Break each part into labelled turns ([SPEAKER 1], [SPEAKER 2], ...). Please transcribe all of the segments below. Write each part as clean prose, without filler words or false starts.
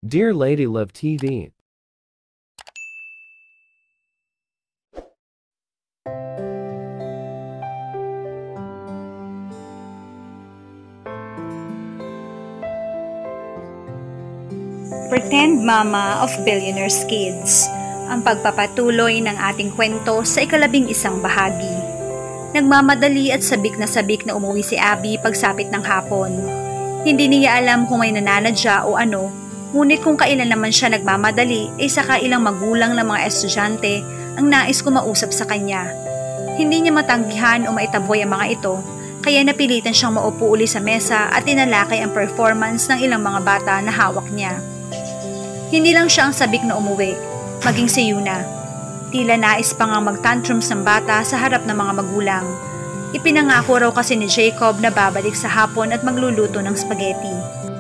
[SPEAKER 1] Dear Lady Love TV.
[SPEAKER 2] Pretend Mama of Billionaire's Kids, ang pagpapatuloy ng ating kwento sa ika-11 bahagi. Nagmamadali at sabik na umuwi si Abby pagsapit ng hapon. Hindi niya alam kung may nananadya o ano, ngunit kung kailan naman siya nagmamadali ay saka ilang magulang ng mga estudyante ang nais kumausap sa kanya. Hindi niya matanggihan o maitaboy ang mga ito, kaya napilitan siyang maupo uli sa mesa at tinalakay ang performance ng ilang mga bata na hawak niya. Hindi lang siya ang sabik na umuwi, maging si Yuna. Tila nais pa nga mag-tantrums ng bata sa harap ng mga magulang. Ipinangako raw kasi ni Jacob na babalik sa hapon at magluluto ng spaghetti.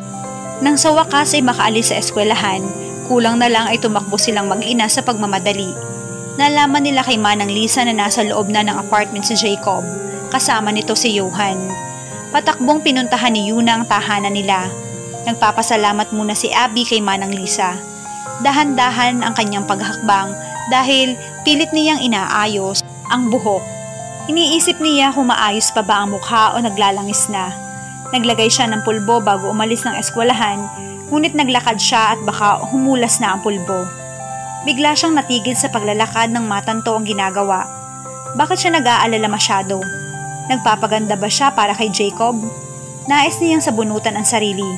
[SPEAKER 2] Nang sa wakas ay makaalis sa eskwelahan, kulang na lang ay tumakbo silang mag-ina sa pagmamadali. Nalaman nila kay Manang Lisa na nasa loob na ng apartment si Jacob, kasama nito si Johan. Patakbong pinuntahan ni Yuna ang tahanan nila. Nagpapasalamat muna si Abby kay Manang Lisa. Dahan-dahan ang kanyang paghakbang dahil pilit niyang inaayos ang buhok. Iniisip niya kung maayos pa ba ang mukha o naglalangis na. Naglagay siya ng pulbo bago umalis ng eskwelahan, ngunit naglakad siya at baka humulas na ang pulbo. Bigla siyang natigil sa paglalakad ng matanto ang ginagawa. Bakit siya nag-aalala masyado? Nagpapaganda ba siya para kay Jacob? Nais niyang sabunutan ang sarili.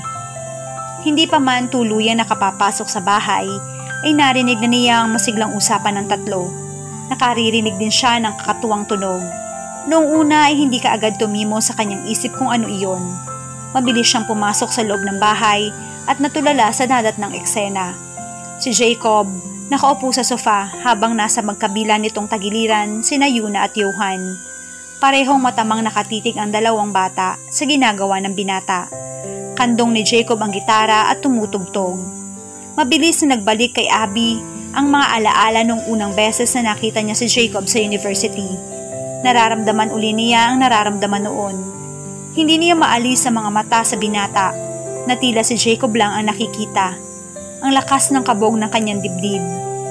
[SPEAKER 2] Hindi pa man tuluyang nakapapasok sa bahay, ay narinig na niya ang masiglang usapan ng tatlo. Nakaririnig din siya ng kakatuwang tunog. Noong una ay hindi kaagad tumimo sa kanyang isip kung ano iyon. Mabilis siyang pumasok sa loob ng bahay at natulala sa dadat ng eksena. Si Jacob, nakaupo sa sofa habang nasa magkabila nitong tagiliran sina Yuna at Johan. Parehong matamang nakatitig ang dalawang bata sa ginagawa ng binata. Kandong ni Jacob ang gitara at tumutugtog. Mabilis na nagbalik kay Abby ang mga alaala nung unang beses na nakita niya si Jacob sa university. Nararamdaman uli niya ang nararamdaman noon. Hindi niya maalis sa mga mata sa binata na tila si Jacob lang ang nakikita. Ang lakas ng kabog ng kanyang dibdib.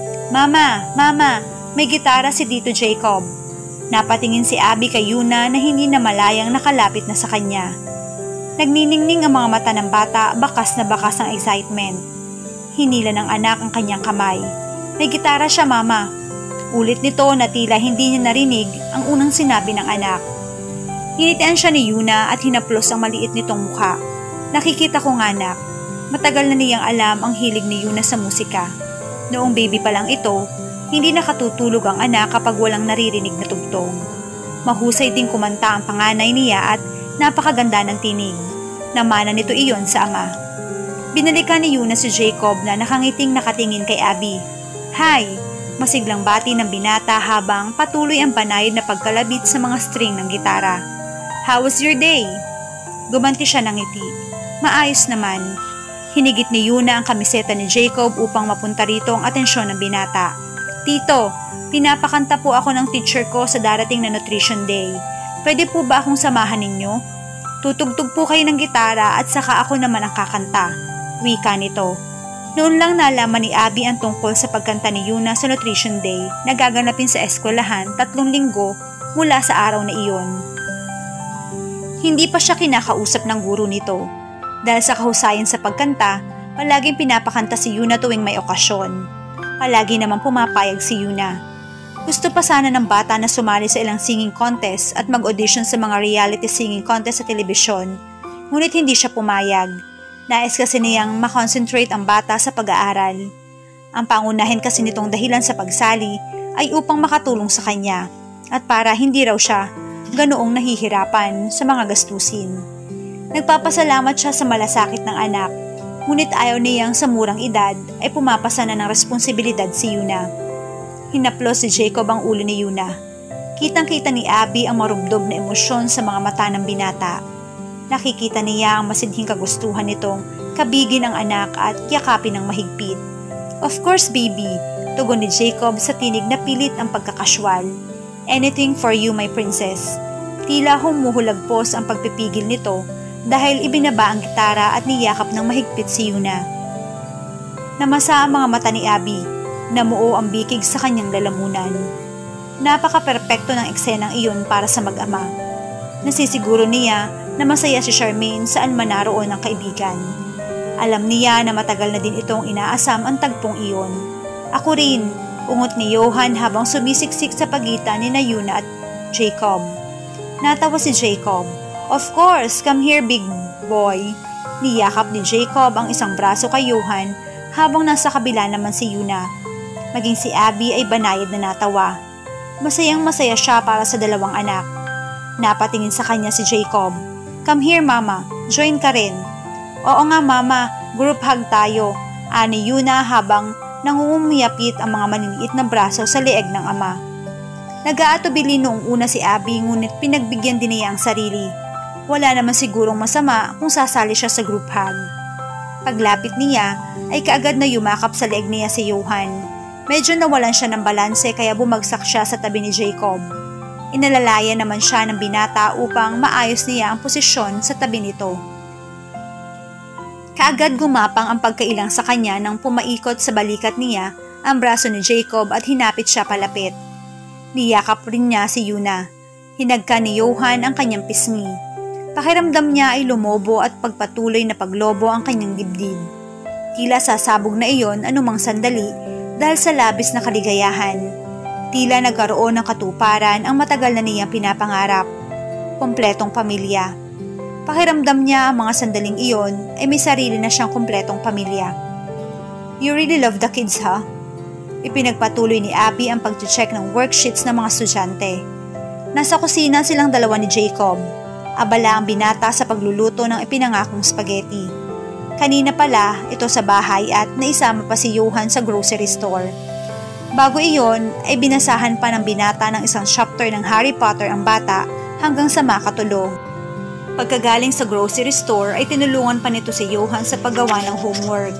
[SPEAKER 2] Mama, may gitara si Tito Jacob. Napatingin si Abby kay Yuna na hindi na malayang nakalapit na sa kanya. Nagniningning ang mga mata ng bata, bakas na bakas ang excitement. Hinila ng anak ang kanyang kamay. May gitara siya, Mama. Ulit nito na tila hindi niya narinig ang unang sinabi ng anak. Hinitian siya ni Yuna at hinaplos ang maliit nitong mukha. Nakikita ko nga, anak. Matagal na niyang alam ang hilig ni Yuna sa musika. Noong baby pa lang ito, hindi nakatutulog ang anak kapag walang naririnig na tugtog. Mahusay ding kumanta ang panganay niya at napakaganda ng tinig. Namana nito iyon sa ama. Binalikan ni Yuna si Jacob na nakangiting nakatingin kay Abby. Hi! Masiglang bati ng binata habang patuloy ang banayad na pagkalabit sa mga string ng gitara. How was your day? Gumanti siya ng ngiti. Maayos naman. Hinigit ni Yuna ang kamiseta ni Jacob upang mapunta rito ang atensyon ng binata. Tito, pinapakanta po ako ng teacher ko sa darating na nutrition day. Pwede po ba akong samahan ninyo? Tutugtog po kayo ng gitara at saka ako naman ang kakanta. Wika nito. Noon lang nalaman ni Abby ang tungkol sa pagkanta ni Yuna sa nutrition day na gaganapin sa eskwelahan 3 linggo mula sa araw na iyon. Hindi pa siya kinakausap ng guro nito. Dahil sa kahusayan sa pagkanta, palaging pinapakanta si Yuna tuwing may okasyon. Palagi naman pumapayag si Yuna. Gusto pa sana ng bata na sumali sa ilang singing contest at mag-audition sa mga reality singing contest sa telebisyon, ngunit hindi siya pumayag. Nais kasi niyang makonsentrate ang bata sa pag-aaral. Ang pangunahin kasi nitong dahilan sa pagsali ay upang makatulong sa kanya at para hindi raw siya ganoong nahihirapan sa mga gastusin. Nagpapasalamat siya sa malasakit ng anak, ngunit ayaw niyang sa murang edad ay pumapasa na ng responsibilidad si Yuna. Hinaplos si Jacob ang ulo ni Yuna. Kitang-kita ni Abby ang marubdob na emosyon sa mga mata ng binata. Nakikita niya ang masidhing kagustuhan nitong kabigin ang anak at yakapin ng mahigpit. Of course, baby, tugon ni Jacob sa tinig na pilit ang pagkakaswal. Anything for you, my princess. Tila humuhulagpos ang pagpipigil nito dahil ibinaba ang gitara at niyakap ng mahigpit si Yuna. Namasa ang mga mata ni Abby. Namuo ang bikig sa kanyang lalamunan. Napaka-perpekto ng eksenang iyon para sa mag-ama. Nasisiguro niya na masaya si Charmaine saan man naroon ang kaibigan. Alam niya na matagal na din itong inaasam ang tagpong iyon. Ako rin, ungot ni Johan habang sumisiksik sa pagitan ni Yuna at Jacob. Natawa si Jacob. Of course, come here big boy. Niyakap ni Jacob ang isang braso kay Johan habang nasa kabila naman si Yuna. Maging si Abby ay banayad na natawa. Masayang masaya siya para sa dalawang anak. Napatingin sa kanya si Jacob. Come here mama, join ka rin. Oo nga mama, group hug tayo. Ani Yuna habang nangungumiyapit ang mga maliliit na braso sa leeg ng ama. Nag-aatubili noong una si Abby ngunit pinagbigyan din niya ang sarili. Wala naman sigurong masama kung sasali siya sa group hug. Paglapit niya ay kaagad na yumakap sa leeg niya si Johan. Medyo nawalan siya ng balanse kaya bumagsak siya sa tabi ni Jacob. Inalalaya naman siya ng binata upang maayos niya ang posisyon sa tabi nito. Kaagad gumapang ang pagkailang sa kanya nang pumaikot sa balikat niya ang braso ni Jacob at hinapit siya palapit. Niyakap rin niya si Yuna. Hinagka ni Johan ang kanyang pisngi. Pakiramdam niya ay lumobo at pagpatuloy na paglobo ang kanyang dibdib. Tila sasabog na iyon anumang sandali dahil sa labis na kaligayahan. Tila nagkaroon ng katuparan ang matagal na niyang pinapangarap. Kompletong pamilya. Pakiramdam niya ang mga sandaling iyon ay may sarili na siyang kompletong pamilya. You really love the kids, huh? Ipinagpatuloy ni Abby ang pag-check ng worksheets ng mga estudyante. Nasa kusina silang dalawa ni Jacob. Abala ang binata sa pagluluto ng ipinangakong spaghetti. Kanina pala ito sa bahay at naisama pa si Johan sa grocery store. Bago iyon ay binasahan pa ng binata ng isang chapter ng Harry Potter ang bata hanggang sa makatulog. Pagkagaling sa grocery store ay tinulungan pa nito si Johan sa paggawa ng homework.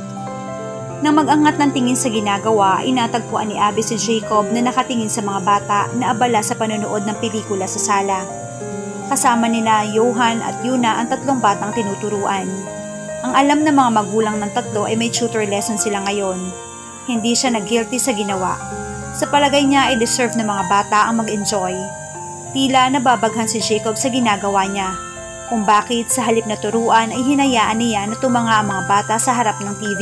[SPEAKER 2] Nang mag-angat ng tingin sa ginagawa, inatagpuan ni Abby si Jacob na nakatingin sa mga bata na abala sa panonood ng pelikula sa sala. Kasama nina Johan at Yuna ang tatlong batang tinuturuan. Ang alam ng mga magulang ng tatlo ay may tutor lesson sila ngayon. Hindi siya nag-guilty sa ginawa. Sa palagay niya ay deserve ng mga bata ang mag-enjoy. Tila nababaghan si Jacob sa ginagawa niya. Kung bakit sa halip na turuan ay hinayaan niya na tumanga ang mga bata sa harap ng TV.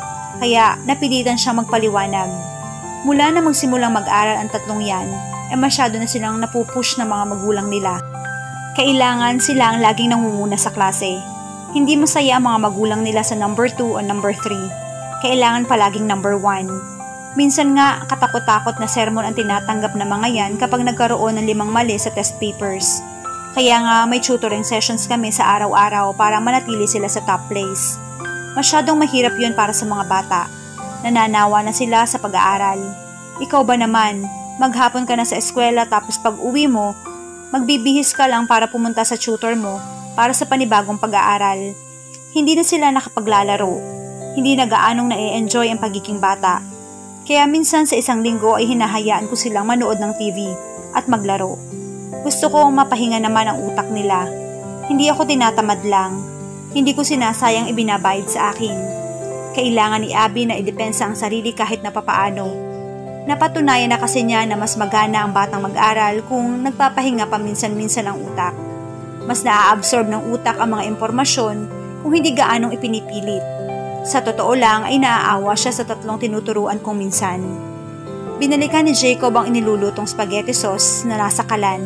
[SPEAKER 2] Kaya napilitan siyang magpaliwanag. Mula na magsimulang mag-aral ang tatlong yan, ay masyado na silang napupush ng mga magulang nila. Kailangan sila ang laging nangunguna sa klase. Hindi masaya ang mga magulang nila sa number 2 o number 3. Kailangan palaging number 1. Minsan nga, katakot-takot na sermon ang tinatanggap ng mga yan kapag nagkaroon ng 5 mali sa test papers. Kaya nga may tutoring sessions kami sa araw-araw para manatili sila sa top place. Masyadong mahirap yun para sa mga bata. Nananawa na sila sa pag-aaral. Ikaw ba naman, maghapon ka na sa eskwela tapos pag uwi mo, magbibihis ka lang para pumunta sa tutor mo para sa panibagong pag-aaral. Hindi na sila nakapaglalaro. Hindi na gaanong na-enjoy ang pagiging bata. Kaya minsan sa isang linggo ay hinahayaan ko silang manood ng TV at maglaro. Gusto kong mapahinga naman ang utak nila. Hindi ako tinatamad lang. Hindi ko sinasayang ibinabayad sa akin. Kailangan ni Abby na idepensa ang sarili kahit na papaano. Napatunayan na kasi niya na mas magana ang batang mag-aral kung nagpapahinga paminsan-minsan ang utak. Mas naa-absorb ng utak ang mga impormasyon kung hindi gaanong ipinipilit. Sa totoo lang ay naaawa siya sa tatlong tinuturuan kong minsan. Binalikan ni Jacob ang inilulutong spaghetti sauce na nasa kalan.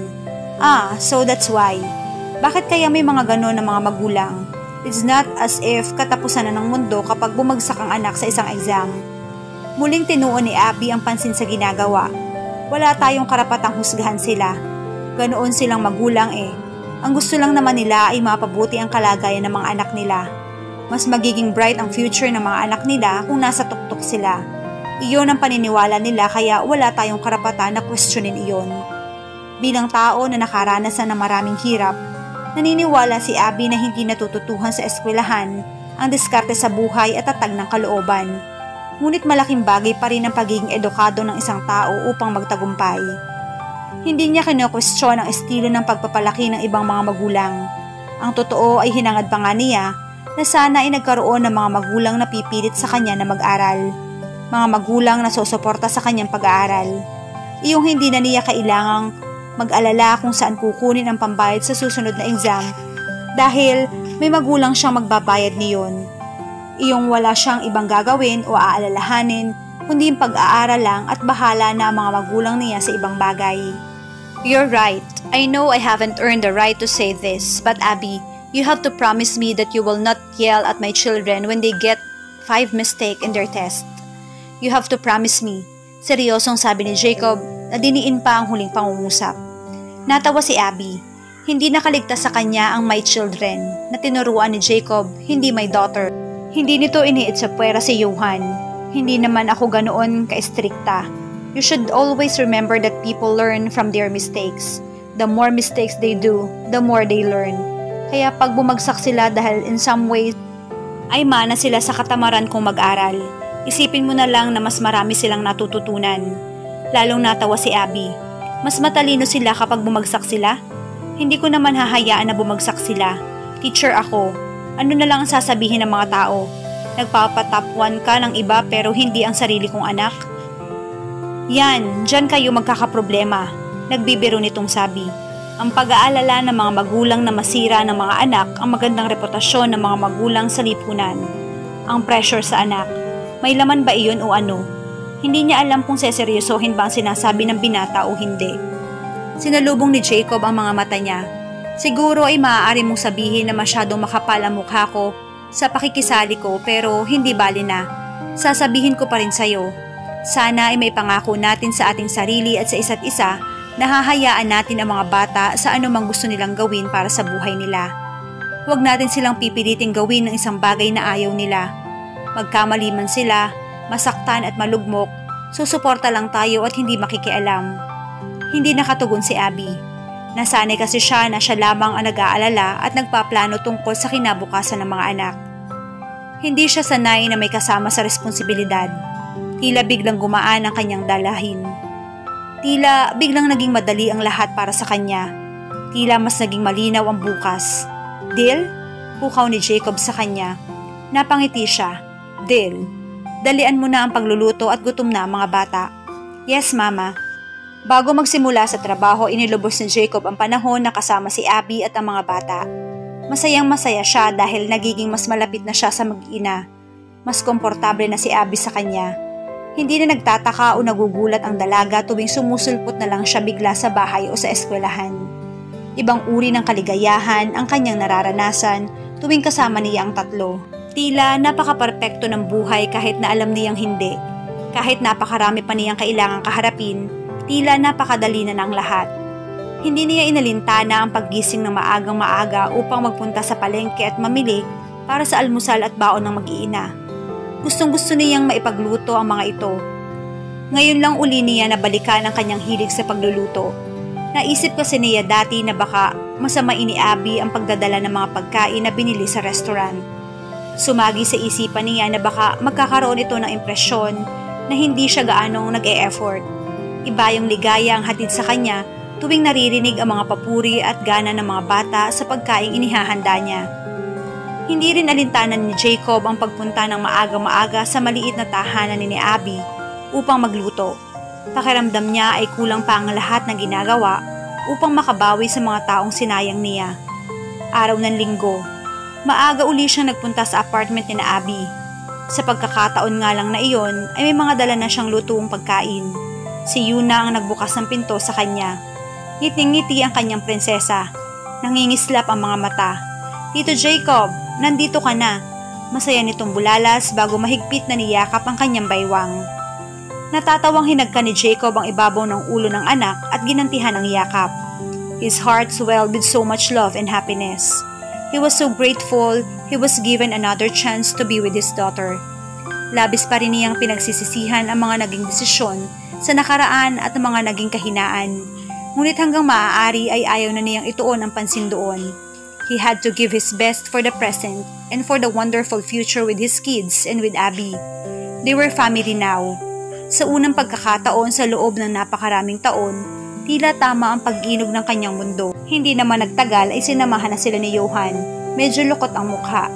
[SPEAKER 2] So that's why. Bakit kaya may mga ganon na mga magulang? It's not as if katapusan na ng mundo kapag bumagsak ang anak sa isang exam. Muling tinuon ni Abby ang pansin sa ginagawa. Wala tayong karapatang husgahan sila. Ganoon silang magulang eh. Ang gusto lang naman nila ay mapabuti ang kalagayan ng mga anak nila. Mas magiging bright ang future ng mga anak nila kung nasa tuktok sila. Iyon ang paniniwala nila kaya wala tayong karapatan na questionin iyon. Bilang tao na nakaranas ng maraming hirap, naniniwala si Abby na hindi natututuhan sa eskwelahan ang diskarte sa buhay at tatag ng kalooban. Ngunit malaking bagay pa rin ang pagiging edukado ng isang tao upang magtagumpay. Hindi niya kino-question ang estilo ng pagpapalaki ng ibang mga magulang. Ang totoo ay hinangad pa nga niya na sana ay nagkaroon ng mga magulang na pipilit sa kanya na mag-aral. Mga magulang na susuporta sa kanyang pag-aaral. Iyong hindi na niya kailangang mag-alala kung saan kukunin ang pambayad sa susunod na exam dahil may magulang siyang magbabayad niyon. Iyong wala siyang ibang gagawin o aalalahanin kundi yung pag-aaral lang at bahala na ang mga magulang niya sa ibang bagay. You're right. I know I haven't earned the right to say this, but Abby, you have to promise me that you will not yell at my children when they get 5 mistakes in their test. You have to promise me. Seryosong sabi ni Jacob na diniin pa ang huling pangungusap. Natawa si Abby. Hindi nakaligtas sa kanya ang my children na tinuruan ni Jacob, hindi my daughter. Hindi nito iniit sa puwera si Johan. Hindi naman ako ganoon ka-estrikta. You should always remember that people learn from their mistakes. The more mistakes they do, the more they learn. Kaya pag bumagsak sila dahil in some ways ay mana sila sa katamaran kong mag-aral, isipin mo na lang na mas marami silang natututunan. Lalong natawa si Abby. Mas matalino sila kapag bumagsak sila? Hindi ko naman hahayaan na bumagsak sila. Teacher ako. Ano na lang ang sasabihin ng mga tao? Nagpapatop 1 ka ng iba pero hindi ang sarili kong anak? Yan, dyan kayo magkakaproblema. Nagbibiro nitong sabi. Ang pag-aalala ng mga magulang na masira ng mga anak ang magandang reputasyon ng mga magulang sa lipunan. Ang pressure sa anak. May laman ba iyon o ano? Hindi niya alam kung seseryosohin ba ang sinasabi ng binata o hindi. Sinalubong ni Jacob ang mga mata niya. Siguro ay maaari mong sabihin na masyadong makapal ang mukha ko sa pakikisali ko pero hindi bali na. Sasabihin ko pa rin sa'yo. Sana ay may pangako natin sa ating sarili at sa isa't isa na hahayaan natin ang mga bata sa anumang gusto nilang gawin para sa buhay nila. Huwag natin silang pipiliting gawin ng isang bagay na ayaw nila. Magkamali man sila, masaktan at malugmok, susuporta lang tayo at hindi makikialam. Hindi nakatugon si Abby. Nasanay kasi siya na siya lamang ang nag-aalala at nagpaplano tungkol sa kinabukasan ng mga anak. Hindi siya sanay na may kasama sa responsibilidad. Tila biglang gumaan ang kanyang dalahin. Tila biglang naging madali ang lahat para sa kanya. Tila mas naging malinaw ang bukas. Deal? Pukaw ni Jacob sa kanya. Napangiti siya. Deal. Dalian mo na ang pagluluto at gutom na ang mga bata. Yes, Mama. Bago magsimula sa trabaho, inilubos ni Jacob ang panahon na kasama si Abby at ang mga bata. Masayang-masaya siya dahil nagiging mas malapit na siya sa mag-ina. Mas komportable na si Abby sa kanya. Hindi na nagtataka o nagugulat ang dalaga tuwing sumusulpot na lang siya bigla sa bahay o sa eskwelahan. Ibang uri ng kaligayahan ang kanyang nararanasan tuwing kasama niya ang tatlo. Tila napaka-perpekto ng buhay kahit na alam niyang hindi. Kahit napakarami pa niyang kailangang kaharapin, tila napakadali na ng lahat. Hindi niya inalintana ang paggising ng maagang maaga upang magpunta sa palengke at mamili para sa almusal at baon ng mag-iina. Gustong-gusto niyang maipagluto ang mga ito. Ngayon lang uli niya nabalikan ang kanyang hilig sa pagluluto. Naisip kasi niya dati na baka masamain ni Abby ang pagdadala ng mga pagkain na binili sa restaurant. Sumagi sa isipan niya na baka magkakaroon ito ng impresyon na hindi siya gaanong nag-e-effort. Iba yung ligaya ang hatid sa kanya tuwing naririnig ang mga papuri at gana ng mga bata sa pagkaing inihahanda niya. Hindi rin alintanan ni Jacob ang pagpunta ng maaga-maaga sa maliit na tahanan ni Abby upang magluto. Pakiramdam niya ay kulang pa ang lahat ng ginagawa upang makabawi sa mga taong sinayang niya. Araw ng linggo, maaga uli siyang nagpunta sa apartment ni Abby. Sa pagkakataon nga lang na iyon ay may mga dala na siyang lutuong pagkain. Si Yuna ang nagbukas ng pinto sa kanya. Ngiting-ngiti ang kanyang prinsesa. Nangingislap ang mga mata. Tito Jacob, nandito ka na. Masaya nitong bulalas bago mahigpit na niyakap ang kanyang baywang. Natatawang hinagka ni Jacob ang ibabaw ng ulo ng anak at ginantihan ang yakap. His heart swelled with so much love and happiness. He was so grateful he was given another chance to be with his daughter. Labis pa rin niyang pinagsisisihan ang mga naging desisyon sa nakaraan at ang mga naging kahinaan. Ngunit hanggang maaari ay ayaw na niyang ituon ang pansin doon. He had to give his best for the present and for the wonderful future with his kids and with Abby. They were family now. Sa unang pagkakataon sa loob ng napakaraming taon, tila tama ang pag-inog ng kanyang mundo. Hindi naman nagtagal ay sinamahan na sila ni Johan. Medyo lukot ang mukha.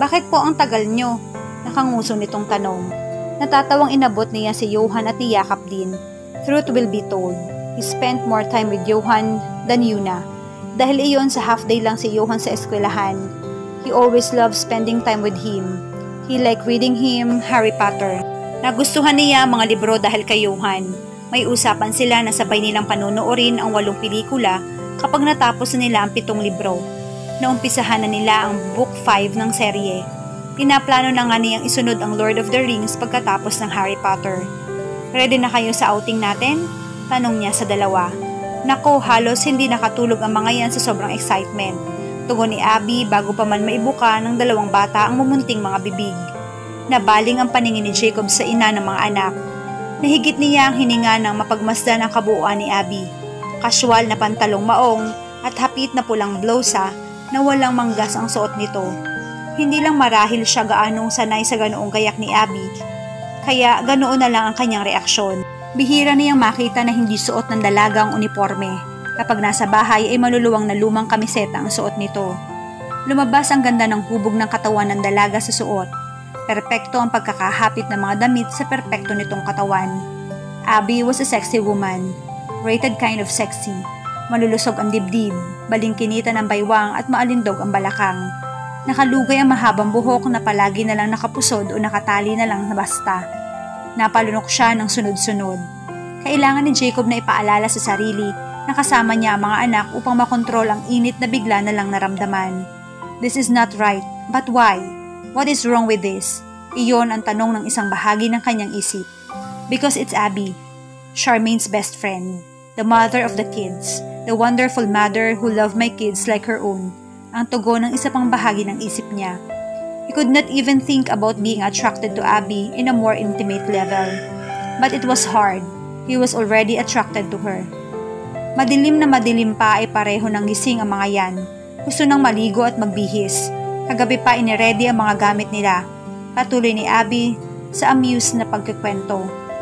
[SPEAKER 2] Bakit po ang tagal nyo? Nakanguso nitong tanong. Natatawang inabot niya si Johan at niyakap din. Truth will be told, he spent more time with Johan than Yuna. Dahil iyon sa half day lang si Johan sa eskwelahan. He always loved spending time with him. He liked reading him Harry Potter. Nagustuhan niya ang mga libro dahil kay Johan. May usapan sila na sabay nilang panonoorin ang 8 pelikula kapag natapos na nila ang 7 libro. Naumpisahan na nila ang book 5 ng serye. Pinaplano na nga niyang isunod ang Lord of the Rings pagkatapos ng Harry Potter. Ready na kayo sa outing natin? Tanong niya sa dalawa. Nako, halos hindi nakatulog ang mga yan sa sobrang excitement. Tugon ni Abby bago pa man maibuka ng 2 bata ang mumunting mga bibig. Nabaling ang paningin ni Jacob sa ina ng mga anak. Nahigit niya ang hininga ng mapagmasdan ang kabuuan ni Abby. Casual na pantalong maong at hapit na pulang blosa na walang manggas ang suot nito. Hindi lang marahil siya gaanong sanay sa ganoong gayak ni Abby, kaya ganoon na lang ang kanyang reaksyon. Bihira niyang makita na hindi suot ng dalaga ang uniforme. Kapag nasa bahay ay maluluwang na lumang kamiseta ang suot nito. Lumabas ang ganda ng hubog ng katawan ng dalaga sa suot. Perpekto ang pagkakahapit ng mga damit sa perpekto nitong katawan. Abby was a sexy woman. Rated kind of sexy. Malulusog ang dibdib, balingkinitan ang baywang at maalindog ang balakang. Nakalugay ang mahabang buhok na palagi na lang nakapusod o nakatali na lang na basta. Napalunok siya ng sunod-sunod. Kailangan ni Jacob na ipaalala sa sarili na kasama niya ang mga anak upang makontrol ang init na bigla na lang naramdaman. This is not right, but why? What is wrong with this? Iyon ang tanong ng isang bahagi ng kanyang isip. Because it's Abby, Charmaine's best friend, the mother of the kids, the wonderful mother who loved my kids like her own, ang tugon ng isa pang bahagi ng isip niya. He could not even think about being attracted to Abby in a more intimate level. But it was hard. He was already attracted to her. Madilim na madilim pa ay pareho ng gising ang mga yan. Gusto nang maligo at magbihis. Kagabi pa iniredy ang mga gamit nila. Patuloy ni Abby sa amused na pagkikwento.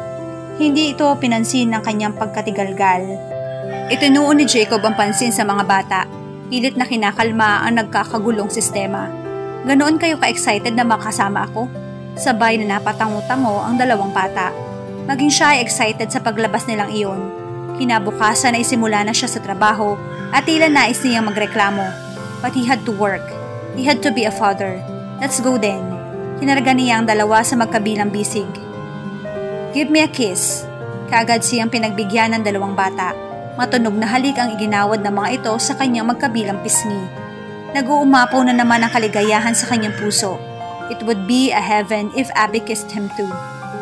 [SPEAKER 2] Hindi ito pinansin ng kanyang pagkatigalgal. Itinuon ni Jacob ang pansin sa mga bata. Pilit na kinakalma ang nagkakagulong sistema. Ganoon kayo ka-excited na makasama ako? Sabay na napatango-tango ang 2 bata. Maging siya ay excited sa paglabas nilang iyon. Kinabukasan ay simula na siya sa trabaho at tila nais niyang magreklamo. But he had to work. He had to be a father. Let's go then. Kinarga niya ang 2 sa magkabilang bisig. Give me a kiss. Kaagad siyang pinagbigyan ng 2 bata. Matunog na halik ang iginawad ng mga ito sa kanyang magkabilang pisngi. Nag-uumapaw na naman ang kaligayahan sa kanyang puso. It would be a heaven if Abby kissed him too.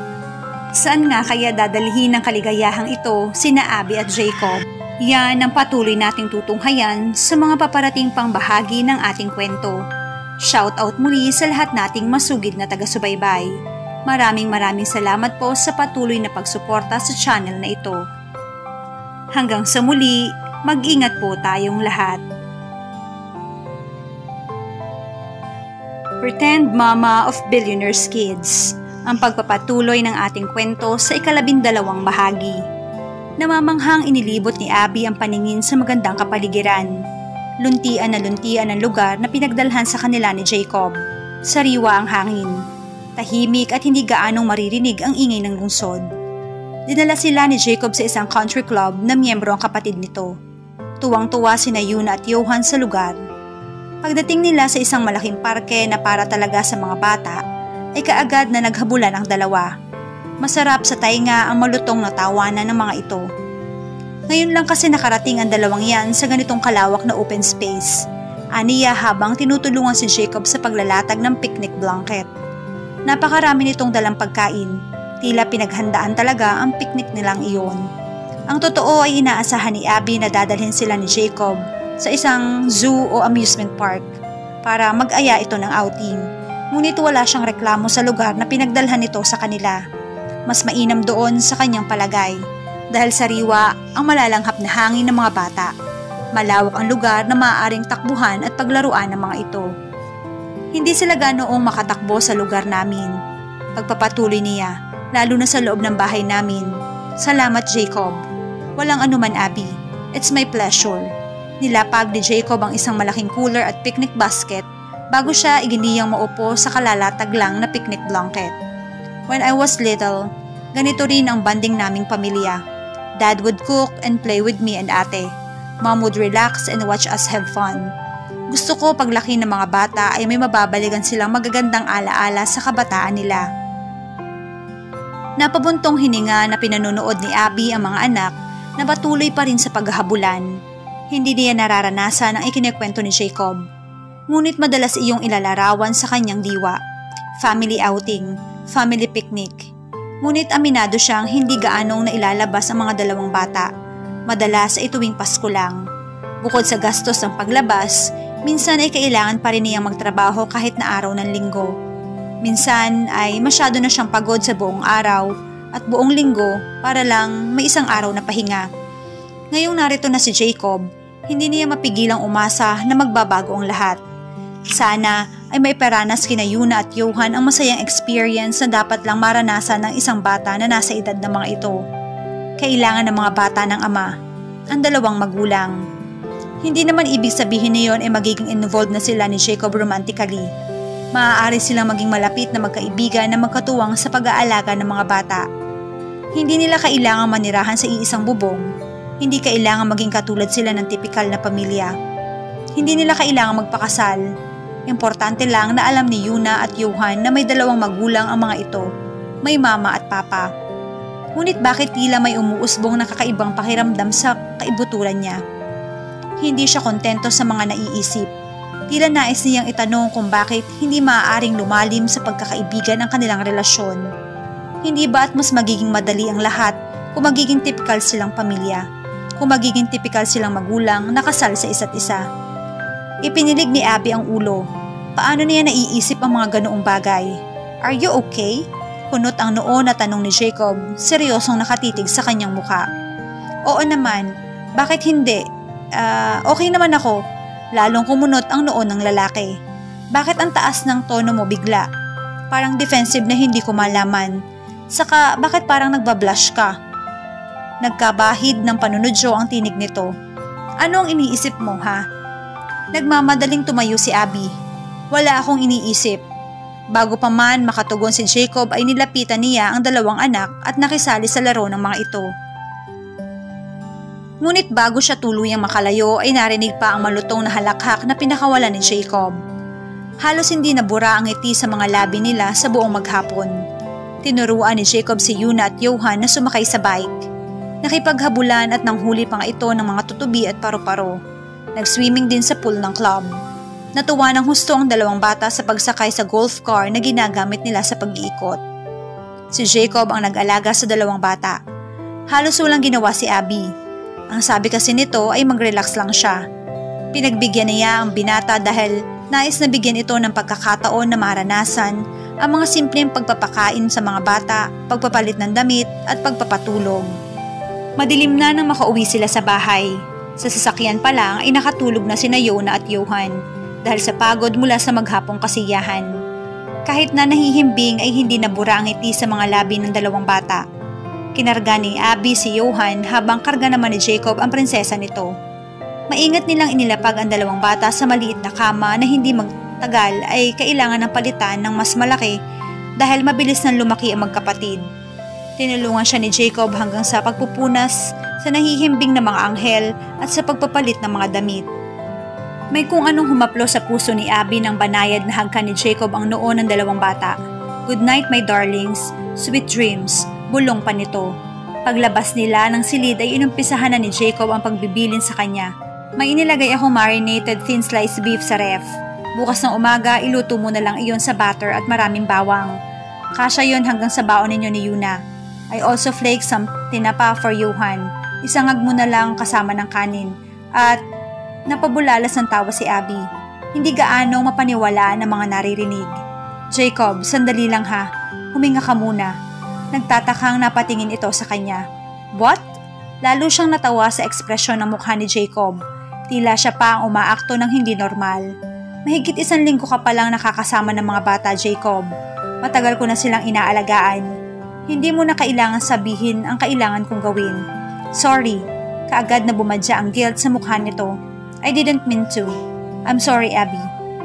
[SPEAKER 2] Saan nga kaya dadalhin ng kaligayahang ito sina Abby at Jacob? Yan ang patuloy nating tutunghayan sa mga paparating pang bahagi ng ating kwento. Shout out muli sa lahat nating masugid na taga-subaybay. Maraming salamat po sa patuloy na pagsuporta sa channel na ito. Hanggang sa muli, mag-ingat po tayong lahat. Pretend Mama of Billionaire's Kids, ang pagpapatuloy ng ating kwento sa 12 bahagi. Namamanghang inilibot ni Abby ang paningin sa magandang kapaligiran. Luntian ang lugar na pinagdalhan sa kanila ni Jacob. Sariwa ang hangin. Tahimik at hindi gaanong maririnig ang ingay ng lungsod. Dinala sila ni Jacob sa isang country club na miyembro ang kapatid nito. Tuwang-tuwa sina Yuna at Johan sa lugar. Pagdating nila sa isang malaking parke na para talaga sa mga bata, ay kaagad na naghabulan ang 2. Masarap sa tainga ang malutong na tawanan ng mga ito. Ngayon lang kasi nakarating ang 2 yan sa ganitong kalawak na open space. Aniya habang tinutulungan si Jacob sa paglalatag ng picnic blanket. Napakarami nitong dalang pagkain. Tila pinaghandaan talaga ang picnic nilang iyon. Ang totoo ay inaasahan ni Abby na dadalhin sila ni Jacob sa isang zoo o amusement park para mag-aya ito ng outing. Ngunit wala siyang reklamo sa lugar na pinagdalhan nito sa kanila. Mas mainam doon sa kanyang palagay dahil sariwa ang malalanghap na hangin ng mga bata. Malawak ang lugar na maaaring takbuhan at paglaruan ng mga ito. Hindi sila ganoong makatakbo sa lugar namin. Pagpapatuloy niya, lalo na sa loob ng bahay namin. Salamat Jacob. Walang anuman Abby. It's my pleasure. Nilapag ni Jacob ang isang malaking cooler at picnic basket bago siya iginiyang maupo sa kalalatag lang na picnic blanket. When I was little, ganito rin ang banding naming pamilya. Dad would cook and play with me and ate. Mom would relax and watch us have fun. Gusto ko paglaki ng mga bata ay may mababalikan silang magagandang alaala sa kabataan nila. Napabuntong hininga na pinanunood ni Abby ang mga anak na patuloy pa rin sa paghahabulan. Hindi niya nararanasan ang ikinikwento ni Jacob. Ngunit madalas iyong ilalarawan sa kanyang diwa. Family outing, family picnic. Ngunit aminado siyang hindi gaanong nailalabas ang mga dalawang bata. Madalas ay tuwing Pasko lang. Bukod sa gastos ng paglabas, minsan ay kailangan pa rin niyang magtrabaho kahit na araw ng linggo. Minsan ay masyado na siyang pagod sa buong araw at buong linggo para lang may isang araw na pahinga. Ngayong narito na si Jacob, hindi niya mapigilang umasa na magbabago ang lahat. Sana ay may paranas kina Yuna at Johan ang masayang experience na dapat lang maranasan ng isang bata na nasa edad ng mga ito. Kailangan ng mga bata ng ama, ang dalawang magulang. Hindi naman ibig sabihin niyon ay magiging involved na sila ni Jacob romantically. Maaari silang maging malapit na magkaibigan na magkatuwang sa pag-aalaga ng mga bata. Hindi nila kailangang manirahan sa iisang bubong. Hindi kailangang maging katulad sila ng tipikal na pamilya. Hindi nila kailangang magpakasal. Importante lang na alam ni Yuna at Johan na may dalawang magulang ang mga ito. May mama at papa. Ngunit bakit tila may umuusbong na kakaibang pakiramdam sa kaibuturan niya? Hindi siya kontento sa mga naiisip. Tila nais niyang itanong kung bakit hindi maaaring lumalim sa pagkakaibigan ang kanilang relasyon. Hindi ba at mas magiging madali ang lahat kung magiging tipikal silang pamilya? Kung magiging tipikal silang magulang na kasal sa isa't isa? Ipinilig ni Abby ang ulo. Paano niya naiisip ang mga ganoong bagay? Are you okay? Kunot ang noo na tanong ni Jacob, seryosong nakatitig sa kanyang muka. Oo naman, bakit hindi? Okay naman ako. Lalong kumunot ang noo ng lalaki. Bakit ang taas ng tono mo bigla? Parang defensive na hindi ko malaman. Saka bakit parang nagbablush ka? Nagkabahid ng panunodyo ang tinig nito. Ano ang iniisip mo ha? Nagmamadaling tumayo si Abby. Wala akong iniisip. Bago pa man makatugon si Jacob ay nilapitan niya ang dalawang anak at nakisali sa laro ng mga ito. Ngunit bago siya tuluyang makalayo ay narinig pa ang malutong na halakhak na pinakawalan ni Jacob. Halos hindi nabura ang ngiti sa mga labi nila sa buong maghapon. Tinuruan ni Jacob si Yuna at Johan na sumakay sa bike. Nakipaghabulan at nanghuli pa nga ito ng mga tutubi at paru-paro. Nag-swimming din sa pool ng club. Natuwa ng husto ang dalawang bata sa pagsakay sa golf car na ginagamit nila sa pag-iikot. Si Jacob ang nag-alaga sa dalawang bata. Halos walang ginawa si Abby. Ang sabi kasi nito ay mag-relax lang siya. Pinagbigyan niya ang binata dahil nais na bigyan ito ng pagkakataon na maranasan ang mga simpleng pagpapakain sa mga bata, pagpapalit ng damit at pagpapatulog. Madilim na nang makauwi sila sa bahay. Sa sasakyan pa lang ay nakatulog na sina Yona at Johan dahil sa pagod mula sa maghapong kasiyahan. Kahit na nahihimbing ay hindi nabura ang ngiti sa mga labi ng dalawang bata. Kinarga ni Abby si Johan habang karga naman ni Jacob ang prinsesa nito. Maingat nilang inilapag ang dalawang bata sa maliit na kama na hindi magtagal ay kailangan ng palitan ng mas malaki dahil mabilis nang lumaki ang magkapatid. Tinulungan siya ni Jacob hanggang sa pagpupunas sa nahihimbing na mga anghel at sa pagpapalit ng mga damit. May kung anong humaplo sa puso ni Abby nang banayad na hagkan ni Jacob ang noo ng dalawang bata. Good night my darlings, sweet dreams, bulong pa nito. Paglabas nila ng silid ay inumpisahan na ni Jacob ang pagbibilin sa kanya. May inilagay akong marinated thin sliced beef sa ref. Bukas ng umaga, iluto mo na lang iyon sa butter at maraming bawang. Kasya yon hanggang sa baon ninyo ni Yuna. I also flake some tinapa for Johan. Isangag mo na lang kasama ng kanin. At napabulalas ng tawa si Abby. Hindi gaanong mapaniwalaan ang mga naririnig. Jacob, sandali lang ha. Huminga ka muna. Nagtatakang napatingin ito sa kanya. What? Lalo siyang natawa sa ekspresyon ng mukha ni Jacob. Tila siya pa ang umaakto ng hindi normal. Mahigit 1 linggo ka palang nakakasama ng mga bata, Jacob. Matagal ko na silang inaalagaan. Hindi mo na kailangan sabihin ang kailangan kong gawin. Sorry. Kaagad na bumadya ang guilt sa mukha nito. I didn't mean to. I'm sorry, Abby.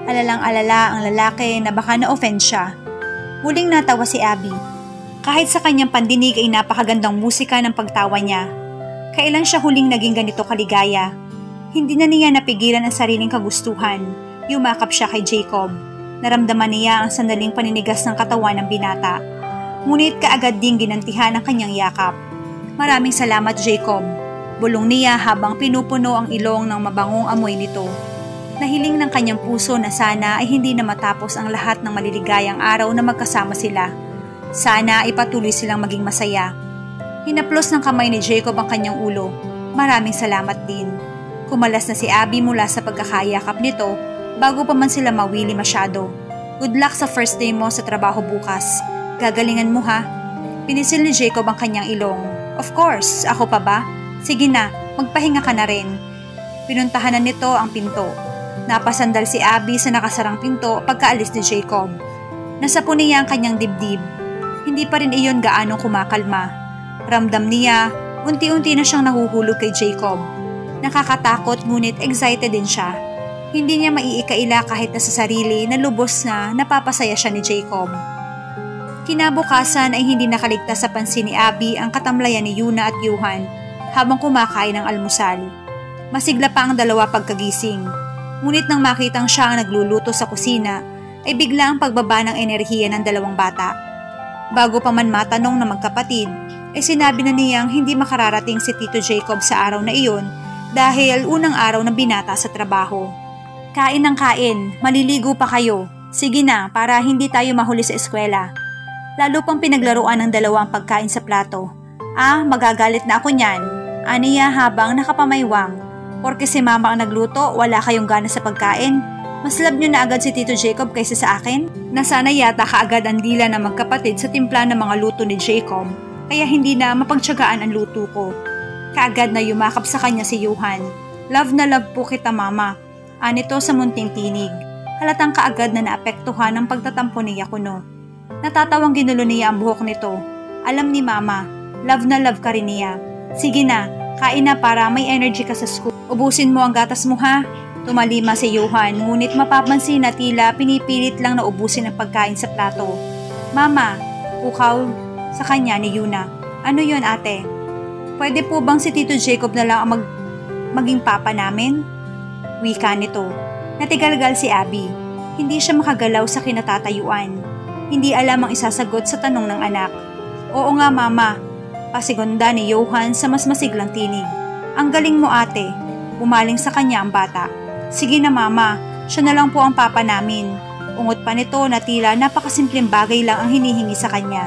[SPEAKER 2] Alalang-alala ang lalaki na baka na-offend siya. Muling natawa si Abby. Kahit sa kanyang pandinig ay napakagandang musika ng pagtawa niya. Kailan siya huling naging ganito kaligaya? Hindi na niya napigilan ang sariling kagustuhan. Yumakap siya kay Jacob. Naramdaman niya ang sandaling paninigas ng katawan ng binata. Ngunit kaagad ding ginantihan ang kanyang yakap. Maraming salamat, Jacob. Bulong niya habang pinupuno ang ilong ng mabangong amoy nito. Nahiling ng kanyang puso na sana ay hindi na matapos ang lahat ng maliligayang araw na magkasama sila. Sana ay patuloy silang maging masaya. Hinaplos ng kamay ni Jacob ang kanyang ulo. Maraming salamat din. Kumalas na si Abby mula sa pagkakayakap nito bago pa man sila mawili masyado. Good luck sa first day mo sa trabaho bukas. Gagalingan mo ha. Pinisil ni Jacob ang kanyang ilong. Of course, ako pa ba? Sige na, magpahinga ka na rin. Pinuntahan na nito ang pinto. Napasandal si Abby sa nakasarang pinto pagkaalis ni Jacob. Nasapo niya ang kanyang dibdib. Hindi pa rin iyon gaanong kumakalma. Ramdam niya, unti-unti na siyang nahuhulog kay Jacob. Nakakatakot ngunit excited din siya. Hindi niya maiikaila kahit na sa sarili na lubos na napapasaya siya ni Jacob. Kinabukasan ay hindi nakaligtas sa pansin ni Abby ang katamlayan ni Yuna at Johan habang kumakain ng almusal. Masigla pa ang dalawa pagkagising. Ngunit nang makitang siya ang nagluluto sa kusina, ay bigla ang pagbaba ng enerhiya ng dalawang bata. Bago pa man matanong na magkapatid, ay sinabi na niyang hindi makararating si Tito Jacob sa araw na iyon dahil unang araw ng binata sa trabaho. Kain ng kain, maliligo pa kayo. Sige na para hindi tayo mahuli sa eskwela. Lalo pang pinaglaruan ng dalawang pagkain sa plato. Magagalit na ako niyan. Aniya habang nakapamaywang. Porke si mama ang nagluto, wala kayong gana sa pagkain. Mas love nyo na agad si Tito Jacob kaysa sa akin? Nasana yata kaagad ang dila ng magkapatid sa timpla ng mga luto ni Jacob, kaya hindi na mapagtyagaan ang luto ko. Kaagad na yumakap sa kanya si Johan. Love na love po kita mama. Anito sa munting tinig. Halatang kaagad na naapektuhan ang pagtatampo ni Yakuno. Natatawang ginulo niya ang buhok nito. Alam ni mama, love na love ka rin niya. Sige na, kain na para may energy ka sa school. Ubusin mo ang gatas mo ha. Tumalima si Johan ngunit mapapansin na tila pinipilit lang na ubusin ang pagkain sa plato. Mama, pukaw sa kanya ni Yuna. Ano yon ate? Pwede po bang si Tito Jacob na lang ang maging papa namin? Wika nito. Natigalgal si Abby. Hindi siya makagalaw sa kinatatayuan. Hindi alam ang isasagot sa tanong ng anak. Oo nga mama. Pasigonda ni Johan sa mas masiglang tinig. Ang galing mo ate. Umaling sa kanya ang bata. Sige na mama, siya na lang po ang papa namin. Ungot pa nito na tila napakasimpleng bagay lang ang hinihingi sa kanya.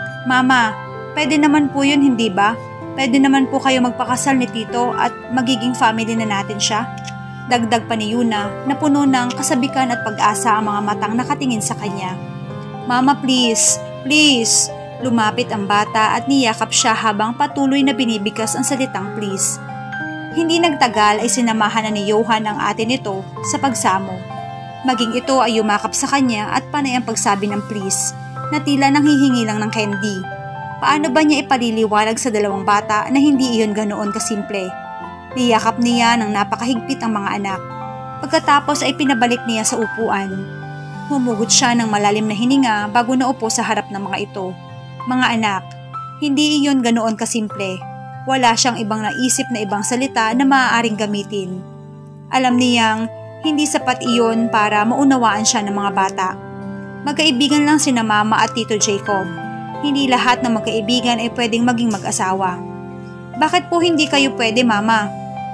[SPEAKER 2] Mama, pwede naman po yun hindi ba? Pwede naman po kayo magpakasal ni Tito at magiging family na natin siya. Dagdag pa ni Yuna na puno ng kasabikan at pag-asa ang mga matang nakatingin sa kanya. Mama please, please. Lumapit ang bata at niyakap siya habang patuloy na binibigkas ang salitang please. Hindi nagtagal ay sinamahan na ni Johan ang ate nito sa pagsamo. Maging ito ay yumakap sa kanya at panay ang pagsabi ng please na tila nanghihingi lang ng candy. Paano ba niya ipaliliwanag sa dalawang bata na hindi iyon ganoon kasimple? Niyakap niya ng napakahigpit ang mga anak. Pagkatapos ay pinabalik niya sa upuan. Humugot siya ng malalim na hininga bago naupo sa harap ng mga ito. Mga anak, hindi iyon ganoon kasimple. Wala siyang ibang naisip na ibang salita na maaaring gamitin. Alam niyang hindi sapat iyon para maunawaan siya ng mga bata. Magkaibigan lang sina Mama at Tito Jacob. Hindi lahat ng magkaibigan ay pwedeng maging mag-asawa. Bakit po hindi kayo pwede, Mama?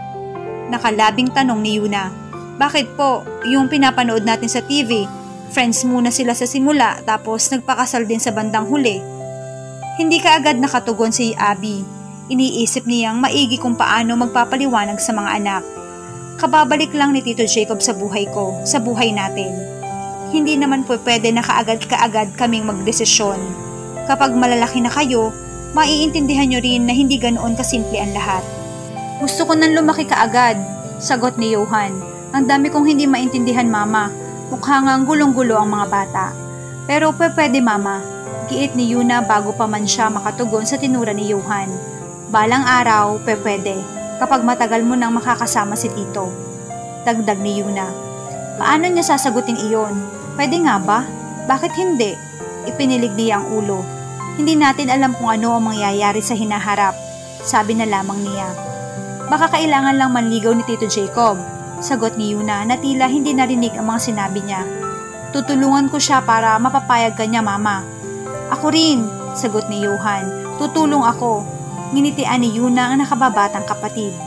[SPEAKER 2] Nakalabing tanong ni Yuna. Bakit po? Yung pinapanood natin sa TV, friends muna sila sa simula tapos nagpakasal din sa bandang huli. Hindi kaagad nakatugon si Abby. Iniisip niyang maigi kung paano magpapaliwanag sa mga anak. Kababalik lang ni Tito Jacob sa buhay ko, sa buhay natin. Hindi naman po pwede na kaagad-kaagad kaming magdesisyon. Kapag malalaki na kayo, maiintindihan nyo rin na hindi ganoon kasimple ang lahat. Gusto ko nang lumaki kaagad, sagot ni Johan. Ang dami kong hindi maintindihan mama, mukha ngang gulong-gulo ang mga bata. Pero pwede mama, giit ni Yuna bago pa man siya makatugon sa tinura ni Johan. Balang araw, pwede, kapag matagal mo nang makakasama si Tito. Dagdag ni Yuna. Paano niya sasagutin iyon? Pwede nga ba? Bakit hindi? Ipinilig niya ang ulo. Hindi natin alam kung ano ang mangyayari sa hinaharap. Sabi na lamang niya. Baka kailangan lang manligaw ni Tito Jacob. Sagot ni Yuna na tila hindi narinig ang mga sinabi niya. Tutulungan ko siya para mapapayag ka niya, Mama. Ako rin, sagot ni Johan. Tutulong ako. Nginitian ni Yuna ang nakababatang kapatid.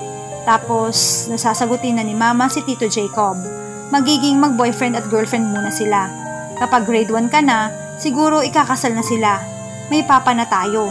[SPEAKER 2] Tapos, nasasagutin na ni Mama si Tito Jacob. Magiging mag-boyfriend at girlfriend muna sila. Kapag grade 1 ka na, siguro ikakasal na sila. May papa na tayo.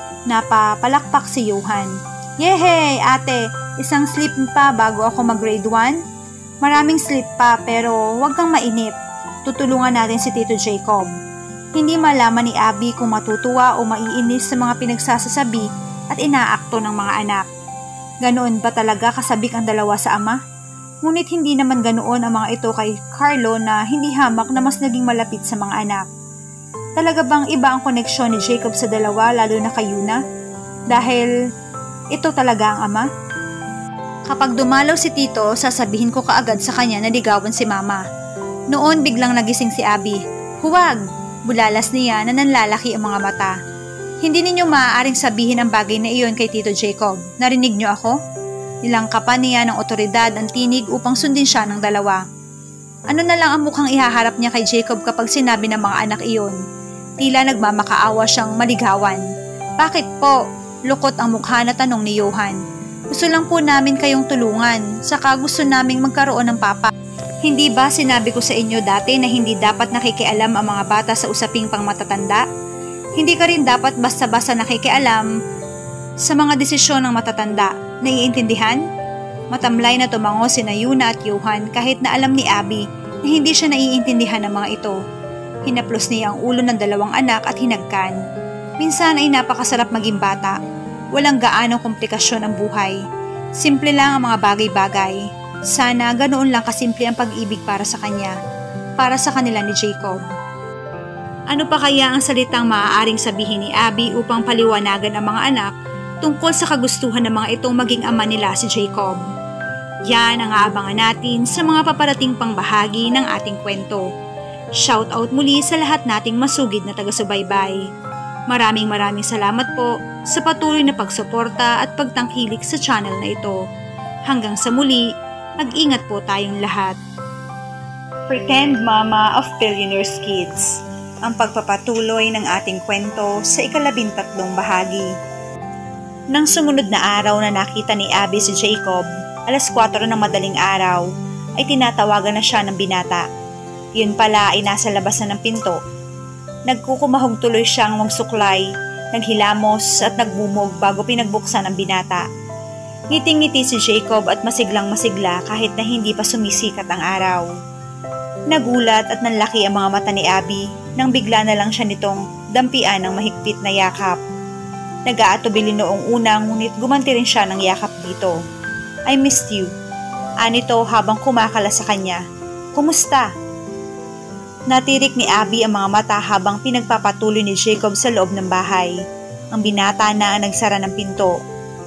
[SPEAKER 2] Napapalakpak si Johan. Yehey, ate! Isang sleep pa bago ako mag-grade 1? Maraming sleep pa pero huwag kang mainip. Tutulungan natin si Tito Jacob. Hindi malaman ni Abby kung matutuwa o maiinis sa mga pinagsasasabi at inaakto ng mga anak. Ganoon ba talaga kasabik ang dalawa sa ama? Ngunit hindi naman ganoon ang mga ito kay Carlo na hindi hamak na mas naging malapit sa mga anak. Talaga bang iba ang koneksyon ni Jacob sa dalawa lalo na kay Yuna? Dahil ito talaga ang ama? Kapag dumalaw si Tito, sasabihin ko kaagad sa kanya na ligawan si Mama. Noon biglang nagising si Abby. Huwag! Bulalas niya na nanlalaki ang mga mata. Hindi ninyo maaaring sabihin ang bagay na iyon kay Tito Jacob. Narinig niyo ako? Nilangkapan niya ng otoridad ang tinig upang sundin siya ng dalawa. Ano na lang ang mukhang ihaharap niya kay Jacob kapag sinabi ng mga anak iyon? Tila nagmamakaawa siyang maligawan. Bakit po? Lukot ang mukha na tanong ni Johan. Gusto lang po namin kayong tulungan, saka gusto naming magkaroon ng papa. Hindi ba sinabi ko sa inyo dati na hindi dapat nakikialam ang mga bata sa usaping pangmatatanda? Hindi ka rin dapat basta-basta nakikialam sa mga desisyon ng matatanda. Naiintindihan? Matamlay na tumango sina Yuna at Johan kahit na alam ni Abby na hindi siya naiintindihan ng mga ito. Hinaplos niya ang ulo ng dalawang anak at hinagkan. Minsan ay napakasarap maging bata. Walang gaanong komplikasyon ang buhay. Simple lang ang mga bagay-bagay. Sana ganoon lang kasimple ang pag-ibig para sa kanya, para sa kanila ni Jacob. Ano pa kaya ang salitang maaaring sabihin ni Abby upang paliwanagan ang mga anak tungkol sa kagustuhan ng mga itong maging ama nila si Jacob? Yan ang aabangan natin sa mga paparating pang bahagi ng ating kwento. Shout out muli sa lahat nating masugid na taga-subaybay. Maraming salamat po sa patuloy na pagsuporta at pagtangkilik sa channel na ito. Hanggang sa muli, mag-ingat po tayong lahat. Pretend Mama of Billionaire's Kids, ang pagpapatuloy ng ating kwento sa ika-13 bahagi. Nang sumunod na araw na nakita ni Abby si Jacob, alas 4 ng madaling araw, ay tinatawagan na siya ng binata. Yun pala ay nasa labas na ng pinto. Nagkukumahog tuloy siyang magsuklay, naghilamos at nagbumog bago pinagbuksan ang binata. Ngiting-ngiti si Jacob at masiglang-masigla kahit na hindi pa sumisikat ang araw. Nagulat at nanlaki ang mga mata ni Abby nang bigla na lang siya nitong dampian ng mahigpit na yakap. Nag-aatubili noong una ngunit gumanti rin siya ng yakap dito. I missed you. Anito habang kumakala sa kanya. Kumusta? Natirik ni Abby ang mga mata habang pinagpapatuloy ni Jacob sa loob ng bahay. Ang binata na ang nagsara ng pinto.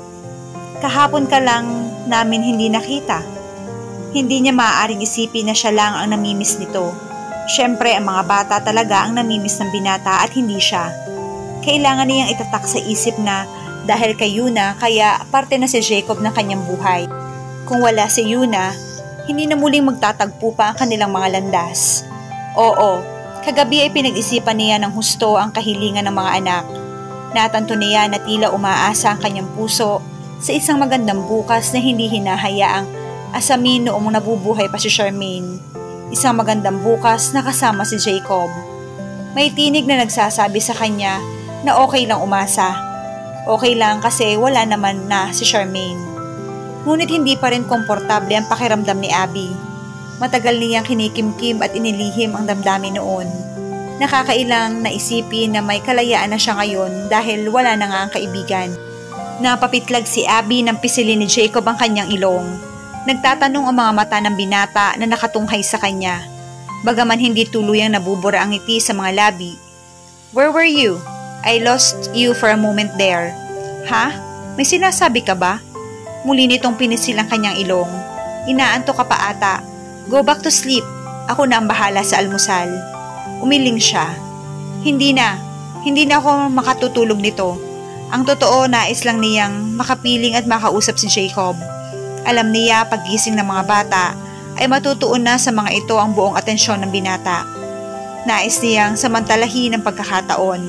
[SPEAKER 2] Kahapon ka lang namin hindi nakita. Hindi niya maaaring isipin na siya lang ang namimiss nito. Siyempre ang mga bata talaga ang namimiss ng binata at hindi siya. Kailangan niyang itatak sa isip na dahil kay Yuna kaya parte na si Jacob ng kanyang buhay. Kung wala si Yuna, hindi na muling magtatagpo pa ang kanilang mga landas. Oo, kagabi ay pinag-isipan niya ng husto ang kahilingan ng mga anak. Natanto niya na tila umaasa ang kanyang puso sa isang magandang bukas na hindi hinahayaang asamin noong nabubuhay pa si Charmaine. Isang magandang bukas na kasama si Jacob. May tinig na nagsasabi sa kanya na okay lang umasa. Okay lang kasi wala naman na si Charmaine. Ngunit hindi pa rin komportable ang pakiramdam ni Abby. Matagal niyang kinikimkim at inilihim ang damdamin noon. Nakakailang naisipin na may kalayaan na siya ngayon dahil wala na nga ang kaibigan. Napapitlag si Abby nang pisilin ni Jacob ang kanyang ilong. Nagtatanong ang mga mata ng binata na nakatunghay sa kanya. Bagaman hindi tuluyang nabubura ang ngiti sa mga labi. Where were you? I lost you for a moment there. Ha? May sinasabi ka ba? Muli nitong pinisil ang kanyang ilong. Inaanto ka pa ata. Go back to sleep. Ako na ang bahala sa almusal. Umiling siya. Hindi na ako makatutulog nito. Ang totoo, nais lang niyang makapiling at makausap si Jacob. Alam niya paggising ng mga bata ay matutuon na sa mga ito ang buong atensyon ng binata. Nais niyang samantalahin ang pagkakataon.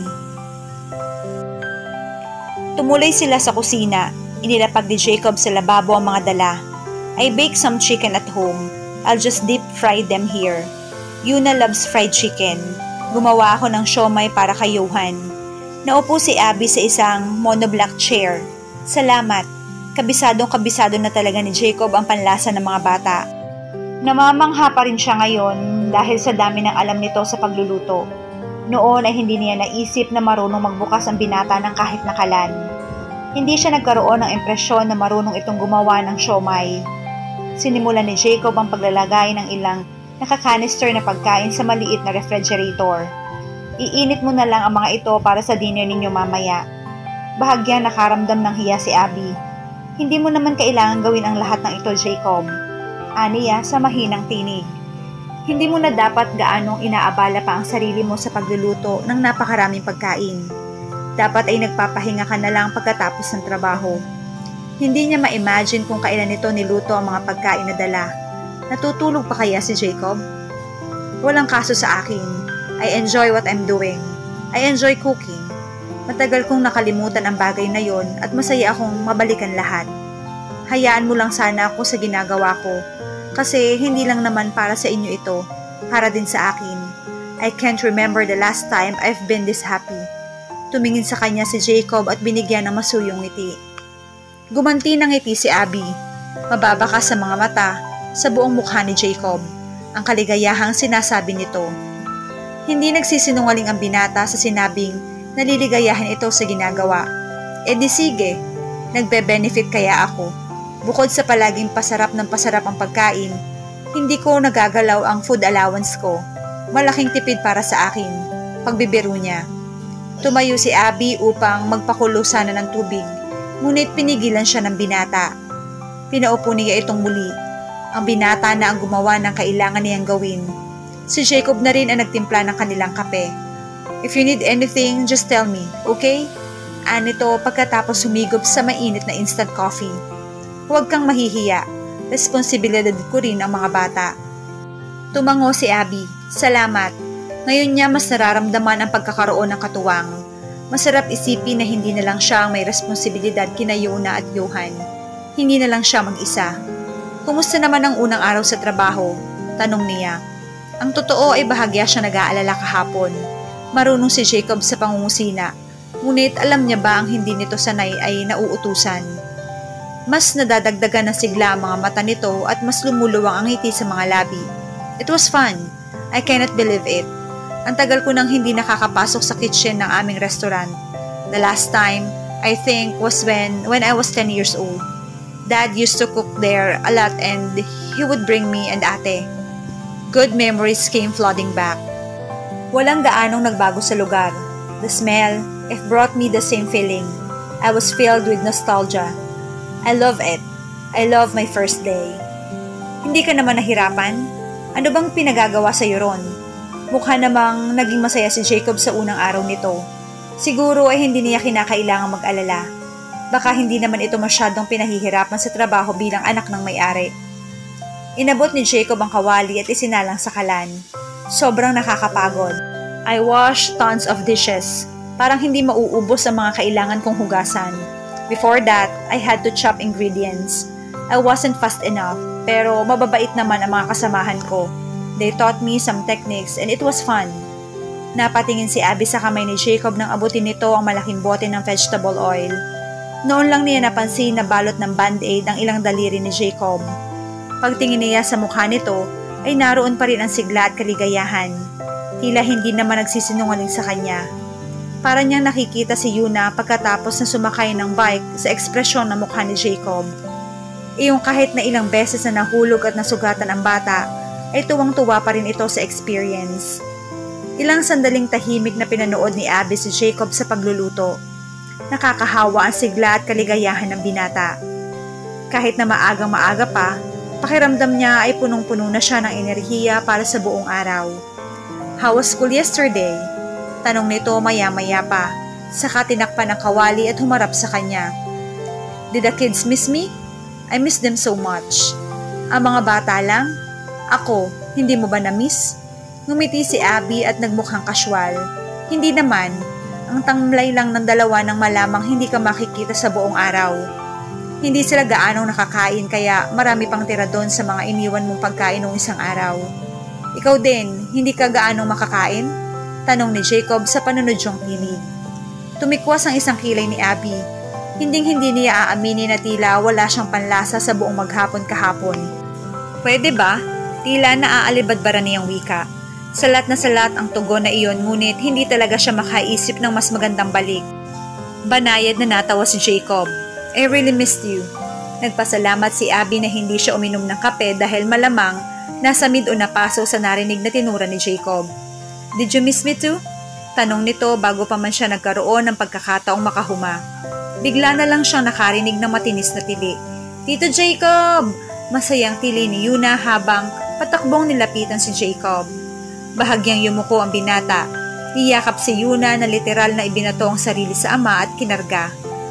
[SPEAKER 2] Tumulay sila sa kusina. Inilapag ni Jacob sa lababo ang mga dala. I baked some chicken at home. I'll just deep fry them here. Yuna loves fried chicken. Gumawa ako ng siomay para kay Johan. Naupo si Abby sa isang monoblock chair. Salamat. Kabisado na talaga ni Jacob ang panlasa ng mga bata. Namamangha pa rin siya ngayon dahil sa dami ng alam nito sa pagluluto. Noon ay hindi niya naisip na marunong magbukas ang binata ng kahit nakalan. Hindi siya nagkaroon ng impresyon na marunong itong gumawa ng siomay. Sinimulan ni Jacob ang paglalagay ng ilang nakakanister na pagkain sa maliit na refrigerator. Iinit mo na lang ang mga ito para sa dinner ninyo mamaya. Bahagyang nakaramdam ng hiya si Abby. Hindi mo naman kailangan gawin ang lahat ng ito, Jacob. Aniya sa mahinang tinig. Hindi mo na dapat gaanong inaabala pa ang sarili mo sa pagluluto ng napakaraming pagkain. Dapat ay nagpapahinga ka na lang pagkatapos ng trabaho. Hindi niya ma-imagine kung kailan nito niluto ang mga pagkain na dala. Natutulog pa kaya si Jacob? Walang kaso sa akin. I enjoy what I'm doing. I enjoy cooking. Matagal kong nakalimutan ang bagay na yon at masaya akong mabalikan lahat. Hayaan mo lang sana ako sa ginagawa ko. Kasi hindi lang naman para sa inyo ito, para din sa akin. I can't remember the last time I've been this happy. Tumingin sa kanya si Jacob at binigyan ng masuyong ngiti. Gumanti ng ngiti si Abby. Mababa ka sa mga mata, sa buong mukha ni Jacob. Ang kaligayahang sinasabi nito. Hindi nagsisinungaling ang binata sa sinabing naliligayahan ito sa ginagawa. E di sige, nagbe-benefit kaya ako. Bukod sa palaging pasarap ng pasarap ang pagkain, hindi ko nagagalaw ang food allowance ko. Malaking tipid para sa akin. Pagbibiro niya. Tumayo si Abby upang magpakulo sana ng tubig, ngunit pinigilan siya ng binata. Pinaupo niya itong muli. Ang binata na ang gumawa ng kailangan niyang gawin. Si Jacob na rin ang nagtimpla ng kanilang kape. If you need anything, just tell me, okay? Anito pagkatapos humigop sa mainit na instant coffee. Huwag kang mahihiya. Responsibilidad ko rin ang mga bata. Tumango si Abby. Salamat. Ngayon niya mas nararamdaman ang pagkakaroon ng katuwang. Masarap isipin na hindi na lang siya ang may responsibilidad kina Yona at Johan. Hindi na lang siya mag-isa. Kumusta naman ang unang araw sa trabaho? Tanong niya. Ang totoo ay bahagya siya nag-aalala kahapon. Marunong si Jacob sa pangungusina. Ngunit alam niya ba ang hindi nito sanay ay nauutusan? Mas nadadagdagan ng sigla ang mga mata nito at mas lumuluwang ang ngiti sa mga labi. It was fun. I cannot believe it. Ang tagal ko nang hindi nakakapasok sa kitchen ng aming restaurant. The last time, I think, was when I was 10 years old. Dad used to cook there a lot and he would bring me and ate. Good memories came flooding back. Walang gaanong nagbago sa lugar. The smell, it brought me the same feeling. I was filled with nostalgia. I love it. I love my first day. Hindi ka naman nahirapan? Ano bang pinagagawa sa iyo ron? Mukha namang naging masaya si Jacob sa unang araw nito. Siguro ay hindi niya kinakailangang mag-alala. Baka hindi naman ito masyadong pinahihirapan sa trabaho bilang anak ng may-ari. Inabot ni Jacob ang kawali at isinalang sa kalan. Sobrang nakakapagod. I washed tons of dishes. Parang hindi mauubos ang mga kailangan kong hugasan. Before that, I had to chop ingredients. I wasn't fast enough, pero mababait naman ang mga kasamahan ko. They taught me some techniques and it was fun. Napatingin si Abby sa kamay ni Jacob nang abutin nito ang malaking bote ng vegetable oil. Noon lang niya napansin na balot ng band-aid ang ilang daliri ni Jacob. Pagtingin niya sa mukha nito, ay naroon pa rin ang sigla at kaligayahan. Tila hindi naman nagsisinungaling sa kanya. Para niyang nakikita si Yuna pagkatapos na sumakay ng bike sa ekspresyon ng mukha ni Jacob. Iyong kahit na ilang beses na nahulog at nasugatan ang bata, ay tuwang-tuwa pa rin ito sa experience. Ilang sandaling tahimik na pinanood ni Abby si Jacob sa pagluluto. Nakakahawa ang sigla at kaligayahan ng binata. Kahit na maagang-maaga pa, Pakiramdam niya ay punong-puno na siya ng enerhiya para sa buong araw. "How was school yesterday?" Tanong nito maya-maya pa, saka tinakpan ng kawali at humarap sa kanya. "Did the kids miss me? I miss them so much." "Ang mga bata lang? Ako, hindi mo ba na-miss?" Ngumiti si Abby at nagmukhang kasywal. "Hindi naman. Ang tamlay lang ng dalawa nang malamang hindi ka makikita sa buong araw. Hindi sila gaanong nakakain kaya marami pang tira doon sa mga iniwan mong pagkain noong isang araw. Ikaw din, hindi ka gaanong makakain?" Tanong ni Jacob sa panunudyong tinig. Tumikwas ang isang kilay ni Abby. Hinding-hindi niya aaminin na tila wala siyang panlasa sa buong maghapon kahapon. "Pwede ba?" Tila naaalibadbara niyang wika. Salat na salat ang tugon na iyon, ngunit hindi talaga siya makaisip ng mas magandang balik. Banayad na natawa si Jacob. "I really missed you." Nagpasalamat si Abby na hindi siya uminom ng kape dahil malamang nasa mid o napaso sa narinig na tinura ni Jacob. "Did you miss me too?" Tanong nito bago pa man siya nagkaroon ng pagkakataong makahuma. Bigla na lang siyang nakarinig ng matinis na tili. "Tito Jacob!" Masayang tili ni Yuna habang patakbong nilapitan si Jacob. Bahagyang yumuko ang binata. Niyakap si Yuna na literal na ibinato ang sarili sa ama at kinarga.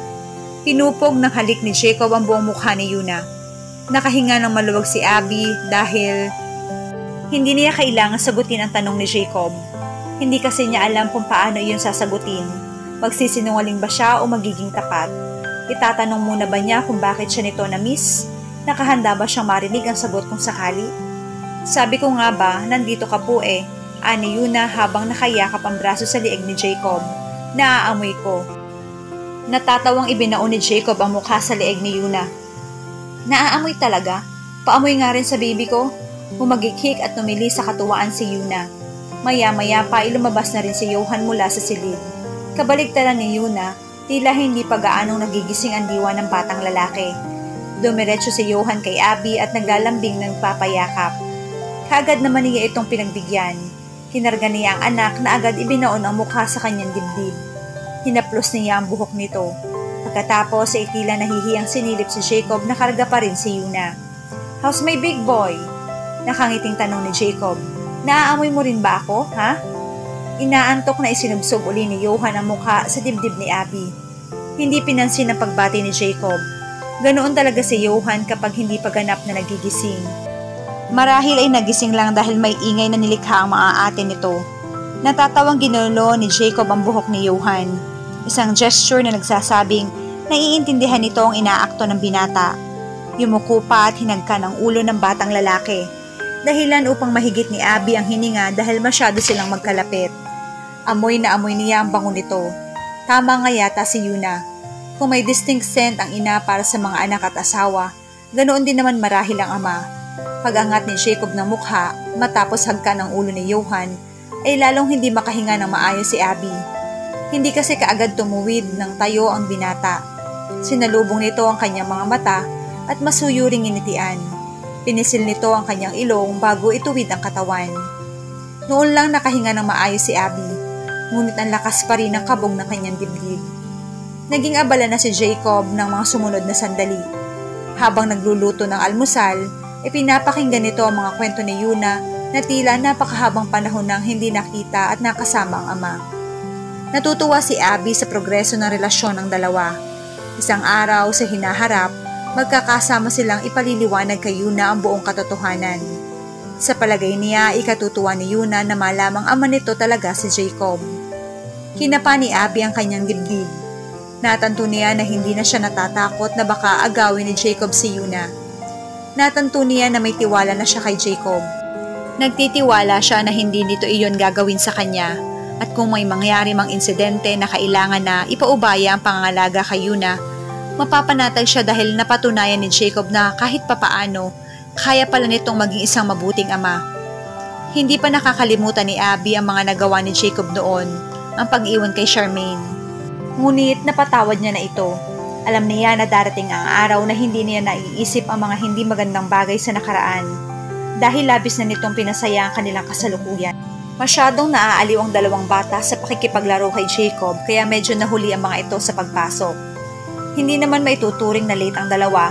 [SPEAKER 2] Pinupog ng halik ni Jacob ang buong mukha ni Yuna. Nakahinga ng maluwag si Abby dahil hindi niya kailangan sagutin ang tanong ni Jacob. Hindi kasi niya alam kung paano iyon sasagutin. Magsisinungaling ba siya o magiging tapat? Itatanong muna ba niya kung bakit siya nito na-miss? Nakahanda ba siyang marinig ang sagot kung sakali? "Sabi ko nga ba, nandito ka po eh," ani Yuna habang nakayakap ang braso sa lieg ni Jacob. "Naaamoy ko." Natatawang ibinao ni Jacob ang mukha sa lieg ni Yuna. "Naaamoy talaga? Paamoy nga rin sa baby ko." Humagikik at tumili sa katuwaan si Yuna. Maya-maya pa ilumabas na rin si Johan mula sa silid. Kabaligtaran ni Yuna, tila hindi pa gaanong nagigising ang diwa ng batang lalaki. Dumiretso si Johan kay Abby at naglalambing ng papayakap. Kaagad naman niya itong pinagbigyan. Kinarga niya ang anak na agad ibinaon ang mukha sa kanyang dibdib. Hinaplos niya ang buhok nito. Pagkatapos ay tila nahihiyang sinilip si Jacob na karga pa rin si Yuna. "How's my big boy?" Nakangiting tanong ni Jacob. "Naaamoy mo rin ba ako, ha?" Inaantok na isinubsob uli ni Johan ang mukha sa dibdib ni Abby. Hindi pinansin ang pagbati ni Jacob. Ganoon talaga si Johan kapag hindi pa ganap na nagigising. Marahil ay nagising lang dahil may ingay na nilikha ang mga ate nito. Natatawang ginulo ni Jacob ang buhok ni Johan. Isang gesture na nagsasabing naiintindihan nito ang inaakto ng binata. Yumuko pa at hinagkan ang ulo ng batang lalaki. Dahilan upang mahigit ni Abby ang hininga dahil masyado silang magkalapit. Amoy na amoy niya ang bango nito. Tama nga yata si Yuna. Kung may distinct scent ang ina para sa mga anak at asawa, ganoon din naman marahil ang ama. Pag-angat ni Jacob ng mukha matapos hagkan ang ulo ni Johan, ay lalong hindi makahinga ng maayos si Abby. Hindi kasi kaagad tumuwid ng tayo ang binata. Sinalubong nito ang kanyang mga mata at masuyuring initian. Pinisil nito ang kanyang ilong bago ituwid ang katawan. Noon lang nakahinga ng maayos si Abby, ngunit ang lakas pa rin ng kabog ng kanyang dibdib. Naging abala na si Jacob ng mga sumunod na sandali. Habang nagluluto ng almusal, pinapakinggan nito ang mga kwento ni Yuna na tila napakahabang panahon nang hindi nakita at nakasama ang ama. Natutuwa si Abby sa progreso ng relasyon ng dalawa. Isang araw sa hinaharap, magkakasama silang ipaliliwanag kay Yuna ang buong katotohanan. Sa palagay niya, ikatutuwa ni Yuna na malamang ama nito talaga si Jacob. Kinapa ni Abby ang kanyang dibdib. Natanto niya na hindi na siya natatakot na baka agawin ni Jacob si Yuna. Natanto niya na may tiwala na siya kay Jacob. Nagtitiwala siya na hindi nito iyon gagawin sa kanya at kung may mangyari mang insidente na kailangan na ipaubaya ang pangangalaga kay Yuna, mapapanatag siya dahil napatunayan ni Jacob na kahit papaano, kaya pala nitong maging isang mabuting ama. Hindi pa nakakalimutan ni Abby ang mga nagawa ni Jacob noon, ang pag-iwan kay Charmaine. Ngunit napatawad niya na ito. Alam niya na darating ang araw na hindi niya naiisip ang mga hindi magandang bagay sa nakaraan dahil labis na nitong pinasaya ang kanilang kasalukuyan. Masyadong naaaliw ang dalawang bata sa pakikipaglaro kay Jacob kaya medyo nahuli ang mga ito sa pagpasok. Hindi naman maituturing na late ang dalawa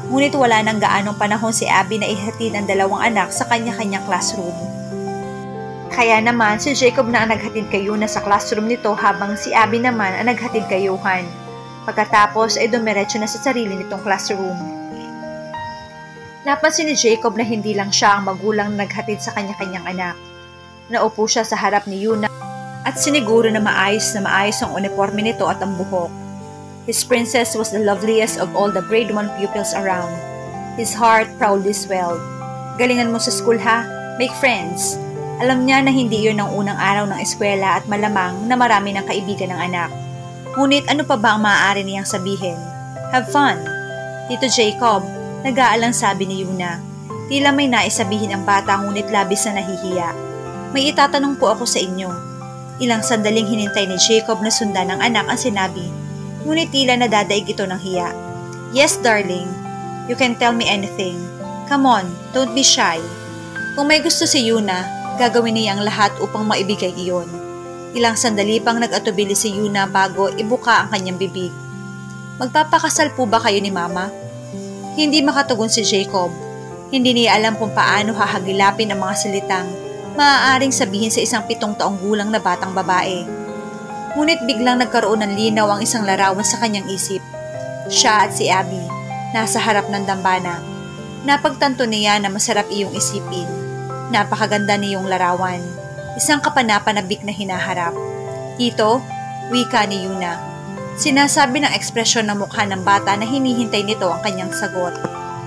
[SPEAKER 2] Ngunit wala nang gaanong panahon si Abby na ihatid ang dalawang anak sa kanya-kanyang classroom. Kaya naman si Jacob na ang naghatid kay Yuna sa classroom nito habang si Abby naman ang naghatid kay Johan. Pagkatapos ay dumiretso na sa sarili nitong classroom. Napansin ni Jacob na hindi lang siya ang magulang na naghatid sa kanya-kanyang anak. Naupo siya sa harap ni Yuna at siniguro na maayos ang uniforme nito at ang buhok. His princess was the loveliest of all the grade 1 pupils around. His heart proudly swelled. Galingan mo sa school ha, make friends. Alam niya na hindi iyon ang unang araw ng eskwela at malamang na marami ng kaibigan ng anak. Ngunit ano pa ba ang maaari niyang sabihin? Have fun. Tito Jacob, nag-aalang sabi ni Yuna. Tila may naisabihin ang bata ngunit labis na nahihiya. May itatanong po ako sa inyo. Ilang sandaling hinintay ni Jacob na sundan ng anak ang sinabi. Ngunit tila nadadaig ito ng hiya. Yes, darling. You can tell me anything. Come on, don't be shy. Kung may gusto si Yuna, gagawin niya ang lahat upang maibigay iyon. Ilang sandali pang nag-atubili si Yuna bago ibuka ang kanyang bibig. Magpapakasal po ba kayo ni Mama? Hindi makatugon si Jacob. Hindi niya alam kung paano hahagilapin ang mga salitang maaaring sabihin sa isang 7 taong gulang na batang babae. Ngunit biglang nagkaroon ng linaw ang isang larawan sa kanyang isip. Siya at si Abby, nasa harap ng dambana. Napagtanto niya na masarap iyong isipin. Napakaganda niyong larawan. Isang kapanapanabik na hinaharap. Tito, wika ni Yuna. Sinasabi ng ekspresyon ng mukha ng bata na hinihintay nito ang kanyang sagot.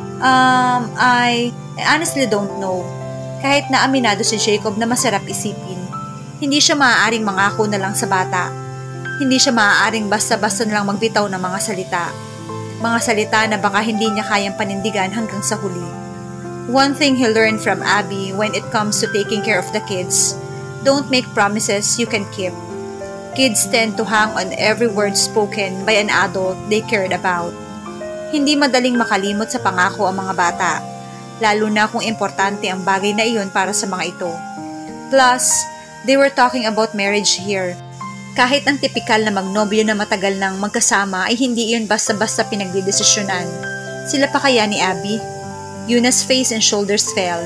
[SPEAKER 2] I honestly don't know. Kahit na aminado si Jacob na masarap isipin, hindi siya maaaring mangako na lang sa bata. Hindi siya maaaring basta-basta na lang magbitaw ng mga salita. Mga salita na baka hindi niya kayang panindigan hanggang sa huli. One thing he learned from Abby when it comes to taking care of the kids, don't make promises you can keep. Kids tend to hang on every word spoken by an adult they cared about. Hindi madaling makalimot sa pangako ang mga bata, lalo na kung importante ang bagay na iyon para sa mga ito. Plus, they were talking about marriage here. Kahit ang tipikal na magnobyo na matagal nang magkasama ay hindi iyon basta-basta pinagdidesisyonan. Sila pa kaya ni Abby? Yuna's face and shoulders fell.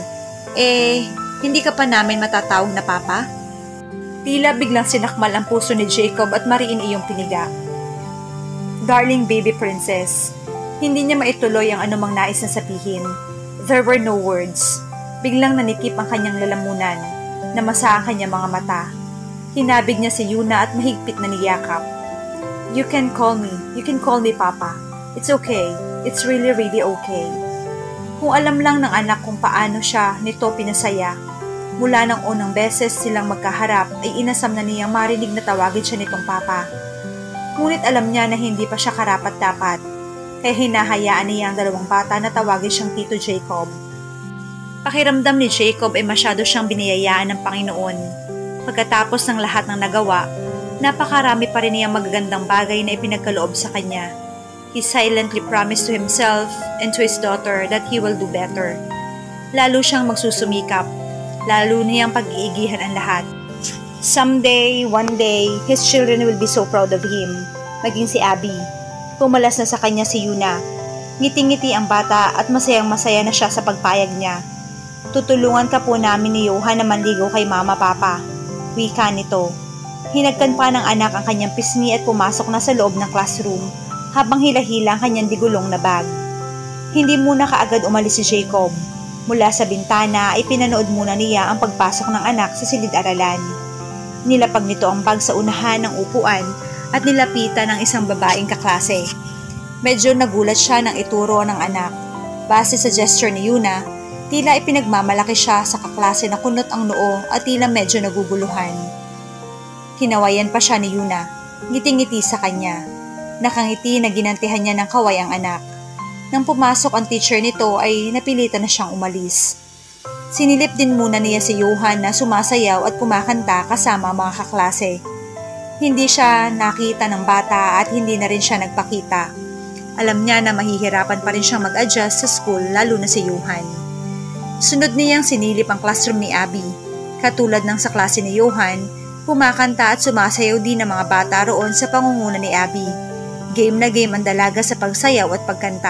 [SPEAKER 2] Hindi ka pa namin matatawag na papa? Tila biglang sinakmal ang puso ni Jacob at mariin iyong piniga. Darling baby princess, hindi niya maituloy ang anumang nais na sabihin. There were no words. Biglang nanikip ang kanyang lalamunan. Namasa ang kanyang mga mata. Hinabig niya si Yuna at mahigpit na niyakap. You can call me Papa. It's okay. It's really okay. Kung alam lang ng anak kung paano siya nito pinasaya, mula ng unang beses silang magkaharap ay inasam na niyang marinig na tawagin siya nitong Papa. Ngunit alam niya na hindi pa siya karapat-dapat, kaya hinahayaan niya ang dalawang bata na tawagin siyang Tito Jacob. Pakiramdam ni Jacob ay masyado siyang biniyayaan ng Panginoon. Pagkatapos ng lahat ng nagawa, napakarami pa rin niyang magagandang bagay na ipinagkaloob sa kanya. He silently promised to himself and to his daughter that he will do better. Lalo siyang magsusumikap, lalo niyang pag-iigihan ang lahat. Someday, one day, his children will be so proud of him. Maging si Abby. Pumalas na sa kanya si Yuna. Ngiti-ngiti ang bata at masayang-masaya na siya sa pagpayag niya. Tutulungan ka po namin ni Johan na manligaw kay Mama Papa. Wika nito. Hinagkan pa ng anak ang kanyang pisngi at pumasok na sa loob ng classroom habang hila-hila ang kanyang digulong na bag. Hindi muna kaagad umalis si Jacob. Mula sa bintana ay pinanood muna niya ang pagpasok ng anak sa silid-aralan. Nilapag nito ang bag sa unahan ng upuan at nilapitan ng isang babaeng kaklase. Medyo nagulat siya nang ituro ng anak. Base sa gesture ni Yuna, tila ipinagmamalaki siya sa kaklase na kunot ang noo at tila medyo naguguluhan. Hinawayan pa siya ni Yuna, ngiti-ngiti sa kanya. Nakangiti na ginantihan niya ng kaway ang anak. Nang pumasok ang teacher nito ay napilitan na siyang umalis. Sinilip din muna niya si Johan na sumasayaw at kumakanta kasama ang mga kaklase. Hindi siya nakita ng bata at hindi na rin siya nagpakita. Alam niya na mahihirapan pa rin siyang mag-adjust sa school lalo na si Johan. Sunod niyang sinilip ang classroom ni Abby. Katulad ng sa klase ni Johan, kumakanta at sumasayaw din ang mga bata roon sa pangunguna ni Abby. Game na game ang dalaga sa pagsayaw at pagkanta.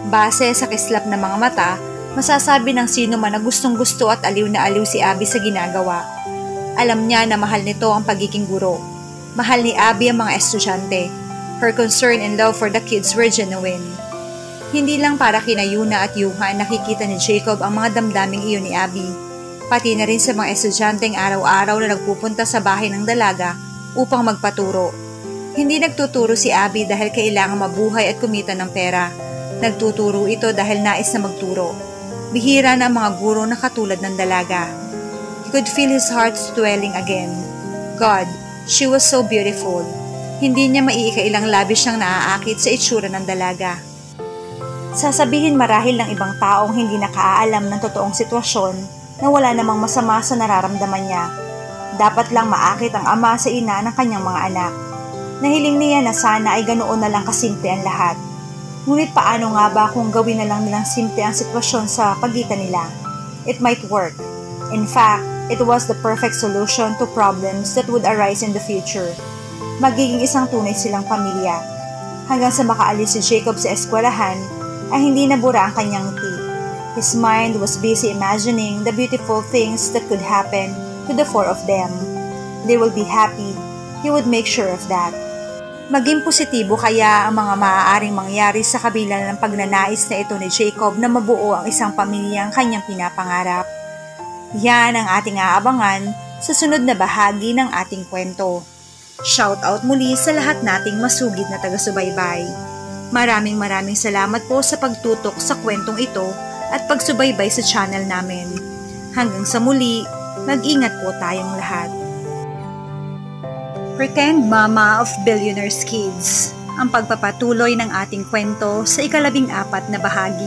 [SPEAKER 2] Base sa kislap ng mga mata, masasabi ng sino man na gustong gusto at aliw na aliw si Abby sa ginagawa. Alam niya na mahal nito ang pagiging guro. Mahal ni Abby ang mga estudyante. Her concern and love for the kids were genuine. Hindi lang para kina Yuna at Yuhan nakikita ni Jacob ang mga damdaming iyon ni Abby. Pati na rin sa mga estudyanteng araw-araw na nagpupunta sa bahay ng dalaga upang magpaturo. Hindi nagtuturo si Abby dahil kailangan mabuhay at kumita ng pera. Nagtuturo ito dahil nais na magturo. Bihira na ang mga guro na katulad ng dalaga. He could feel his heart swelling again. God, she was so beautiful. Hindi niya maiikailang labis siyang naaakit sa itsura ng dalaga. Sasabihin marahil ng ibang taong hindi nakaalam ng totoong sitwasyon na wala namang masama sa nararamdaman niya. Dapat lang maakit ang ama sa ina ng kanyang mga anak. Nahiling niya na sana ay ganoon na lang kasimple ang lahat. Ngunit paano nga ba kung gawin na lang nilang simple ang sitwasyon sa pagitan nila? It might work. In fact, it was the perfect solution to problems that would arise in the future. Magiging isang tunay silang pamilya. Hanggang sa makaalis si Jacob sa eskwelahan, ay hindi nabura ang kanyang ngiti. His mind was busy imagining the beautiful things that could happen to the four of them. They will be happy. He would make sure of that. Maging positibo kaya ang mga maaaring mangyari sa kabila ng pagnanais na ito ni Jacob na mabuo ang isang pamilyang kanyang pinapangarap. Yan ang ating aabangan sa sunod na bahagi ng ating kwento. Shout out muli sa lahat nating masugid na taga-subaybay. Maraming salamat po sa pagtutok sa kwentong ito at pagsubaybay sa channel namin. Hanggang sa muli, mag-ingat po tayong lahat. Pretend Mama of Billionaire's Kids, ang pagpapatuloy ng ating kwento sa ika-14 na bahagi.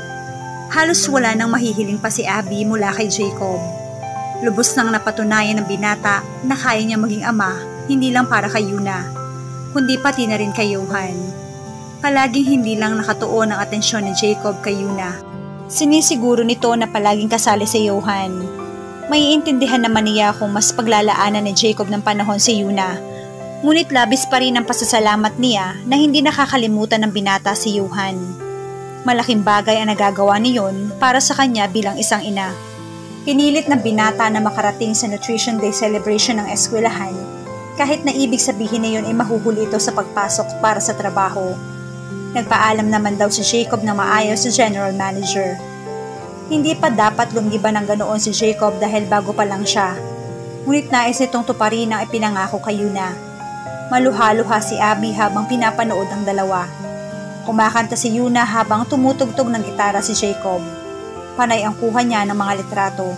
[SPEAKER 2] Halos wala nang mahihiling pa si Abby mula kay Jacob. Lubos nang napatunayan ng binata na kaya niya maging ama, hindi lang para kay Yuna, kundi pati na rin kay Johan. Palaging hindi lang nakatuon ang atensyon ni Jacob kay Yuna. Sinisiguro nito na palaging kasali si Johan. Maiintindihan naman niya kung mas paglalaanan ni Jacob ng panahon si Yuna. Ngunit labis pa rin ang pasasalamat niya na hindi nakakalimutan ng binata si Johan. Malaking bagay ang nagagawa niyon para sa kanya bilang isang ina. Pinilit ng binata na makarating sa Nutrition Day celebration ng eskwelahan, kahit na ibig sabihin na yun ay mahuhuli ito sa pagpasok para sa trabaho. Nagpaalam naman daw si Jacob na maayos sa general manager. Hindi pa dapat lumiban ng ganoon si Jacob dahil bago pa lang siya. Ngunit nais nitong tuparin ang ipinangako kay Yuna. Maluha-luha si Abby habang pinapanood ang dalawa. Kumakanta si Yuna habang tumutugtog ng gitara si Jacob. Panay ang kuha niya ng mga litrato.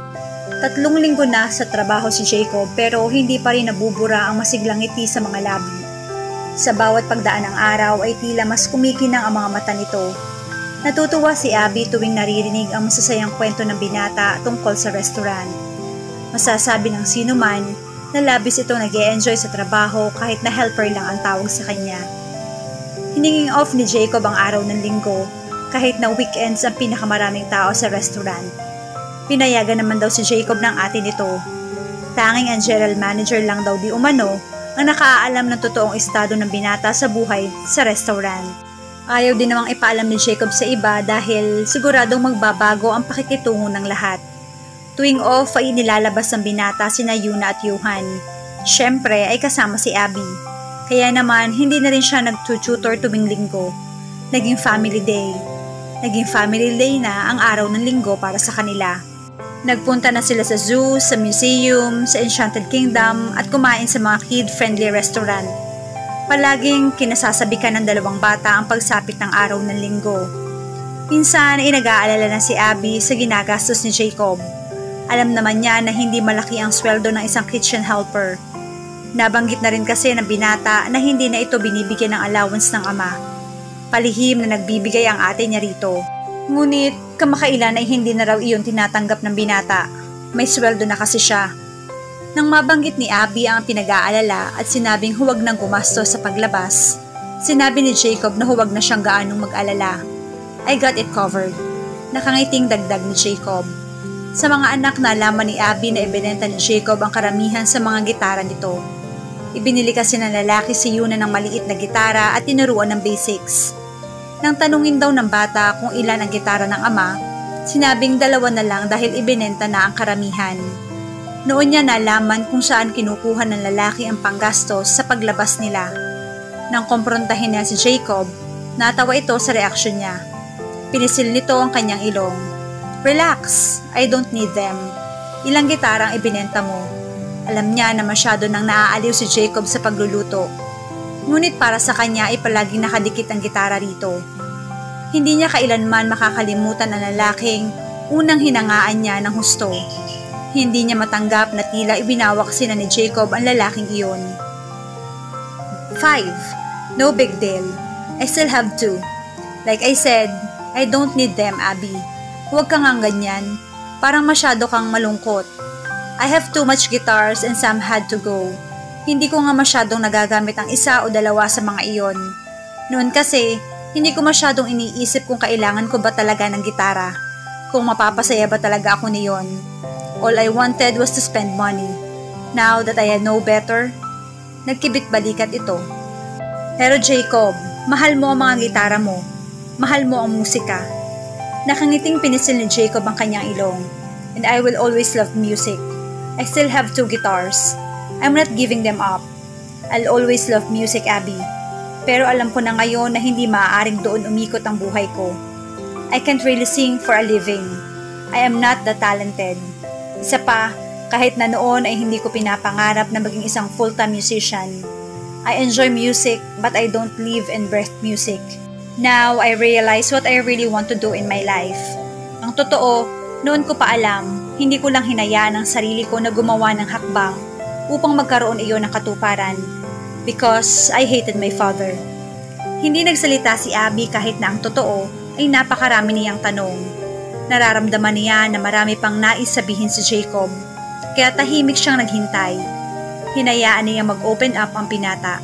[SPEAKER 2] 3 linggo na sa trabaho si Jacob pero hindi pa rin nabubura ang masiglang ngiti sa mga labi. Sa bawat pagdaan ng araw ay tila mas kumikinang ang mga mata nito. Natutuwa si Abby tuwing naririnig ang masasayang kwento ng binata tungkol sa restaurant. Masasabi ng sino man na labis itong nag-e-enjoy sa trabaho kahit na helper lang ang tawag sa kanya. Hininging off ni Jacob ang araw ng linggo kahit na weekends ang pinakamaraming tao sa restaurant. Pinayagan naman daw si Jacob ng ate nito. Tanging ang general manager lang daw di umano ang nakaalam ng totoong estado ng binata sa buhay sa restaurant. Ayaw din namang ipaalam ni Jacob sa iba dahil siguradong magbabago ang pakikitungo ng lahat. Tuwing off ay nilalabas ng binata sina Yuna at Johan. Siyempre ay kasama si Abby. Kaya naman hindi na rin siya nag-tutor tuwing linggo. Naging family day. Naging family day na ang araw ng linggo para sa kanila. Nagpunta na sila sa zoo, sa museum, sa Enchanted Kingdom at kumain sa mga kid-friendly restaurant. Palaging kinasasabikan ng dalawang bata ang pagsapit ng araw ng linggo. Minsan ay nag-aalala na si Abby sa ginagastos ni Jacob. Alam naman niya na hindi malaki ang sweldo ng isang kitchen helper. Nabanggit na rin kasi ng binata na hindi na ito binibigyan ng allowance ng ama. Palihim na nagbibigay ang ate niya rito. Ngunit kamakailan ay hindi na raw iyon tinatanggap ng binata. May sweldo na kasi siya. Nang mabanggit ni Abby ang pinag-aalala at sinabing huwag nang gumastos sa paglabas, sinabi ni Jacob na huwag na siyang gaanong mag-alala. I got it covered. Nakangiting dagdag ni Jacob. Sa mga anak na alaman ni Abby na ibinenta ni Jacob ang karamihan sa mga gitara nito. Ibinili kasi ng lalaki si Yuna ng maliit na gitara at tinuruan ng basics. Nang tanungin daw ng bata kung ilan ang gitara ng ama, sinabing 2 na lang dahil ibinenta na ang karamihan. Noon niya nalaman kung saan kinukuha ng lalaki ang panggastos sa paglabas nila. Nang komprontahin niya si Jacob, natawa ito sa reaksyon niya. Pinisil nito ang kanyang ilong. Relax, I don't need them. Ilang gitara ang ibinenta mo? Alam niya na masyado nang naaaliw si Jacob sa pagluluto. Ngunit para sa kanya ay palaging nakadikit ang gitara rito. Hindi niya kailanman makakalimutan ang lalaking unang hinangaan niya ng husto. Hindi niya matanggap na tila ibinawak sina ni Jacob ang lalaking iyon. 5. No big deal. I still have 2. Like I said, I don't need them, Abby. Huwag kang ang ganyan. Parang masyado kang malungkot. I have too much guitars and some had to go. Hindi ko nga masyadong nagagamit ang 1 o 2 sa mga iyon. Noon kasi, hindi ko masyadong iniisip kung kailangan ko ba talaga ng gitara. Kung mapapasaya ba talaga ako niyon. All I wanted was to spend money. Now that I had no better, nagkibit-balikat ito. Pero Jacob, mahal mo ang mga gitara mo. Mahal mo ang musika. Nakangiting pinisil ni Jacob ang kanyang ilong. And I will always love music. I still have 2 guitars. I'm not giving them up. I'll always love music, Abby. Pero alam ko na ngayon na hindi maaaring doon umikot ang buhay ko. I can't really sing for a living. I am not that talented. Isa pa, kahit na noon ay hindi ko pinapangarap na maging isang full-time musician. I enjoy music but I don't live and breathe music. Now, I realize what I really want to do in my life. Ang totoo, noon ko pa alam, hindi ko lang hinayaan ang sarili ko na gumawa ng hakbang upang magkaroon iyon ng katuparan because I hated my father. Hindi nagsalita si Abby kahit na ang totoo ay napakarami niyang tanong. Nararamdaman niya na marami pang nais sabihin si Jacob, kaya tahimik siyang naghintay. Hinayaan niya mag-open up ang pinata.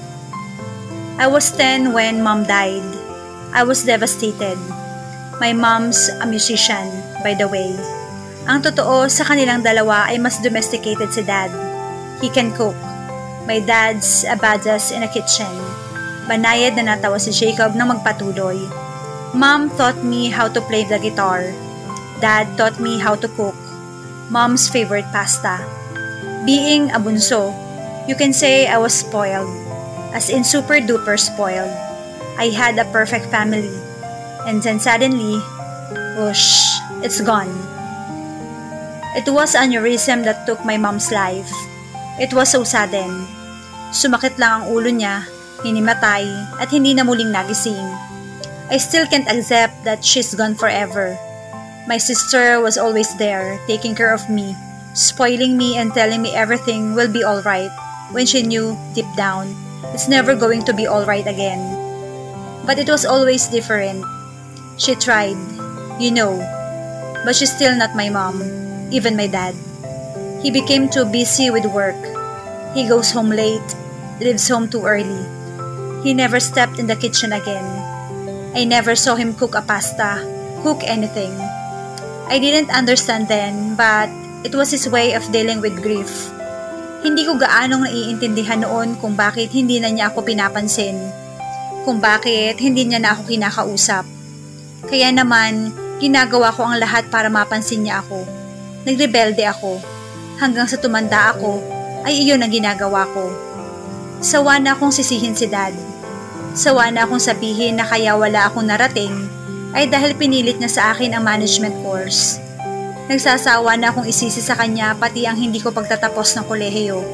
[SPEAKER 2] I was 10 when Mom died. I was devastated. My mom's a musician, by the way. Ang totoo, sa kanilang dalawa ay mas domesticated si Dad. He can cook. My dad's a badass in a kitchen. Banayad na natawa si Jacob nang magpatuloy. Mom taught me how to play the guitar. Dad taught me how to cook. Mom's favorite pasta. Being a bunso, you can say I was spoiled. As in super duper spoiled. I had a perfect family. And then suddenly, whoosh, it's gone. It was an aneurysm that took my mom's life. It was so sudden. Sumakit lang ang ulo niya, hinimatay, at hindi na muling nagising. I still can't accept that she's gone forever. My sister was always there, taking care of me, spoiling me and telling me everything will be alright, when she knew, deep down, it's never going to be alright again. But it was always different. She tried, you know, but she's still not my mom, even my dad. He became too busy with work. He goes home late, leaves home too early. He never stepped in the kitchen again. I never saw him cook a pasta, cook anything. I didn't understand then, but it was his way of dealing with grief. Hindi ko gaanong naiintindihan noon kung bakit hindi na niya ako pinapansin. Kung bakit hindi niya na ako kinakausap. Kaya naman, ginagawa ko ang lahat para mapansin niya ako. Nagrebelde ako. Hanggang sa tumanda ako, ay iyon ang ginagawa ko. Sawa na akong sisihin si Dad. Sawa na akong sabihin na kaya wala akong narating ay dahil pinilit niya sa akin ang management course. Nagsasawa na akong isisi sa kanya pati ang hindi ko pagtatapos ng kolehiyo.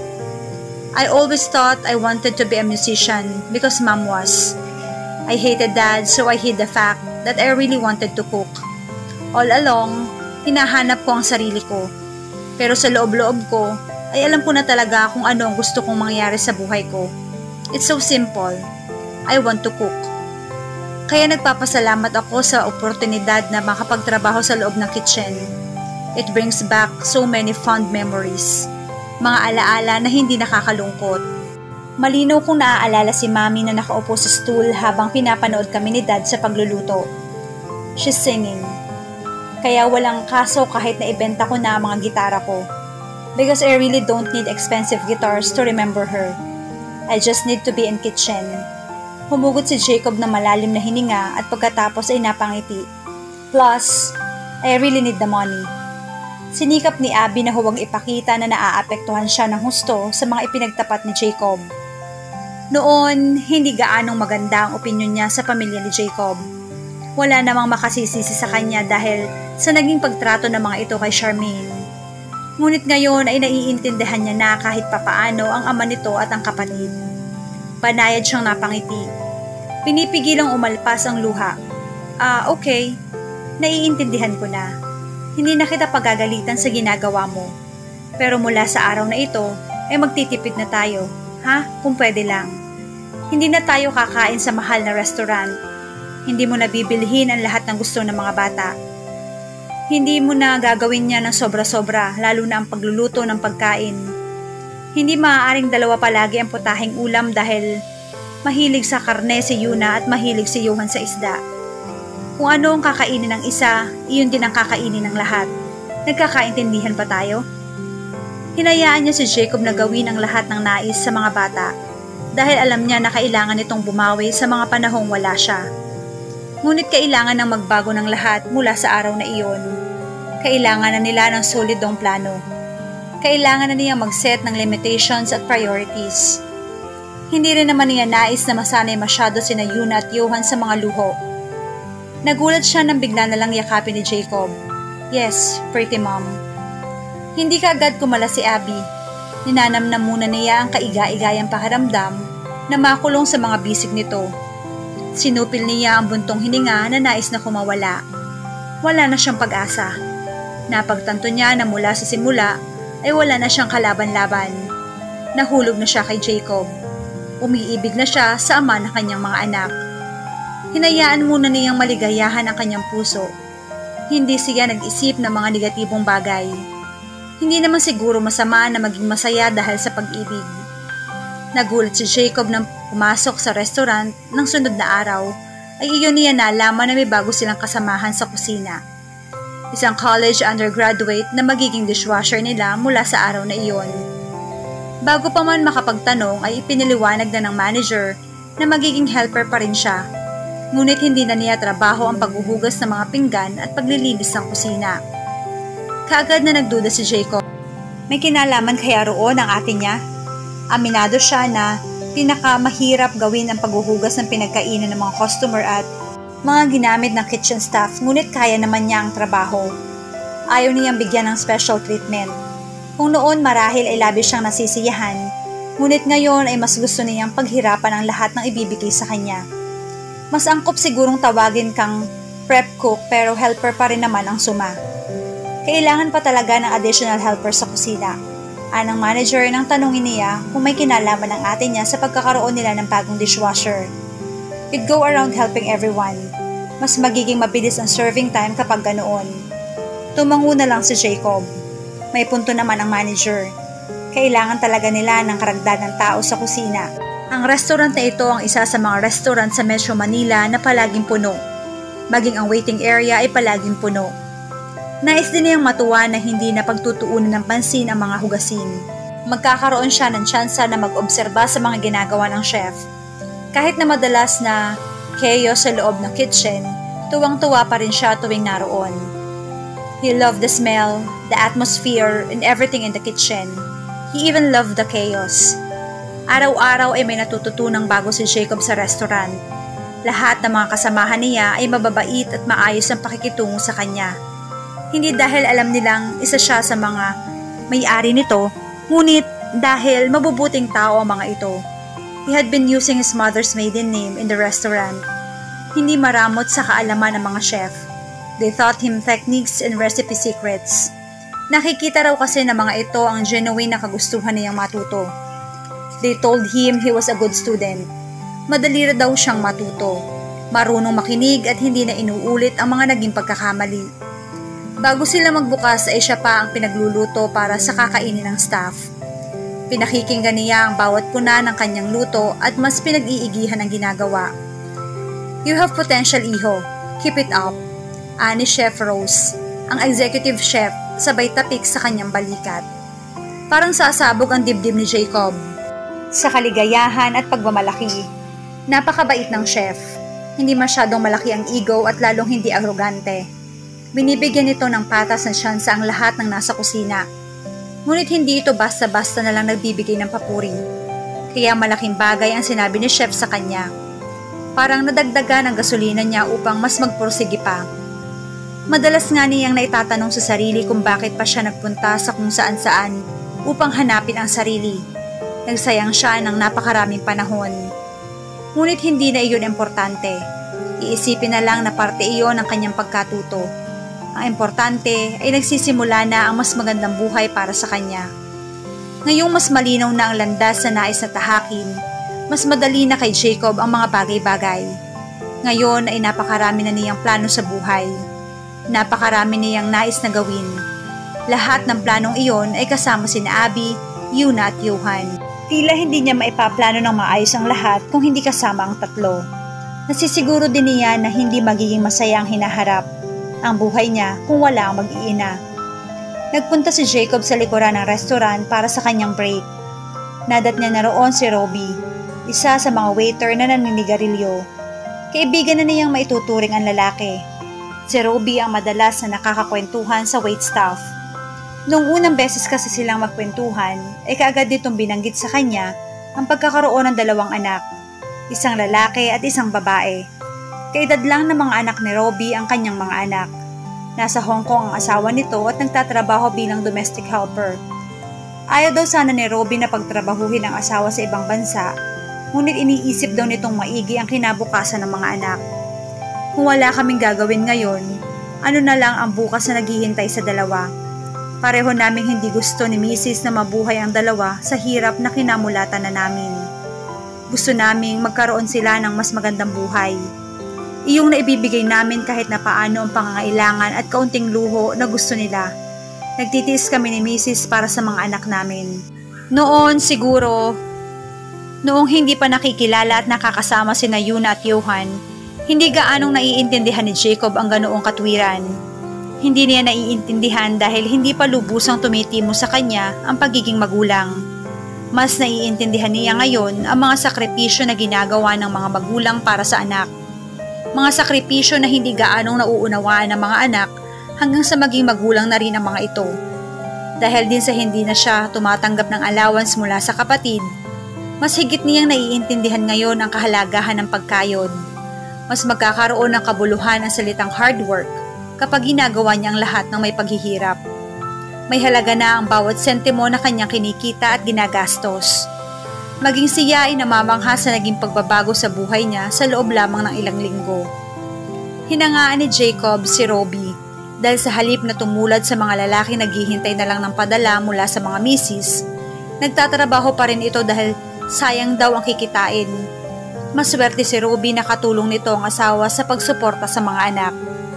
[SPEAKER 2] I always thought I wanted to be a musician because Mom was. I hated Dad so I hid the fact that I really wanted to cook. All along, hinahanap ko ang sarili ko. Pero sa loob-loob ko, ay alam ko na talaga kung ano ang gusto kong mangyari sa buhay ko. It's so simple. I want to cook. Kaya nagpapasalamat ako sa oportunidad na makapagtrabaho sa loob ng kitchen. It brings back so many fond memories. Mga alaala na hindi nakakalungkot. Malinaw kong naaalala si Mami na nakaupo sa stool habang pinapanood kami ni Dad sa pagluluto. She's singing. Kaya walang kaso kahit na ibenta ko na ang mga gitara ko. Because I really don't need expensive guitars to remember her. I just need to be in kitchen. Humugot si Jacob na malalim na hininga at pagkatapos ay napangiti. Plus, I really need the money. Sinikap ni Abby na huwag ipakita na naaapektuhan siya ng husto sa mga ipinagtapat ni Jacob. Noon, hindi gaanong maganda ang opinyon niya sa pamilya ni Jacob. Wala namang makasisisi sa kanya dahil sa naging pagtrato ng mga ito kay Charmaine. Ngunit ngayon ay naiintindihan niya na kahit papaano ang ama nito at ang kapatid. Banayad siyang napangiti. Pinipigilang umalpas ang luha. Okay. Naiintindihan ko na. Hindi na kita pagagalitan sa ginagawa mo. Pero mula sa araw na ito, ay magtitipid na tayo. Ha? Kung pwede lang. Hindi na tayo kakain sa mahal na restaurant. Hindi mo na bibilhin ang lahat ng gusto ng mga bata. Hindi mo na gagawin niya ng sobra-sobra, lalo na ang pagluluto ng pagkain. Hindi maaaring dalawa palagi ang putahing ulam dahil mahilig sa karne si Yuna at mahilig si Johan sa isda. Kung ano ang kakainin ng isa, iyon din ang kakainin ng lahat. Nagkakaintindihan pa tayo? Hinayaan niya si Jacob na gawin ang lahat ng nais sa mga bata dahil alam niya na kailangan nitong bumawi sa mga panahong wala siya. Ngunit kailangan ng magbago ng lahat mula sa araw na iyon. Kailangan na nila ng solidong plano. Kailangan na niya mag-set ng limitations at priorities. Hindi rin naman niya nais na masanay masyado sina Yuna at Johan sa mga luho. Nagulat siya nang bigla na lang yakapin ni Jacob. Yes, pretty mom. Hindi kaagad kumala si Abby. Ninanamnam muna niya ang kaiga-igayang pakiramdam na makulong sa mga bisig nito. Sinupil niya ang buntong hininga na nais na kumawala. Wala na siyang pag-asa. Napagtanto niya na mula sa simula ay wala na siyang kalaban-laban. Nahulog na siya kay Jacob. Umiibig na siya sa ama ng kanyang mga anak. Hinayaan muna niyang maligayahan ang kanyang puso. Hindi siya nag-isip ng mga negatibong bagay. Hindi naman siguro masama na maging masaya dahil sa pag-ibig. Nagulat si Jacob nang pumasok sa restaurant ng sunod na araw ay iyon niya nalaman na may bago silang kasamahan sa kusina. Isang college undergraduate na magiging dishwasher nila mula sa araw na iyon. Bago pa man makapagtanong ay ipiniliwanag na ng manager na magiging helper pa rin siya. Ngunit hindi na niya trabaho ang paghuhugas ng mga pinggan at paglilinis ng kusina. Kaagad na nagduda si Jacob. May kinalaman kaya roon ang ate niya? Aminado siya na pinakamahirap gawin ang paghuhugas ng pinagkainan ng mga customer at mga ginamit ng kitchen staff, ngunit kaya naman niya ang trabaho. Ayaw niyang bigyan ng special treatment. Kung noon marahil ay labis siyang nasisiyahan, ngunit ngayon ay mas gusto niyang paghirapan ang lahat ng ibibigay sa kanya. Mas angkop sigurong tawagin kang prep cook pero helper pa rin naman ang suma. Kailangan pa talaga ng additional helper sa kusina. Anang manager nang tanungin niya kung may kinalaman ng ate niya sa pagkakaroon nila ng bagong dishwasher. You'd go around helping everyone. Mas magiging mabilis ang serving time kapag ganoon. Tumango na lang si Jacob. May punto naman ang manager. Kailangan talaga nila ng karagdagang tao sa kusina. Ang restaurant na ito ang isa sa mga restaurant sa Metro Manila na palaging puno. Maging ang waiting area ay palaging puno. Nais din niyang matuwa na hindi na pagtutuunan ng pansin ang mga hugasin. Magkakaroon siya ng tsansa na mag-obserba sa mga ginagawa ng chef. Kahit na madalas na chaos sa loob ng kitchen, tuwang-tuwa pa rin siya tuwing naroon. He loved the smell, the atmosphere, and everything in the kitchen. He even loved the chaos. Araw-araw ay may natututunang bago si Jacob sa restaurant. Lahat ng mga kasamahan niya ay mababait at maayos ang pakikitungo sa kanya. Hindi dahil alam nilang isa siya sa mga may-ari nito, ngunit dahil mabubuting tao ang mga ito. He had been using his mother's maiden name in the restaurant. Hindi maramot sa kaalaman ng mga chef. They taught him techniques and recipe secrets. Nakikita raw kasi ng mga ito ang genuine na kagustuhan niyang matuto. They told him he was a good student. Madali daw siyang matuto. Marunong makinig at hindi na inuulit ang mga naging pagkakamali. Bago sila magbukas ay siya pa ang pinagluluto para sa kakainin ng staff. Pinakikinggan niya ang bawat puna ng kanyang luto at mas pinag-iigihan ang ginagawa. You have potential, iho. Keep it up. Ani Chef Rose, ang executive chef, sabay tapik sa kanyang balikat. Parang sasabog ang dibdib ni Jacob. Sa kaligayahan at pagmamalaki. Napakabait ng chef. Hindi masyadong malaki ang ego at lalong hindi arrogante. Binibigyan nito ng patas na siyansa ang lahat ng nasa kusina. Ngunit hindi ito basta-basta na lang nagbibigay ng papuri. Kaya malaking bagay ang sinabi ni chef sa kanya. Parang nadagdagan ang gasolina niya upang mas magpursige pa. Madalas nga niyang naitatanong sa sarili kung bakit pa siya nagpunta sa kung saan-saan upang hanapin ang sarili. Nagsayang siya ng napakaraming panahon. Ngunit hindi na iyon importante. Iisipin na lang na parte iyon ng kanyang pagkatuto. Ang importante ay nagsisimula na ang mas magandang buhay para sa kanya. Ngayong mas malinaw na ang landas na nais na tahakin, mas madali na kay Jacob ang mga bagay-bagay. Ngayon ay napakarami na niyang plano sa buhay. Napakarami niyang nais na gawin. Lahat ng planong iyon ay kasama sina Abby, Yuna at Johan. Tila hindi niya maipaplano ng maayos ang lahat kung hindi kasama ang tatlo. Nasisiguro din niya na hindi magiging masaya ang hinaharap ang buhay niya kung wala ang mag-iina. Nagpunta si Jacob sa likuran ng restaurant para sa kanyang break. Nadat niya na roon si Robbie, isa sa mga waiter na naninigarilyo. Kaibigan na niyang maituturing ang lalaki. Si Robbie ang madalas na nakakakwentuhan sa waitstaff. Noong unang beses kasi silang magkwentuhan, ay kaagad ditong binanggit sa kanya ang pagkakaroon ng dalawang anak, isang lalaki at isang babae. Kaedad lang ng mga anak ni Robbie ang kanyang mga anak. Nasa Hong Kong ang asawa nito at nagtatrabaho bilang domestic helper. Ayaw daw sana ni Robbie na pagtrabahuhin ang asawa sa ibang bansa, ngunit iniisip daw nitong maigi ang kinabukasan ng mga anak. Kung wala kaming gagawin ngayon, ano na lang ang bukas na naghihintay sa dalawa? Pareho naming hindi gusto ni Mrs. na mabuhay ang dalawa sa hirap na kinamulatan na namin. Gusto naming magkaroon sila ng mas magandang buhay. Iyong naibibigay namin kahit na paano ang pangangailangan at kaunting luho na gusto nila. Nagtitiis kami ni Mrs. para sa mga anak namin. Noon siguro, noong hindi pa nakikilala at nakakasama sina Yuna at Johan, hindi gaanong naiintindihan ni Jacob ang ganoong katwiran. Hindi niya naiintindihan dahil hindi pa lubusang tumitimo sa kanya ang pagiging magulang. Mas naiintindihan niya ngayon ang mga sakripisyo na ginagawa ng mga magulang para sa anak. Mga sakripisyo na hindi gaanong nauunawaan ng mga anak hanggang sa maging magulang na rin ang mga ito. Dahil din sa hindi na siya tumatanggap ng allowance mula sa kapatid, mas higit niyang naiintindihan ngayon ang kahalagahan ng pagkayod. Mas magkakaroon ng kabuluhan ang salitang hard work kapag ginagawa niya ang lahat ng may paghihirap. May halaga na ang bawat sentimo na kanyang kinikita at ginagastos. Maging siya ay namamangha sa naging pagbabago sa buhay niya sa loob lamang ng ilang linggo. Hinangaan ni Jacob si Robbie dahil sa halip na tumulad sa mga lalaki naghihintay na lang ng padala mula sa mga misis, nagtatrabaho pa rin ito dahil sayang daw ang kikitain. Maswerte si Robbie na katulong nito ang asawa sa pagsuporta sa mga anak.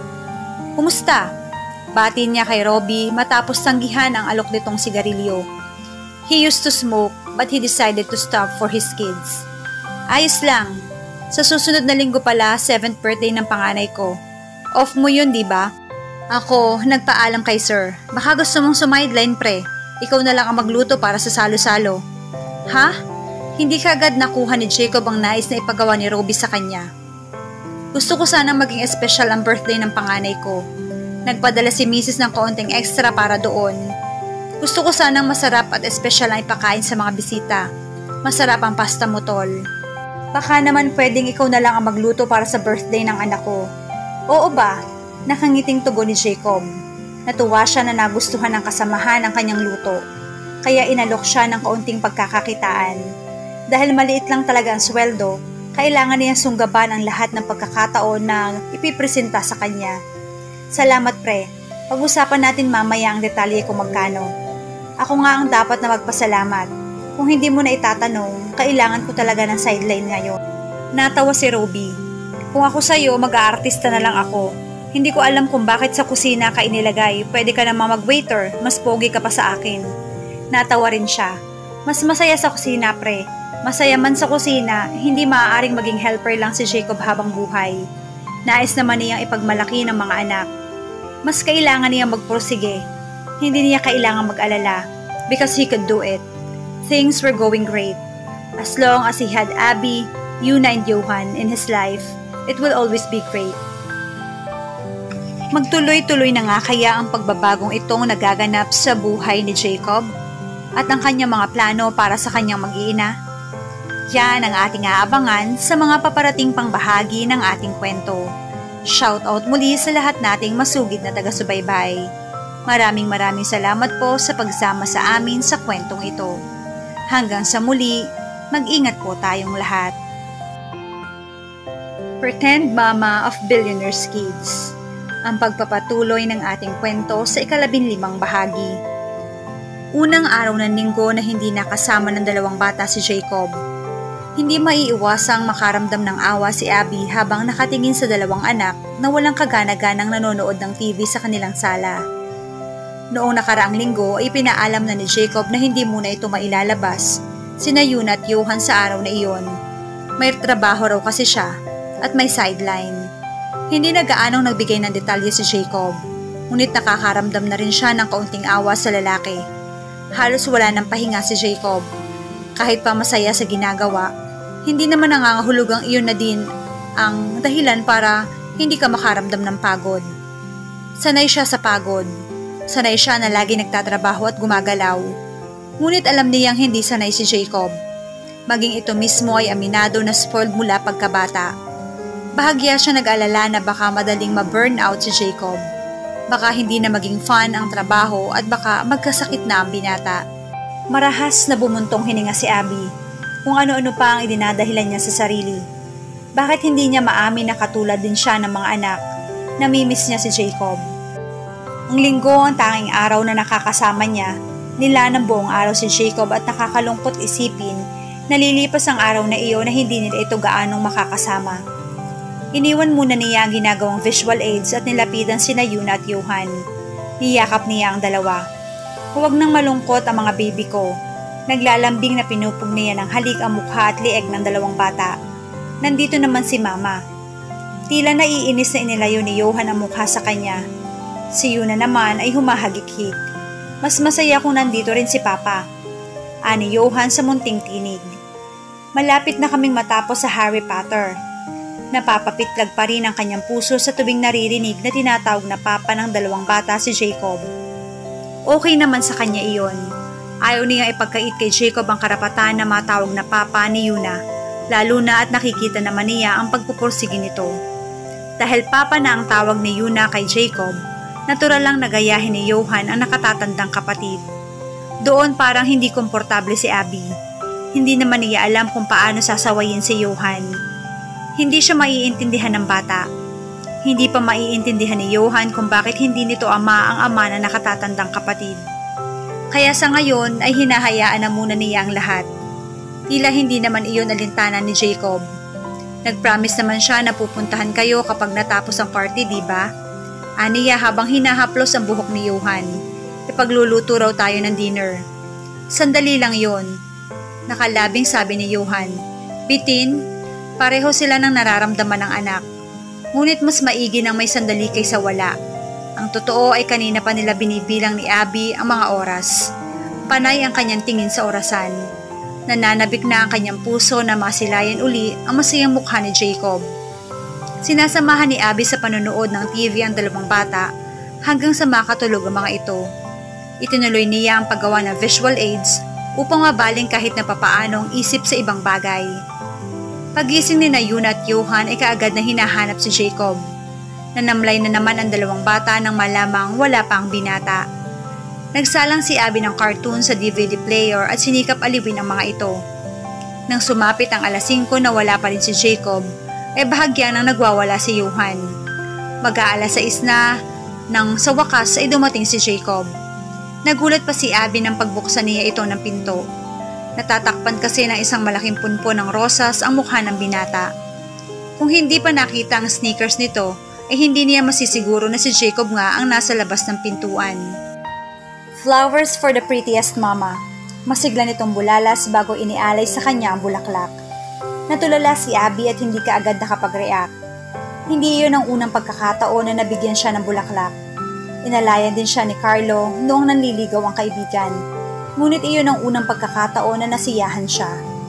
[SPEAKER 2] Kumusta? Bati niya kay Robbie matapos tanggihan ang alok nitong sigarilyo. He used to smoke but he decided to stop for his kids. Ayos lang. Sa susunod na linggo pala, 7th birthday ng panganay ko. Off mo yun, di ba? Ako, nagpaalam kay sir. Baka gusto mong sumideline pre. Ikaw na lang ang magluto para sa salo-salo. Ha? Hindi kaagad nakuha ni Jacob ang nais na ipagawa ni Robbie sa kanya. Gusto ko sanang maging espesyal ang birthday ng panganay ko. Nagpadala si Mrs. ng kaunting extra para doon. Gusto ko sanang masarap at espesyal ang ipakain sa mga bisita. Masarap ang pasta mo, tol. Baka naman pwedeng ikaw na lang ang magluto para sa birthday ng anak ko. Oo ba? Nakangiting tugon ni Jacob. Natuwa siya na nagustuhan ng kasamahan ang kanyang luto. Kaya inalok siya ng kaunting pagkakakitaan. Dahil maliit lang talaga ang sweldo, kailangan niyang sunggaban ang lahat ng pagkakataon na ipipresenta sa kanya. Salamat pre, pag-usapan natin mamaya ang detalye kung magkano. Ako nga ang dapat na magpasalamat. Kung hindi mo na itatanong, kailangan ko talaga ng sideline ngayon. Natawa si Robbie. Kung ako sa'yo, mag-aartista na lang ako. Hindi ko alam kung bakit sa kusina ka inilagay. Pwede ka namang mag-waiter, mas pogi ka pa sa akin. Natawa rin siya. Mas masaya sa kusina pre. Masaya man sa kusina, hindi maaaring maging helper lang si Jacob habang buhay. Nais naman niyang ipagmalaki ng mga anak. Mas kailangan niyang magpursige. Hindi niya kailangan mag-alala because he could do it. Things were going great. As long as he had Abby, Yuna and Johan in his life, it will always be great. Magtuloy-tuloy na nga kaya ang pagbabagong itong nagaganap sa buhay ni Jacob at ang kanyang mga plano para sa kanyang mag-iina? Yan ang ating aabangan sa mga paparating pang bahagi ng ating kwento. Shoutout muli sa lahat nating masugid na taga-subaybay. Maraming salamat po sa pagsama sa amin sa kwentong ito. Hanggang sa muli, mag-ingat po tayong lahat. Pretend Mama of Billionaire's Kids. Ang pagpapatuloy ng ating kwento sa ika-15 bahagi. Unang araw ng linggo na hindi nakasama ng dalawang bata si Jacob. Hindi maiiwasang makaramdam ng awa si Abby habang nakatingin sa dalawang anak na walang kagana-ganang nanonood ng TV sa kanilang sala. Noong nakaraang linggo ay pinaalam na ni Jacob na hindi muna ito mailalabas sina Yuna at Johan sa araw na iyon. May trabaho raw kasi siya at may sideline. Hindi na gaanong nagbigay ng detalye si Jacob, ngunit nakakaramdam na rin siya ng kaunting awa sa lalaki. Halos wala ng pahinga si Jacob. Kahit pa masaya sa ginagawa, hindi naman nangangahulugang iyon na din ang dahilan para hindi ka makaramdam ng pagod. Sanay siya sa pagod. Sanay siya na lagi nagtatrabaho at gumagalaw. Ngunit alam niyang hindi sanay si Jacob. Maging ito mismo ay aminado na spoiled mula pagkabata. Bahagya siya nag-alala na baka madaling ma-burnout si Jacob. Baka hindi na maging fun ang trabaho at baka magkasakit na ang binata. Marahas na bumuntong hininga si Abby kung ano-ano pa ang idinadahilan niya sa sarili. Bakit hindi niya maamin na katulad din siya ng mga anak? Namimiss niya si Jacob. Ang linggo ang tanging araw na nakakasama niya. Nila ng buong araw si Jacob at nakakalungkot isipin na lilipas ang araw na iyon na hindi nila ito gaanong makakasama. Iniwan muna niya ang ginagawang visual aids at nilapitan sina Yuna at Johan. Niyakap niya ang dalawa. Huwag nang malungkot ang mga baby ko. Naglalambing na pinupog niya ng halik ang mukha at lieg ng dalawang bata. Nandito naman si Mama. Tila naiinis na inilayo ni Johan ang mukha sa kanya. Si Yuna naman ay humahagik-hik. Mas masaya kung nandito rin si Papa. Ani Johan sa munting tinig. Malapit na kaming matapos sa Harry Potter. Napapapitlag pa rin ang kanyang puso sa tuwing naririnig na tinatawag na papa ng dalawang bata si Jacob. Okay naman sa kanya iyon. Ayaw niya ipagkait kay Jacob ang karapatan na matawag na papa ni Yuna, lalo na at nakikita naman niya ang pagpupursige nito. Dahil papa na ang tawag ni Yuna kay Jacob, natural lang nagayahin ni Johan ang nakatatandang kapatid. Doon parang hindi komportable si Abby. Hindi naman niya alam kung paano sasawayin si Johan. Hindi siya maiintindihan ng bata. Hindi pa maiintindihan ni Johan kung bakit hindi nito ama ang ama na nakatatandang kapatid. Kaya sa ngayon ay hinahayaan na muna niya ang lahat. Tila hindi naman iyon alintana ni Jacob. Nag-promise naman siya na pupuntahan kayo kapag natapos ang party, di ba? Aniya habang hinahaplos ang buhok ni Johan. Ipagluluto raw tayo ng dinner. Sandali lang yon. Nakalabing sabi ni Johan. Bitin, pareho sila ng nararamdaman ng anak. Ngunit mas maigi nang may sandali kaysa wala. Ang totoo ay kanina pa nila binibilang ni Abby ang mga oras. Panay ang kanyang tingin sa orasan. Nananabik na ang kanyang puso na masilayan uli ang masayang mukha ni Jacob. Sinasamahan ni Abby sa panonood ng TV ang dalawang bata hanggang sa makatulog ang mga ito. Itinuloy niya ang paggawa ng visual aids upang mabaling kahit na papaano ang isip sa ibang bagay. Pagising ni Yuna at Johan ay kaagad na hinahanap si Jacob. Nanamlay na naman ang dalawang bata nang malamang wala pa ang binata. Nagsalang si Abby ng cartoon sa DVD player at sinikap aliwin ang mga ito. Nang sumapit ang alas 5 na wala pa rin si Jacob, ay bahagya nang nagwawala si Johan. Mag-aalas 6 na nang sa wakas ay dumating si Jacob. Nagulat pa si Abby nang pagbuksan niya ito ng pinto. Natatakpan kasi ng isang malaking punpon ng rosas ang mukha ng binata. Kung hindi pa nakita ang sneakers nito, ay hindi niya masisiguro na si Jacob nga ang nasa labas ng pintuan. Flowers for the prettiest mama. Masigla nitong bulalas bago inialay sa kanya ang bulaklak. Natulala si Abby at hindi kaagad nakapag-react. Hindi iyon ang unang pagkakataon na nabigyan siya ng bulaklak. Inalayan din siya ni Carlo noong nanliligaw ang kaibigan. Ngunit iyon ang unang pagkakataon na nasiyahan siya.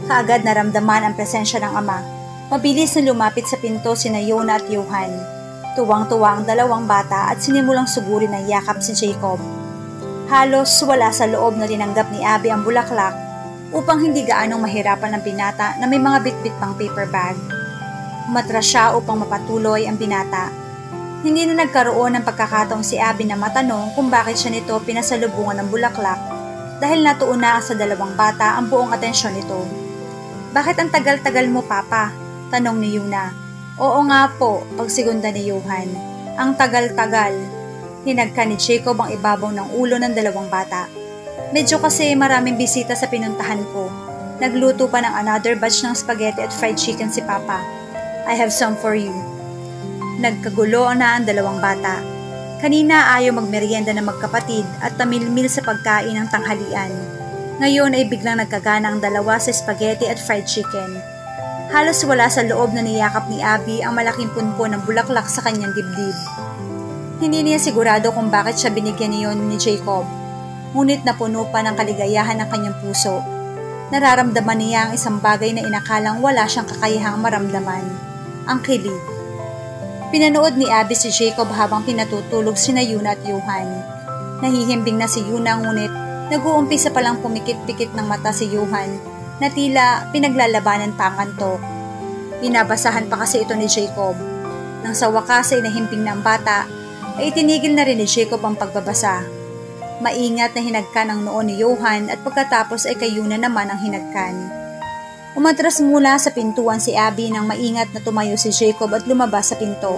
[SPEAKER 2] Kaagad naramdaman ang presensya ng ama. Mabilis na lumapit sa pinto sina Yona at Johan. Tuwang-tuwa ang dalawang bata at sinimulang sugurin ng yakap si Jacob. Halos wala sa loob na tinanggap ni Abby ang bulaklak upang hindi gaanong mahirapan ang binata na may mga bitbit pang paper bag. Umatras siya upang mapatuloy ang binata. Hindi na nagkaroon ng pagkakataong si Abby na matanong kung bakit siya nito pinasalubungan ng bulaklak dahil natuon na sa dalawang bata ang buong atensyon nito. "Bakit ang tagal-tagal mo, Papa?" tanong ni Yuna. "Oo nga po," pagsigunda ni Johan. "Ang tagal-tagal." Hinagka ni Jacob ang ibabaw ng ulo ng dalawang bata. "Medyo kasi maraming bisita sa pinuntahan ko. Nagluto pa ng another batch ng spaghetti at fried chicken si Papa. I have some for you." Nagkagulo na ang dalawang bata. Kanina ayaw magmerienda ng magkapatid at tamilmil sa pagkain ng tanghalian. Ngayon ay biglang nagkagana ang dalawa sa spaghetti at fried chicken. Halos wala sa loob na niyakap ni Abby ang malaking punpon ng bulaklak sa kanyang dibdib. Hindi niya sigurado kung bakit siya binigyan niyon ni Jacob. Ngunit napuno pa ng kaligayahan ang kanyang puso. Nararamdaman niya ang isang bagay na inakalang wala siyang kakayahang maramdaman. Ang kilig. Pinanood ni Abby si Jacob habang pinatutulog sina Yuna at Johan. Nahihimbing na si Yuna ngunit nag-uumpisa palang pumikit-pikit ng mata si Johan na tila pinaglalabanan pa ang antok. Binabasahan pa kasi ito ni Jacob. Nang sa wakas ay nahimbing na ang bata, ay itinigil na rin ni Jacob ang pagbabasa. Maingat na hinagkan ang noo ni Johan at pagkatapos ay kay Yuna naman ang hinagkan. Umatras mula sa pintuan si Abby nang maingat na tumayo si Jacob at lumabas sa pinto.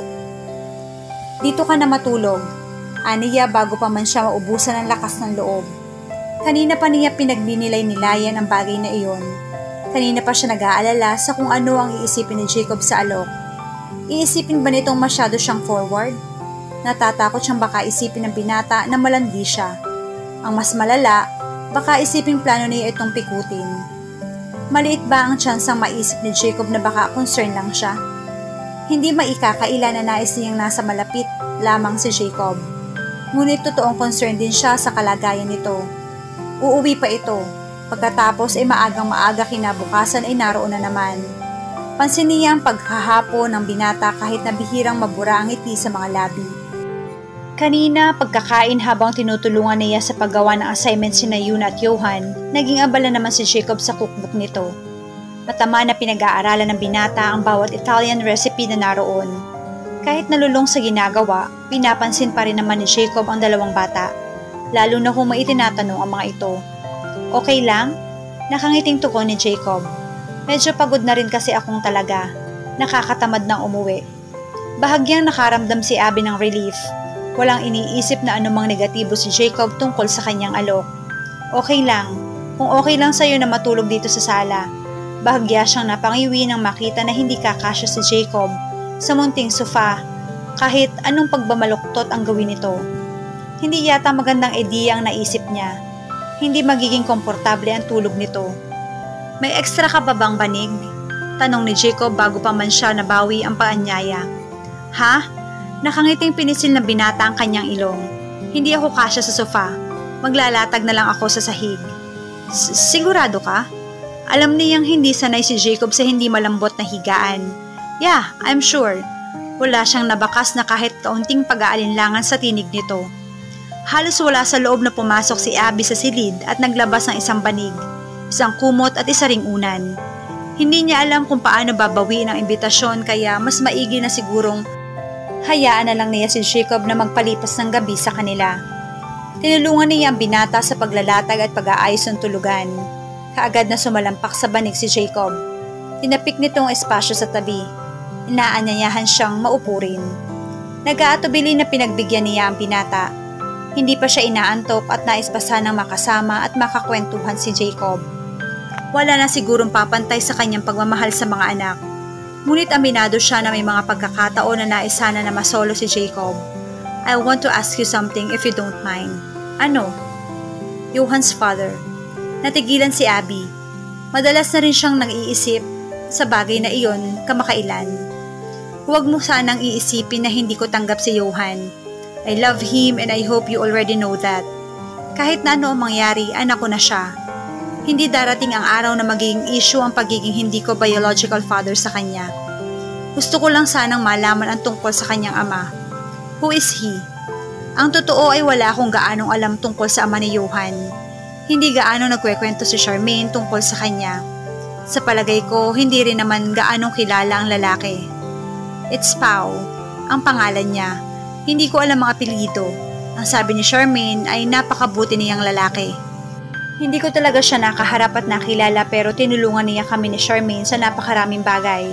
[SPEAKER 2] "Dito ka na matulog," aniya bago pa man siya maubusan ng lakas ng loob. Kanina pa niya pinagninilay-nilayan ang bagay na iyon. Kanina pa siya nag-aalala sa kung ano ang iisipin ni Jacob sa alok. Iisipin ba nitong masyado siyang forward? Natatakot siyang baka isipin ng binata na malandi siya. Ang mas malala, baka isiping plano niya itong pikutin. Maliit ba ang tsansang maisip ni Jacob na baka concern lang siya? Hindi maikakaila na nais niyang nasa malapit lamang si Jacob. Ngunit totoong concern din siya sa kalagayan nito. Uuwi pa ito. Pagkatapos ay maagang-maaga kinabukasan ay naroon na naman. Pansin niya ang paghahapo ng binata kahit na bihirang mabura ang ngiti sa mga labi. Kanina, pagkakain habang tinutulungan niya sa paggawa ng assignment sina Yuna at Johan, naging abala naman si Jacob sa cookbook nito. Matama na pinag-aaralan ng binata ang bawat Italian recipe na naroon. Kahit nalulong sa ginagawa, pinapansin pa rin naman ni Jacob ang dalawang bata, lalo na kung may itinatanong ang mga ito. "Okay lang?" Nakangiting tugon ni Jacob. "Medyo pagod na rin kasi akong talaga. Nakakatamad ng umuwi." Bahagyang nakaramdam si Abby ng relief. Walang iniisip na anumang negatibo si Jacob tungkol sa kanyang alok. "Okay lang. Kung okay lang sa'yo na matulog dito sa sala." Bahagya siyang napangiwi nang makita na hindi kakasya si Jacob sa munting sofa kahit anong pagbamaluktot ang gawin nito. Hindi yata magandang ideya ang naisip niya. Hindi magiging komportable ang tulog nito. "May extra ka ba bang banig?" tanong ni Jacob bago pa man siya nabawi ang paanyaya. "Ha?" Nakangiting pinisil na binata ang kanyang ilong. "Hindi ako kasya sa sofa. Maglalatag na lang ako sa sahig." "Sigurado ka?" Alam niyang hindi sanay si Jacob sa hindi malambot na higaan. "Yeah, I'm sure." Wala siyang nabakas na kahit kaunting pag-aalinlangan sa tinig nito. Halos wala sa loob na pumasok si Abby sa silid at naglabas ng isang banig, isang kumot at isa ring unan. Hindi niya alam kung paano babawiin ang imbitasyon kaya mas maigi na sigurong hayaan na lang niya si Jacob na magpalipas ng gabi sa kanila. Tinulungan niya ang binata sa paglalatag at pag-aayos ng tulugan. Kaagad na sumalampak sa banig si Jacob. Tinapik nito ang espasyo sa tabi. Inaanyayahan siyang maupo rin. Nag-aatubili na pinagbigyan niya ang binata. Hindi pa siya inaantok at nais pa sanang makasama at makakwentuhan si Jacob. Wala na sigurong papantay sa kanyang pagmamahal sa mga anak. Ngunit aminado siya na may mga pagkakataon na nais sana na masolo si Jacob. "I want to ask you something if you don't mind." "Ano?" "Johan's father." Natigilan si Abby. Madalas na rin siyang nag-iisip sa bagay na iyon kamakailan. "Huwag mo sanang iisipin na hindi ko tanggap si Johan. I love him and I hope you already know that. Kahit na ano ang mangyari, anak ko na siya. Hindi darating ang araw na magiging issue ang pagiging hindi ko biological father sa kanya. Gusto ko lang sanang malaman ang tungkol sa kanyang ama. Who is he? Ang totoo ay wala akong gaanong alam tungkol sa ama ni Johan. Hindi gaanong nagkwekwento si Charmaine tungkol sa kanya. Sa palagay ko, hindi rin naman gaanong kilala ang lalaki. It's Pao, ang pangalan niya. Hindi ko alam ang apelyido. Ang sabi ni Charmaine ay napakabuti niyang lalaki. Hindi ko talaga siya nakaharap at nakilala pero tinulungan niya kami ni Charmaine sa napakaraming bagay.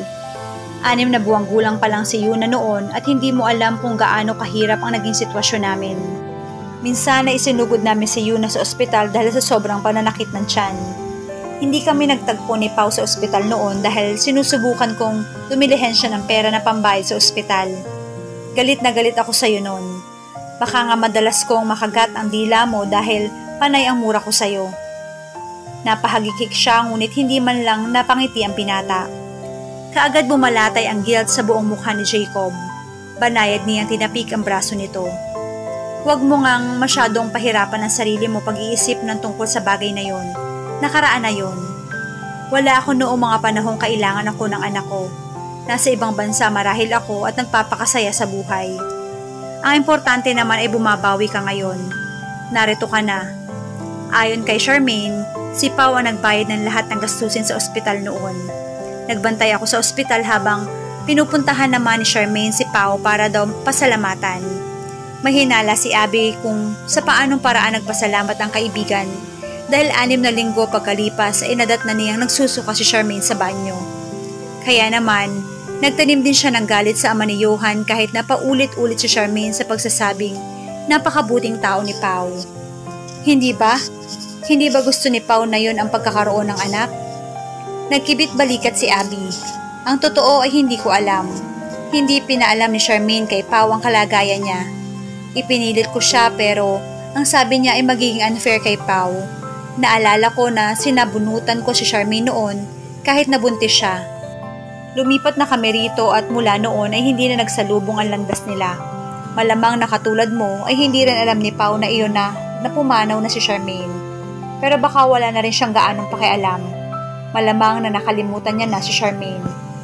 [SPEAKER 2] 6 na buwang gulang pa lang si Yuna noon at hindi mo alam kung gaano kahirap ang naging sitwasyon namin. Minsan na isinugod namin si Yuna sa ospital dahil sa sobrang pananakit ng tiyan. Hindi kami nagtagpo ni Pao sa ospital noon dahil sinusubukan kong tumilihin siya ng pera na pambayad sa ospital. Galit na galit ako sa iyo noon. Baka nga madalas kong makagat ang dila mo dahil panay ang mura ko sa'yo. Napahagikik siya ngunit hindi man lang napangiti ang binata. Kaagad bumalatay ang guilt sa buong mukha ni Jacob. Banayad niyang tinapik ang braso nito. Huwag mo ngang masyadong pahirapan ang sarili mo pag-iisip ng tungkol sa bagay na yon. Nakaraan na yon. Wala ako noong mga panahong kailangan ako ng anak ko. Nasa ibang bansa marahil ako at nagpapakasaya sa buhay. Ang importante naman ay bumabawi ka ngayon. Narito ka na. Ayon kay Charmaine, si Pao ang nagbayad ng lahat ng gastusin sa ospital noon. Nagbantay ako sa ospital habang pinupuntahan naman ni Charmaine si Pao para daw pasalamatan. Mahinala si Abby kung sa paanong paraan nagpasalamat ang kaibigan dahil 6 na linggo pagkalipas ay nadat na niyang nagsusuka si Charmaine sa banyo. Kaya naman, nagtanim din siya ng galit sa ama ni Johan kahit napaulit-ulit si Charmaine sa pagsasabing napakabuting tao ni Pao. Hindi ba? Hindi ba gusto ni Pao na yun ang pagkakaroon ng anak? Nagkibit balikat si Abby. Ang totoo ay hindi ko alam. Hindi pinaalam ni Charmaine kay Pao ang kalagayan niya. Ipinilit ko siya pero ang sabi niya ay magiging unfair kay Pao. Naalala ko na sinabunutan ko si Charmaine noon kahit nabuntis siya. Lumipat na kami rito at mula noon ay hindi na nagsalubong ang landas nila. Malamang na katulad mo ay hindi rin alam ni Pao na iyon na pumanaw na si Charmaine. Pero baka wala na rin siyang gaanong pakialam. Malamang na nakalimutan niya na si Charmaine.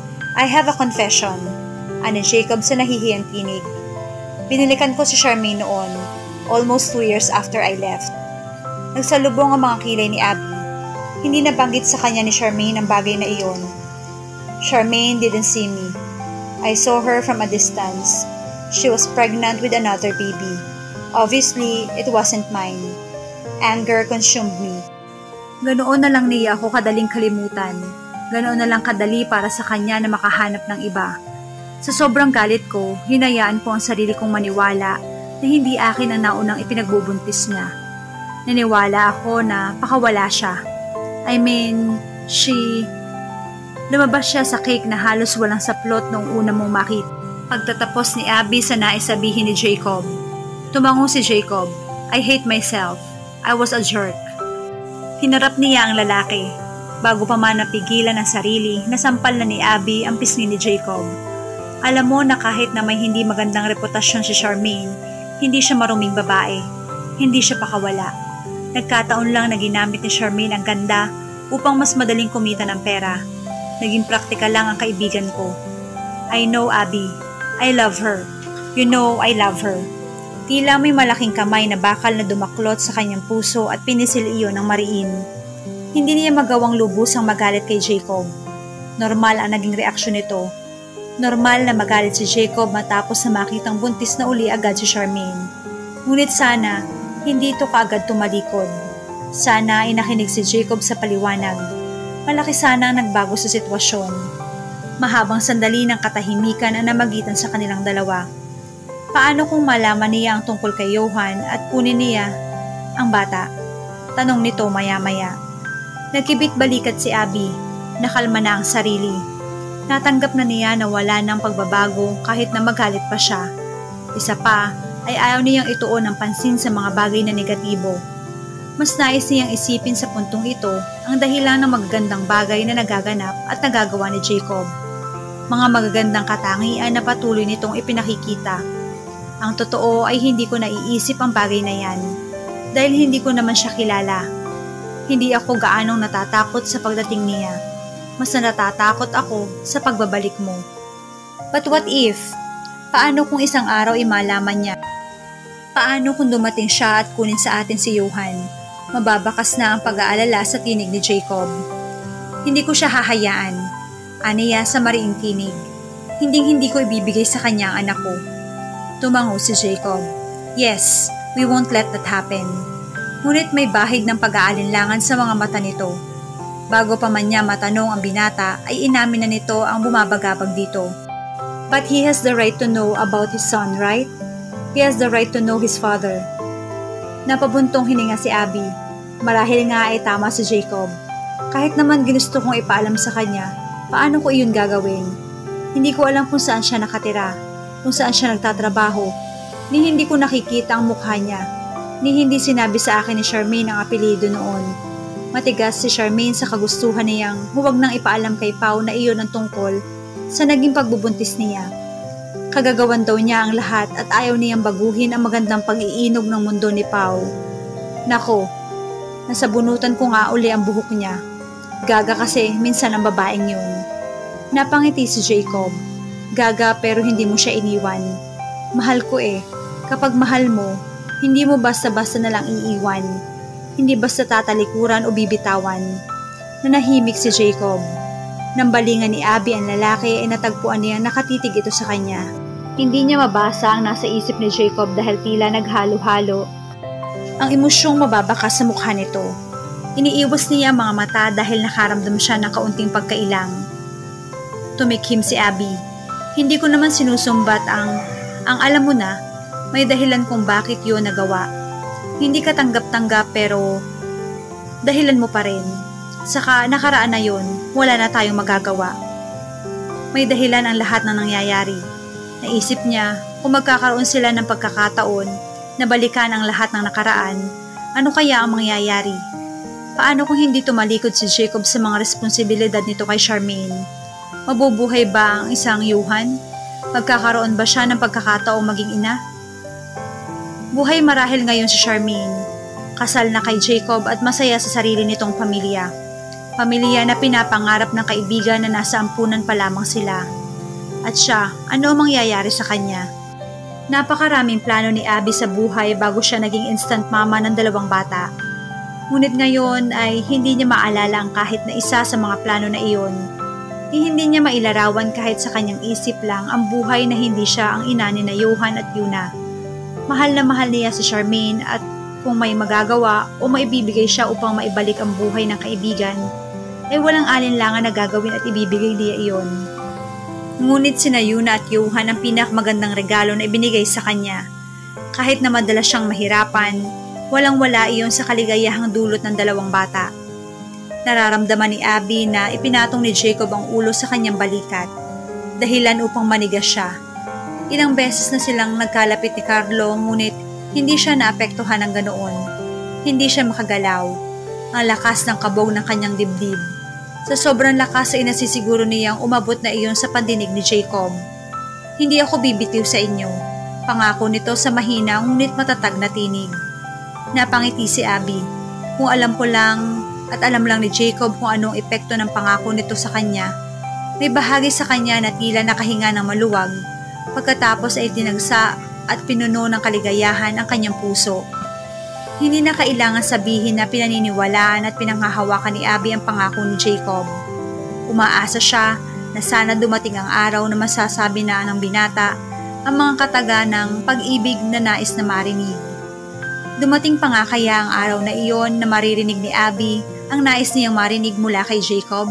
[SPEAKER 2] I have a confession. Ani Jacob sa nahihiyang tinig. Binilikan ko si Charmaine noon, almost 2 years after I left. Nagsalubong ang mga kilay ni Abby. Hindi nabanggit sa kanya ni Charmaine ang bagay na iyon. Charmaine didn't see me. I saw her from a distance. She was pregnant with another baby. Obviously, it wasn't mine. Anger consumed me. Ganoon na lang niya ako kadaling kalimutan. Ganoon na lang kadali para sa kanya na makahanap ng iba. Sa sobrang galit ko, hinayaan ko ang sarili kong maniwala na hindi akin ang naunang ipinagbubuntis niya. Naniwala ako na pakawala siya. I mean, lumabas siya sa cake na halos walang saplot noong una mong makita. Pagtatapos ni Abby sa nais sabihin ni Jacob. Tumango si Jacob. I hate myself. I was a jerk. Hinarap niya ang lalaki. Bago pa man napigilan ang sarili, nasampal na ni Abby ang pisngi ni Jacob. Alam mo na kahit na may hindi magandang reputasyon si Charmaine, hindi siya maruming babae. Hindi siya pakawala. Nagkataon lang na ginamit ni Charmaine ang ganda upang mas madaling kumita ng pera. Naging praktikal lang ang kaibigan ko. I know Abby. I love her. You know I love her. Tila may malaking kamay na bakal na dumaklot sa kanyang puso at pinisil iyon ng mariin. Hindi niya magawang lubusang magalit kay Jacob. Normal ang naging reaksyon nito. Normal na magalit si Jacob matapos na makitang buntis na uli agad si Charmaine. Ngunit sana, hindi ito kaagad tumalikod. Sana ay nakinig si Jacob sa paliwanag. Malaki sana ang nagbago sa sitwasyon. Mahabang sandali ng katahimikan ang namagitan sa kanilang dalawa. Paano kung malaman niya ang tungkol kay Johan at kunin niya ang bata? Tanong nito maya-maya. Nagkibit balikat si Abby. Nakalma na ang sarili. Natanggap na niya na wala ng pagbabago kahit na magalit pa siya. Isa pa ay ayaw niyang ituon ang pansin sa mga bagay na negatibo. Mas nais niyang isipin sa puntong ito ang dahilan ng magagandang bagay na nagaganap at nagagawa ni Jacob. Mga magagandang katangian na patuloy nitong ipinakikita. Ang totoo ay hindi ko naiisip ang bagay na yan dahil hindi ko naman siya kilala. Hindi ako gaanong natatakot sa pagdating niya. Mas natatakot ako sa pagbabalik mo. But what if? Paano kung isang araw malaman niya? Paano kung dumating siya at kunin sa atin si Johan? Mababakas na ang pag-aalala sa tinig ni Jacob. Hindi ko siya hahayaan. Aniya sa mariing tinig. Hindi ko ibibigay sa kanya ang anak ko. Tumango si Jacob. Yes, we won't let that happen. Ngunit may bahid ng pag-aalinlangan sa mga mata nito. Bago pa man niya matanong ang binata ay inamin na nito ang bumabagabag dito. But he has the right to know about his son, right? He has the right to know his father. Napabuntong hininga si Abby. Marahil nga ay tama si Jacob. Kahit naman ginusto kong ipaalam sa kanya, paano ko iyon gagawin? Hindi ko alam kung saan siya nakatira, kung saan siya nagtatrabaho, ni hindi ko nakikita ang mukha niya, ni hindi sinabi sa akin ni Charmaine ang apelyido noon. Matigas si Charmaine sa kagustuhan niyang huwag nang ipaalam kay Pao na iyon ang tungkol sa naging pagbubuntis niya. Kagagawan daw niya ang lahat at ayaw niyang baguhin ang magandang pag-iinog ng mundo ni Pao. Nako, nasabunutan ko nga uli ang buhok niya. Gaga kasi minsan ang babaeng yun. Napangiti si Jacob. Gaga pero hindi mo siya iniwan. Mahal ko eh. Kapag mahal mo, hindi mo basta-basta na lang iiwan. Hindi basta tatalikuran o bibitawan. Nanahimik si Jacob. Nang balingan ni Abby ang lalaki ay natagpuan niya nakatitig ito sa kanya. Hindi niya mabasa ang nasa isip ni Jacob dahil tila naghalo-halo ang emosyong mababakas sa mukha nito. Iniiwas niya ang mga mata dahil nakaramdam siya ng kaunting pagkailang. Tumikhim si Abby. Hindi ko naman sinusumbat ang alam mo na, may dahilan kung bakit yun nagawa. Hindi ka tanggap-tanggap pero dahilan mo pa rin. Saka nakaraan na yun, wala na tayong magagawa. May dahilan ang lahat ng nangyayari. Naisip niya kung magkakaroon sila ng pagkakataon na balikan ang lahat ng nakaraan, ano kaya ang mangyayari? Paano kung hindi tumalikod si Jacob sa mga responsibilidad nito kay Charmaine? Mabubuhay ba ang isang Johan? Magkakaroon ba siya ng pagkakataong maging ina? Buhay marahil ngayon si Charmaine. Kasal na kay Jacob at masaya sa sarili nitong pamilya. Pamilya na pinapangarap ng kaibigan na nasa ampunan pa lamang sila. At siya, ano ang mangyayari sa kanya? Napakaraming plano ni Abby sa buhay bago siya naging instant mama ng 2 bata. Ngunit ngayon ay hindi niya maalala ang kahit na isa sa mga plano na iyon. Hindi niya mailarawan kahit sa kanyang isip lang ang buhay na hindi siya ang ina ni na Johan at Yuna. Mahal na mahal niya si Charmaine at kung may magagawa o maibibigay siya upang maibalik ang buhay ng kaibigan, ay walang alinlangan na gagawin at ibibigay niya iyon. Ngunit sina Yuna at Johan ang pinakamagandang regalo na ibinigay sa kanya. Kahit na madalas siyang mahirapan, walang-wala iyon sa kaligayahang dulot ng 2 bata. Nararamdaman ni Abby na ipinatong ni Jacob ang ulo sa kanyang balikat, dahilan upang manigas siya. Ilang beses na silang nagkalapit ni Carlo ngunit hindi siya naapektuhan ng ganoon. Hindi siya makagalaw. Ang lakas ng kabog ng kanyang dibdib. Sa sobrang lakas ay nasisiguro niyang umabot na iyon sa pandinig ni Jacob. Hindi ako bibitiw sa inyo. Pangako nito sa mahina ngunit matatag na tinig. Napangiti si Abby. Kung alam ko lang at alam lang ni Jacob kung anong epekto ng pangako nito sa kanya. May bahagi sa kanya na tila nakahinga ng maluwag. Pagkatapos ay tinagsa at pinuno ng kaligayahan ang kanyang puso. Hindi na kailangan sabihin na pinaniniwalaan at pinanghahawakan ni Abby ang pangako ni Jacob. Umaasa siya na sana dumating ang araw na masasabi na ng binata ang mga kataga ng pag-ibig na nais na marinig. Dumating pa nga kaya ang araw na iyon na maririnig ni Abby ang nais niyang marinig mula kay Jacob?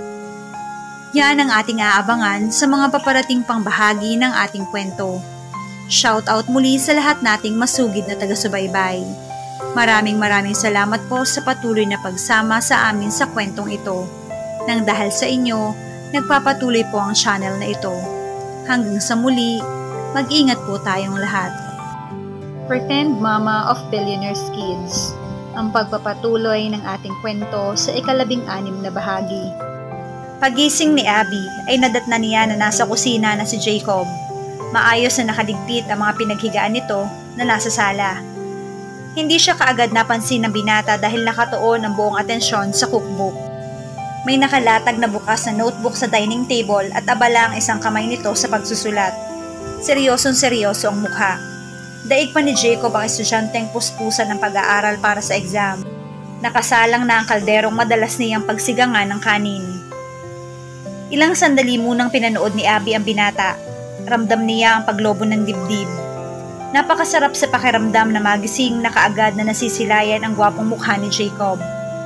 [SPEAKER 2] Yan ang ating aabangan sa mga paparating pang bahagi ng ating kwento. Shout out muli sa lahat nating masugid na taga-subaybay. Maraming salamat po sa patuloy na pagsama sa amin sa kwentong ito. Nang dahil sa inyo, nagpapatuloy po ang channel na ito. Hanggang sa muli, mag-ingat po tayong lahat. Pretend Mama of Billionaire's Kids, ang pagpapatuloy ng ating kwento sa 16 na bahagi. Pagising ni Abby ay nadatna niya na nasa kusina na si Jacob. Maayos na nakaligpit ang mga pinaghigaan nito na nasa sala. Hindi siya kaagad napansin ng binata dahil nakatuon ang buong atensyon sa cookbook. May nakalatag na bukas na notebook sa dining table at abala ang isang kamay nito sa pagsusulat. Seryosong seryoso ang mukha. Daig pa ni Jacob ang estudyanteng puspusan ng pag-aaral para sa exam. Nakasalang na ang kalderong madalas niyang pagsigangan ng kanin. Ilang sandali munang pinanood ni Abby ang binata. Ramdam niya ang paglobo ng dibdib. Napakasarap sa pakiramdam na magising na kaagad na nasisilayan ang gwapong mukha ni Jacob.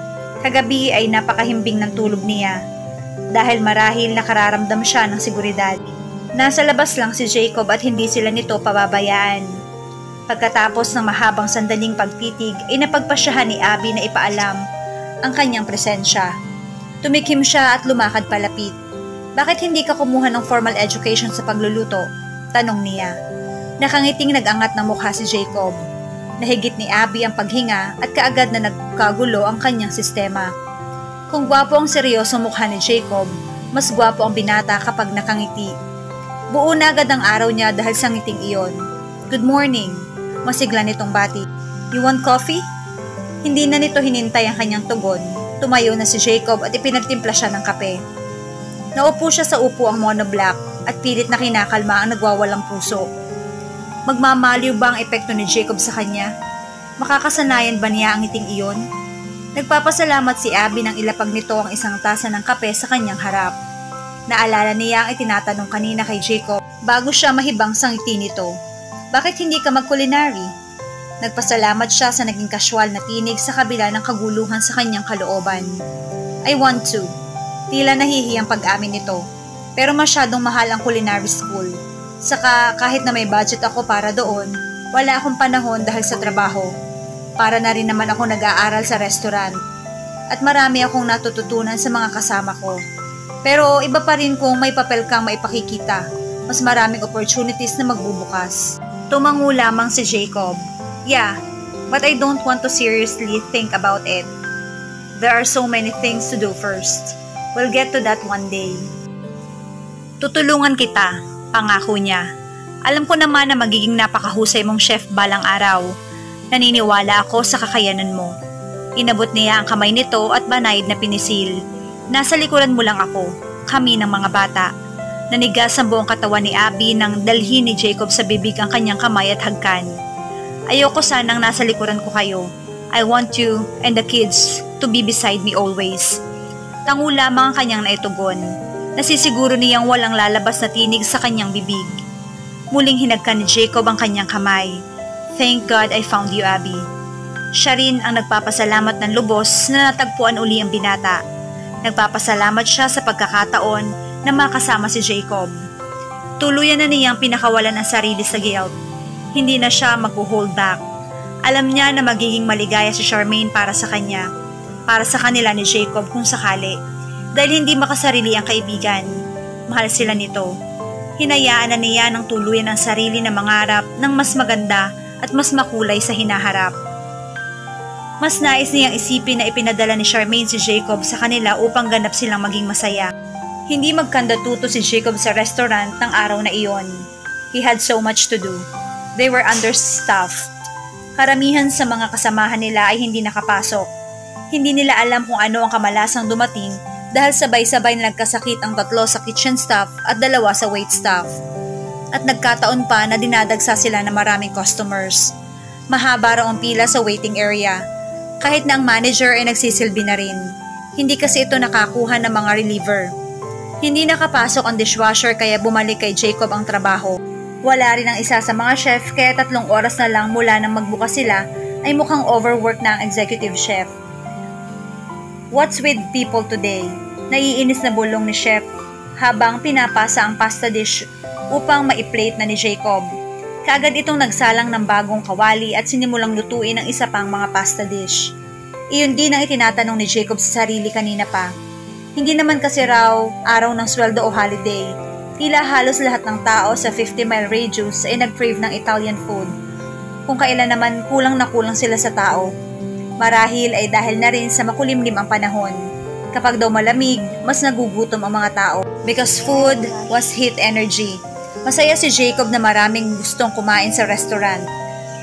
[SPEAKER 2] Kagabi ay napakahimbing ng tulog niya dahil marahil nakararamdam siya ng seguridad. Nasa labas lang si Jacob at hindi sila nito pababayaan. Pagkatapos ng mahabang sandaling pagtitig ay napagpasyahan ni Abby na ipaalam ang kanyang presensya. Tumikim siya at lumakad palapit. "Bakit hindi ka kumuha ng formal education sa pagluluto?" tanong niya. Nakangiting nag-angat ng mukha si Jacob. Nahigit ni Abby ang paghinga at kaagad na nagkagulo ang kanyang sistema. Kung gwapo ang seryosong mukha ni Jacob, mas gwapo ang binata kapag nakangiti. Buo na agad ang araw niya dahil sa ngiting iyon. "Good morning," masigla nitong bati. "You want coffee?" Hindi na nito hinintay ang kanyang tugon. Tumayo na si Jacob at ipinagtimpla siya ng kape. Naupo siya sa upuang monoblock at pilit na kinakalma ang nagwawalang puso. Magmamaliw ba ang epekto ni Jacob sa kanya? Makakasanayan ba niya ang ngiting iyon? Nagpapasalamat si Abby nang ilapag nito ang isang tasa ng kape sa kanyang harap. Naalala niya ang itinatanong kanina kay Jacob bago siya mahibang sa ngiti nito. "Bakit hindi ka mag-culinary?" Nagpasalamat siya sa naging casual na tinig sa kabila ng kaguluhan sa kanyang kalooban. "I want to." Tila nahihiyang pag-amin nito. Pero masyadong mahal ang culinary school. Saka kahit na may budget ako para doon, wala akong panahon dahil sa trabaho. Para na rin naman ako nag-aaral sa restaurant. At marami akong natututunan sa mga kasama ko. Pero iba pa rin kung may papel kang maipakikita. Mas maraming opportunities na magbubukas. Tumango lamang si Jacob. "Yeah, but I don't want to seriously think about it. There are so many things to do first. We'll get to that one day." "Tutulungan kita," pangako niya. "Alam ko naman na magiging napakahusay mong chef balang araw. Naniniwala ako sa kakayanan mo." Inabot niya ang kamay nito at banayad na pinisil. "Nasa likuran mo lang ako, kami ng mga bata." Nanigas ang buong katawan ni Abby nang dalhin ni Jacob sa bibig ang kanyang kamay at hagkan. "Ayoko sanang nasa likuran ko kayo. I want you and the kids to be beside me always." Tango lamang ang kanyang naitugon. Nasisiguro niyang walang lalabas na tinig sa kanyang bibig. Muling hinagkan ni Jacob ang kanyang kamay. "Thank God I found you, Abby." Siya rin ang nagpapasalamat ng lubos na natagpuan uli ang binata. Nagpapasalamat siya sa pagkakataon na makasama si Jacob. Tuluyan na niyang pinakawalan ang sarili sa guilt. Hindi na siya mag-hold back. Alam niya na magiging maligaya si Charmaine para sa kanya, para sa kanila ni Jacob kung sakali. Dahil hindi makasarili ang kaibigan. Mahal sila nito. Hinayaan na niya ng tuluyan ang sarili na mangarap ng mas maganda at mas makulay sa hinaharap. Mas nais niyang isipin na ipinadala ni Charmaine si Jacob sa kanila upang ganap silang maging masaya. Hindi magkandatuto si Jacob sa restaurant ng araw na iyon. He had so much to do. They were understaffed. Karamihan sa mga kasamahan nila ay hindi nakapasok. Hindi nila alam kung ano ang kamalasang dumating dahil sabay-sabay na nagkasakit ang 3 sa kitchen staff at 2 sa wait staff. At nagkataon pa na dinadagsa sila ng maraming customers. Mahaba raw ang pila sa waiting area. Kahit na ang manager ay nagsisilbi na rin. Hindi kasi ito nakakuha ng mga reliever. Hindi nakapasok ang dishwasher kaya bumalik kay Jacob ang trabaho. Wala rin ang isa sa mga chef kaya 3 oras na lang mula nang magbukas sila ay mukhang overwork na ang executive chef. "What's with people today?" Naiinis na bulong ni chef habang pinapasa ang pasta dish upang maiplate na ni Jacob. Kaagad itong nagsalang ng bagong kawali at sinimulang lutuin ang isa pang mga pasta dish. Iyon din ang itinatanong ni Jacob sa sarili kanina pa. Hindi naman kasi raw araw ng sweldo o holiday. Tila halos lahat ng tao sa 50-mile radius ay nag-crave ng Italian food. Kung kailan naman kulang na kulang sila sa tao. Marahil ay dahil na rin sa makulimlim ang panahon. Kapag daw malamig, mas nagugutom ang mga tao. Because food was heat energy. Masaya si Jacob na maraming gustong kumain sa restaurant.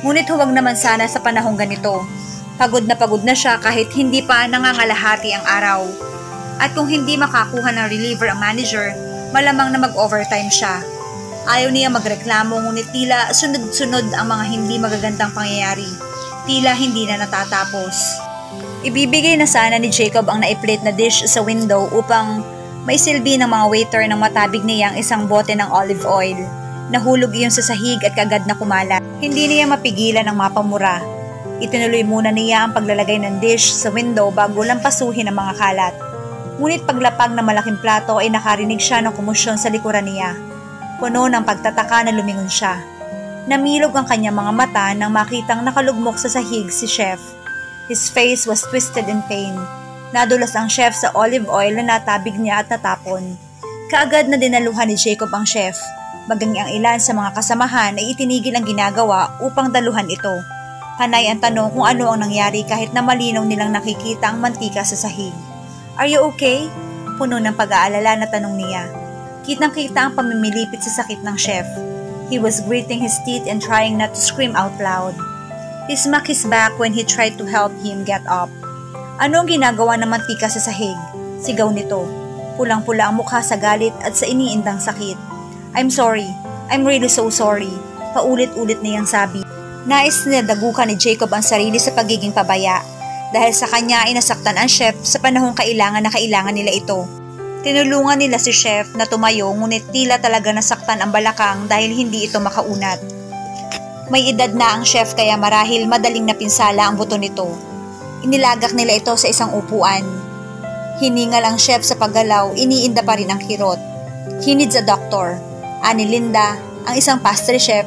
[SPEAKER 2] Ngunit huwag naman sana sa panahong ganito. Pagod na siya kahit hindi pa nangangalahati ang araw. At kung hindi makakuha ng reliever ang manager, malamang na mag-overtime siya. Ayaw niya magreklamo ngunit tila sunod-sunod ang mga hindi magagandang pangyayari. Tila hindi na natatapos. Ibibigay na sana ni Jacob ang naiplate na dish sa window upang may silbi ng mga waiter nang matabig niya ang isang bote ng olive oil. Nahulog iyon sa sahig at kagad na kumalat. Hindi niya mapigilan ang mapamura. Itinuloy muna niya ang paglalagay ng dish sa window bago lampasuhin ang mga kalat. Ngunit paglapag ng malaking plato ay nakarinig siya ng kumusyon sa likuran niya. Puno ng pagtataka na lumingon siya. Namilog ang kanyang mga mata nang makitang nakalugmok sa sahig si Chef. His face was twisted in pain. Nadulas ang chef sa olive oil na natabig niya at natapon. Kaagad na dinaluhan ni Jacob ang chef. Maging ang ilan sa mga kasamahan ay itinigil ang ginagawa upang daluhan ito. Panay ang tanong kung ano ang nangyari kahit na malinaw nilang nakikita ang mantika sa sahig. "Are you okay?" Puno ng pag-aalala na tanong niya. Kitang-kita ang pamimilipit sa sakit ng chef. He was gritting his teeth and trying not to scream out loud. He smacked his back when he tried to help him get up. "Ano ang ginagawa ng mantika sa sahig?" Sigaw nito. Pulang-pula ang mukha sa galit at sa iniindang sakit. "I'm sorry. I'm really so sorry." Paulit-ulit niyang sabi. Nais na dagukan ni Jacob ang sarili sa pagiging pabaya. Dahil sa kanya ay nasaktan ang chef sa panahong kailangan na kailangan nila ito. Tinulungan nila si chef na tumayo ngunit tila talaga nasaktan ang balakang dahil hindi ito makaunat. May edad na ang chef kaya marahil madaling napinsala ang buto nito. Inilagak nila ito sa isang upuan. Hiningal ang chef sa paggalaw, iniinda pa rin ang kirot. "He needs a doctor," ani Linda, ang isang pastry chef.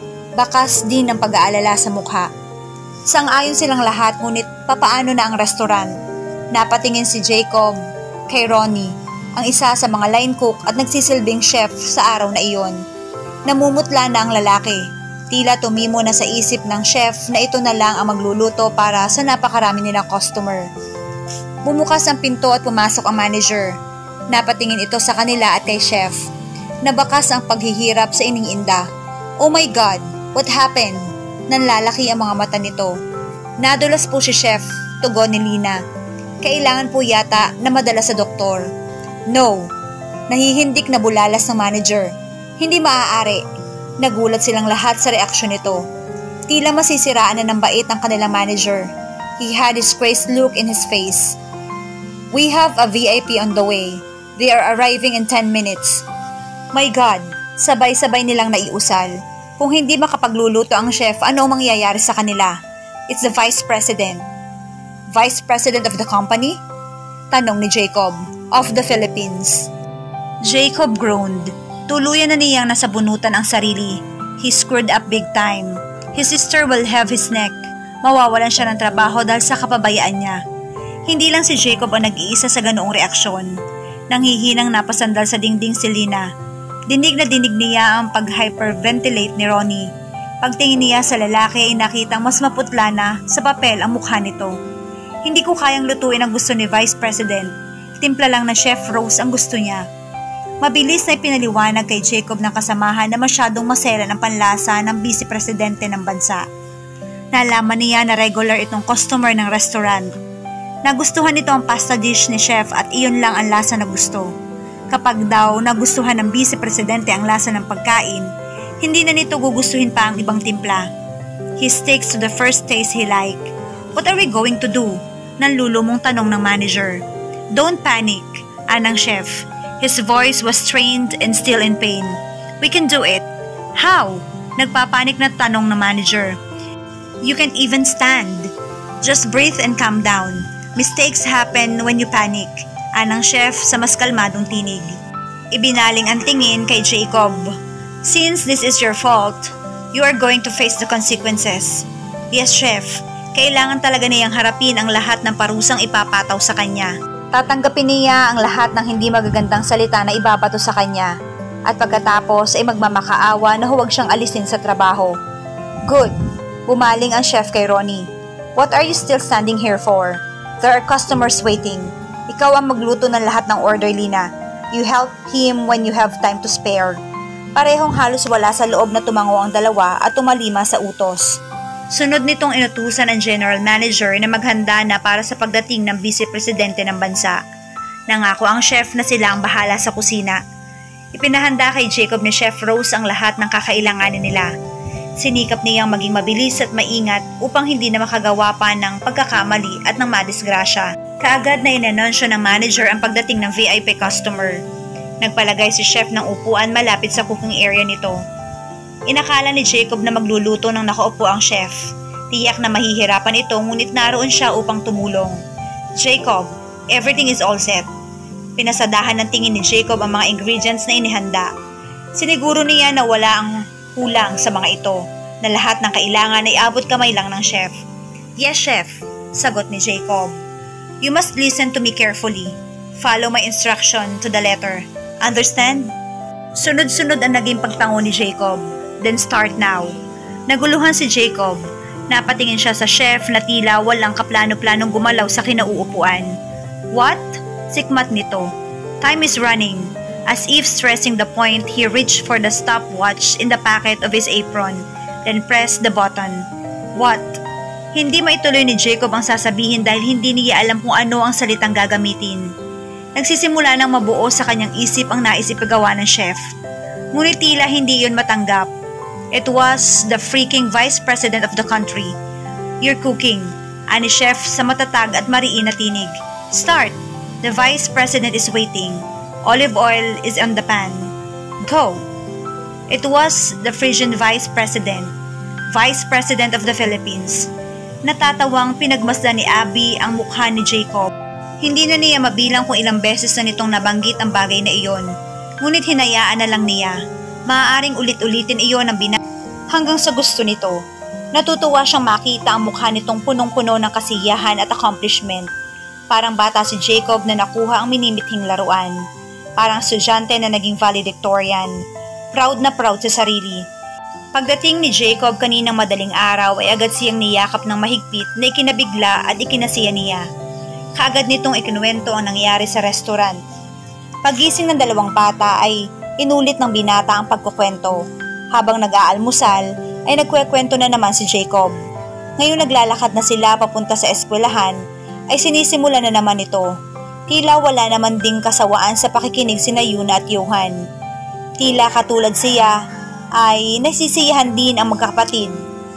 [SPEAKER 2] Bakas din ng pag-aalala sa mukha. Sang-ayon silang lahat ngunit papaano na ang restaurant? Napatingin si Jacob kay Ronnie, ang isa sa mga line cook at nagsisilbing chef sa araw na iyon. Namumutla na ang lalaki. Tila tumimo na sa isip ng chef na ito na lang ang magluluto para sa napakarami nilang customer. Bumukas ang pinto at pumasok ang manager. Napatingin ito sa kanila at kay chef. Nabakas ang paghihirap sa iniinda. "Oh my God, what happened?" Nanlalaki ang mga mata nito. "Nadulas po si chef," tugon ni Lina. "Kailangan po yata na madala sa doktor." "No." Nahihindik na bulalas ng manager. "Hindi maaari." Nagulat silang lahat sa reaksyon nito. Tila masisiraan na ng bait ang kanilang manager. He had his crazed look in his face. "We have a VIP on the way. They are arriving in 10 minutes. My God, sabay-sabay nilang naiusal. Kung hindi makapagluluto ang chef, ano ang mangyayari sa kanila? It's the Vice President. Vice President of the company? Tanong ni Jacob, of the Philippines. Jacob groaned. Tuluyan na niyang nasabunutan ang sarili. He screwed up big time. His sister will have his neck. Mawawalan siya ng trabaho dahil sa kapabayaan niya. Hindi lang si Jacob ang nag-iisa sa ganoong reaksyon. Nanghihinang napasandal sa dingding si Lina. Dinig na dinig niya ang pag-hyperventilate ni Ronnie. Pagtingin niya sa lalaki ay nakitang mas maputla na sa papel ang mukha nito. "Hindi ko kayang lutuin ang gusto ni Vice President. Timpla lang na Chef Rose ang gusto niya." Mabilis na ipinaliwanag kay Jacob ng kasamahan na masyadong maselan ang panlasa ng vice-presidente ng bansa. Nalaman niya na regular itong customer ng restaurant. Nagustuhan nito ang pasta dish ni chef at iyon lang ang lasa na gusto. Kapag daw nagustuhan ng vice-presidente ang lasa ng pagkain, hindi na nito gugustuhin pa ang ibang timpla. He sticks to the first taste he like. "What are we going to do?" Nanlulumong tanong ng manager. "Don't panic," anang chef. His voice was strained and still in pain. "We can do it." "How?" Nagpapanik na tanong ng manager. "You can't even stand. Just breathe and calm down. Mistakes happen when you panic," anang chef sa mas kalmadong tinig. Ibinaling ang tingin kay Jacob. "Since this is your fault, you are going to face the consequences." "Yes, chef. Kailangan talaga niyang harapin ang lahat ng parusang ipapataw sa kanya. Tatanggapin niya ang lahat ng hindi magagandang salita na ibabato sa kanya. At pagkatapos ay magmamakaawa na huwag siyang alisin sa trabaho." "Good." Bumaling ang chef kay Ronnie. "What are you still standing here for? There are customers waiting. Ikaw ang magluto ng lahat ng order, Lina. You help him when you have time to spare." Parehong halos wala sa loob na tumango ang dalawa at tumalima sa utos. Sunod nitong inutusan ng general manager na maghanda na para sa pagdating ng vice presidente ng bansa. Nangako ang chef na sila ang bahala sa kusina. Ipinahanda kay Jacob ni Chef Rose ang lahat ng kakailanganin nila. Sinikap niyang maging mabilis at maingat upang hindi na makagawa pa ng pagkakamali at ng madisgrasya. Kaagad na inanunsyo ng manager ang pagdating ng VIP customer. Nagpalagay si Chef ng upuan malapit sa cooking area nito. Inakala ni Jacob na magluluto nang nakaupo ang chef. Tiyak na mahihirapan ito ngunit naroon siya upang tumulong. Jacob, everything is all set. Pinasadahan ng tingin ni Jacob ang mga ingredients na inihanda. Siniguro niya na wala ang kulang sa mga ito, na lahat ng kailangan ay abot kamay lang ng chef. Yes, chef, sagot ni Jacob. You must listen to me carefully. Follow my instruction to the letter. Understand? Sunod-sunod ang naging pagtango ni Jacob. Then start now. Naguluhan si Jacob. Napatingin siya sa chef na tila walang kaplano-planong gumalaw sa kinauupuan. What? Sikmat nito. Time is running. As if stressing the point, he reached for the stopwatch in the pocket of his apron, then pressed the button. What? Hindi maituloy ni Jacob ang sasabihin dahil hindi niya alam kung ano ang salitang gagamitin. Nagsisimula ng mabuo sa kanyang isip ang naisipagawa ng chef. Ngunit tila hindi yun matanggap. It was the freaking vice president of the country. You're cooking, ani chef sa matatag at mariin na tinig. Start! The vice president is waiting. Olive oil is on the pan. Go! It was the Frisian vice president of the Philippines. Natatawang pinagmasdan ni Abby ang mukha ni Jacob. Hindi na niya mabilang kung ilang beses na nitong nabanggit ang bagay na iyon. Ngunit hinayaan na lang niya. Maaaring ulit-ulitin iyon ang hanggang sa gusto nito. Natutuwa siyang makita ang mukha nitong punong-puno ng kasiyahan at accomplishment. Parang bata si Jacob na nakuha ang minimithing laruan. Parang estudyante na naging valedictorian. Proud na proud sa sarili. Pagdating ni Jacob kaninang madaling araw ay agad siyang niyakap ng mahigpit na ikinabigla at ikinasiya niya. Kaagad nitong ikinuwento ang nangyari sa restaurant. Pagising ng dalawang bata ay inulit ng binata ang pagkukwento. Habang nag-aalmusal ay nagkwekwento na naman si Jacob. Ngayong naglalakad na sila papunta sa eskwelahan ay sinisimula na naman ito. Tila wala naman ding kasawaan sa pakikinig sina Yuna at Johan. Tila katulad siya ay nasisiyahan din ang magkakapatid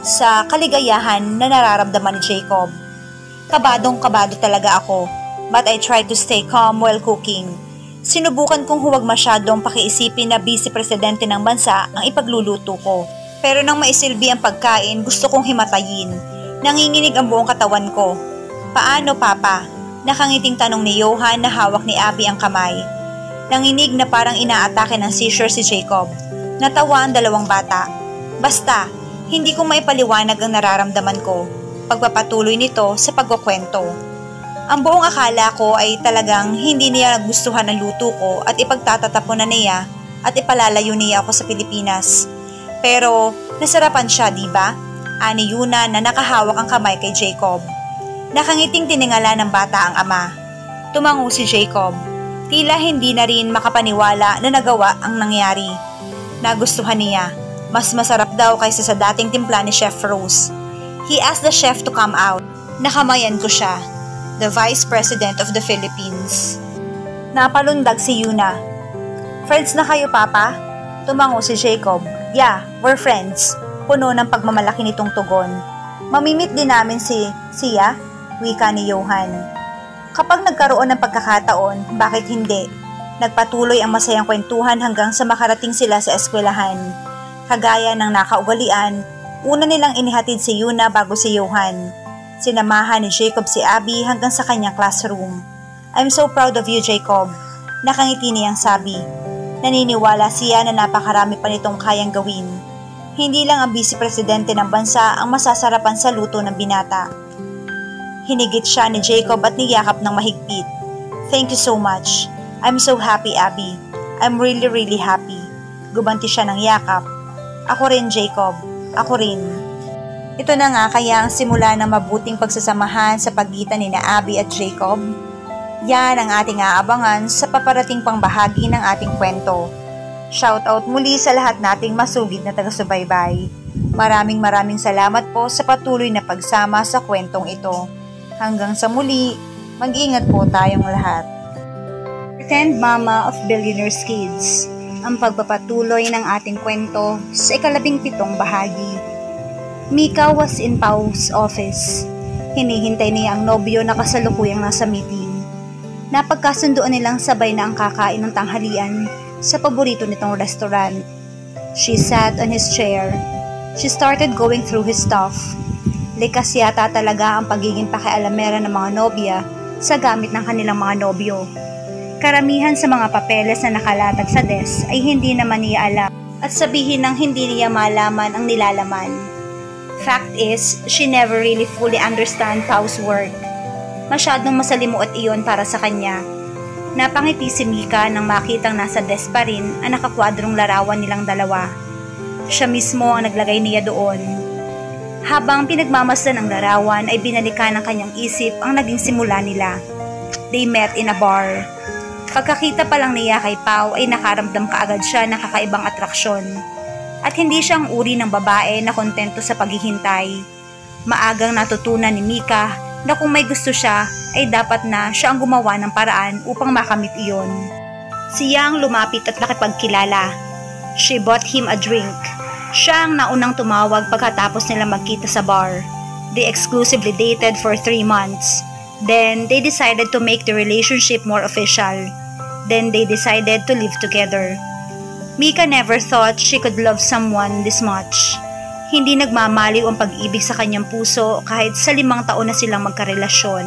[SPEAKER 2] sa kaligayahan na nararamdaman ni Jacob. Kabadong-kabado talaga ako, but I tried to stay calm while cooking. Sinubukan kong huwag masyadong pakiisipin na vice-presidente ng bansa ang ipagluluto ko. Pero nang maisilbi ang pagkain, gusto kong himatayin. Nanginginig ang buong katawan ko. Paano, Papa? Nakangiting tanong ni Johan na hawak ni Abby ang kamay. Nanginig na parang inaatake ng seizure si Jacob. Natawa ang dalawang bata. Basta, hindi ko maipaliwanag ang nararamdaman ko. Pagpapatuloy nito sa pagkukwento. Ang buong akala ko ay talagang hindi niya nagustuhan ang luto ko at ipagtatatapunan niya at ipalalayo niya ako sa Pilipinas. Pero nasarapan siya, di ba? Ani Yuna na nakahawak ang kamay kay Jacob. Nakangiting tiningala ng bata ang ama. Tumango si Jacob. Tila hindi na rin makapaniwala na nagawa ang nangyari. Nagustuhan niya. Mas masarap daw kaysa sa dating timpla ni Chef Rose. He asked the chef to come out. Nakamayan ko siya. The Vice President of the Philippines. Napalundag si Yuna. Friends na kayo, Papa? Tumango si Jacob. Yeah, we're friends. Puno ng pagmamalaki nitong tugon. Mamimit din namin siya, wika ni Johan. Kapag nagkaroon ng pagkakataon, bakit hindi? Nagpatuloy ang masayang kwentuhan hanggang sa makarating sila sa eskwelahan. Kagaya ng nakaugalian, una nilang inihatid si Yuna bago si Johan. Sinamahan ni Jacob si Abby hanggang sa kanyang classroom. I'm so proud of you, Jacob. Nakangiti niyang sabi. Naniniwala siya na napakarami pa nitong kayang gawin. Hindi lang ang vice-presidente ng bansa ang masasarapan sa luto ng binata. Hinigit siya ni Jacob at niyakap ng mahigpit. Thank you so much. I'm so happy, Abby. I'm really, really happy. Gubanti siya ng yakap. Ako rin, Jacob. Ako rin. Ito na nga kaya ang simula ng mabuting pagsasamahan sa pagitan ni Abby at Jacob. Yan ang ating aabangan sa paparating pang bahagi ng ating kwento. Shoutout muli sa lahat nating masugid na taga-subaybay.
[SPEAKER 3] Maraming salamat po sa patuloy na pagsama sa kwentong ito. Hanggang sa muli, mag-ingat po tayong lahat.
[SPEAKER 2] Pretend Mama of Billionaire's Kids, ang pagpapatuloy ng ating kwento sa ika-17 bahagi. Mika was in Pau's office. Hinihintay niya ang nobyo na kasalukuyang nasa meeting. Napagkasundoan nilang sabay na ang kakain ng tanghalian sa paborito nitong restaurant. She sat on his chair. She started going through his stuff. Likas yata talaga ang pagiging pakialamera ng mga nobya sa gamit ng kanilang mga nobyo. Karamihan sa mga papeles na nakalatag sa desk ay hindi naman niya alam at sabihin ng hindi niya malaman ang nilalaman. Fact is, she never really fully understand Pau's work. Masyadong masalimuot iyon para sa kanya. Napangiti si Mika nang makitang nasa desk pa rin ang nakakwadrong larawan nilang dalawa. Siya mismo ang naglagay niya doon. Habang pinagmamasdan ang larawan ay binalikan ng kanyang isip ang naging simula nila. They met in a bar. Pagkakita pa lang niya kay Pau ay nakaramdam kaagad siya ng kakaibang atraksyon. At hindi siya ang uri ng babae na kontento sa paghihintay. Maagang natutunan ni Mika na kung may gusto siya ay dapat na siya ang gumawa ng paraan upang makamit iyon. Siya ang lumapit at nakipagkilala. She bought him a drink. Siya ang naunang tumawag pagkatapos nila magkita sa bar. They exclusively dated for 3 months. Then, they decided to make the relationship more official. Then, they decided to live together. Mika never thought she could love someone this much. Hindi nagmamaliw ang pag-ibig sa kanyang puso kahit sa 5 taon na silang magkarelasyon.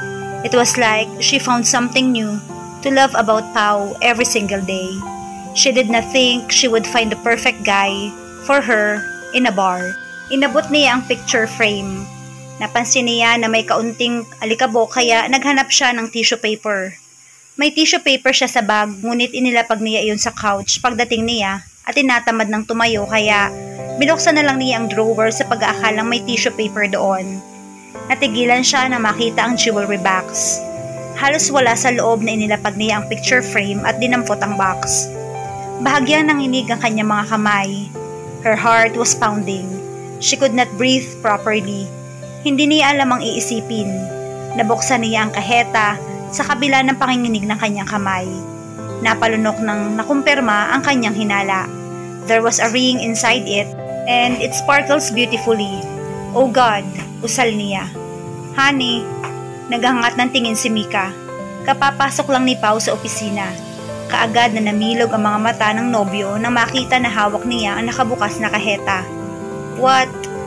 [SPEAKER 2] It was like she found something new to love about Pau every single day. She did not think she would find the perfect guy for her in a bar. Inabot niya ang picture frame. Napansin niya na may kaunting alikabok kaya naghanap siya ng tissue paper. May tissue paper siya sa bag ngunit inilapag niya iyon sa couch pagdating niya at tinatamad ng tumayo kaya binuksan na lang niya ang drawer sa pag-aakalang may tissue paper doon. Natigilan siya na makita ang jewelry box. Halos wala sa loob na inilapag niya ang picture frame at dinampot ang box. Bahagyang nanginig ang kanyang mga kamay. Her heart was pounding. She could not breathe properly. Hindi niya alam ang iisipin. Nabuksan niya ang kaheta sa kabila ng panginginig ng kanyang kamay. Napalunok ng nakumpirma ang kanyang hinala. There was a ring inside it and it sparkles beautifully. Oh God, usal niya. Honey, naghangat ng tingin si Mika. Kapapasok lang ni Pau sa opisina. Kaagad na namilog ang mga mata ng nobyo nang makita na hawak niya ang nakabukas na kaheta. What?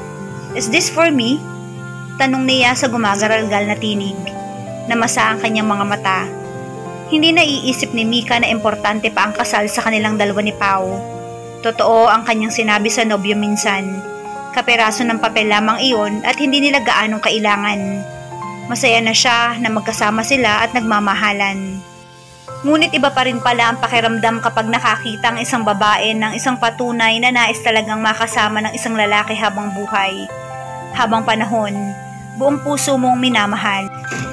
[SPEAKER 2] Is this for me? Tanong niya sa gumagaralgal na tinig. Namasa ang kanyang mga mata. Hindi naiisip ni Mika na importante pa ang kasal sa kanilang dalawa ni Pau. Totoo ang kanyang sinabi sa nobyo minsan. Kaperaso ng papel lamang iyon at hindi nila gaanong kailangan. Masaya na siya na magkasama sila at nagmamahalan. Ngunit iba pa rin pala ang pakiramdam kapag nakakita ang isang babae ng isang patunay na nais talagang makasama ng isang lalaki habang buhay. Habang panahon, buong puso mong minamahal.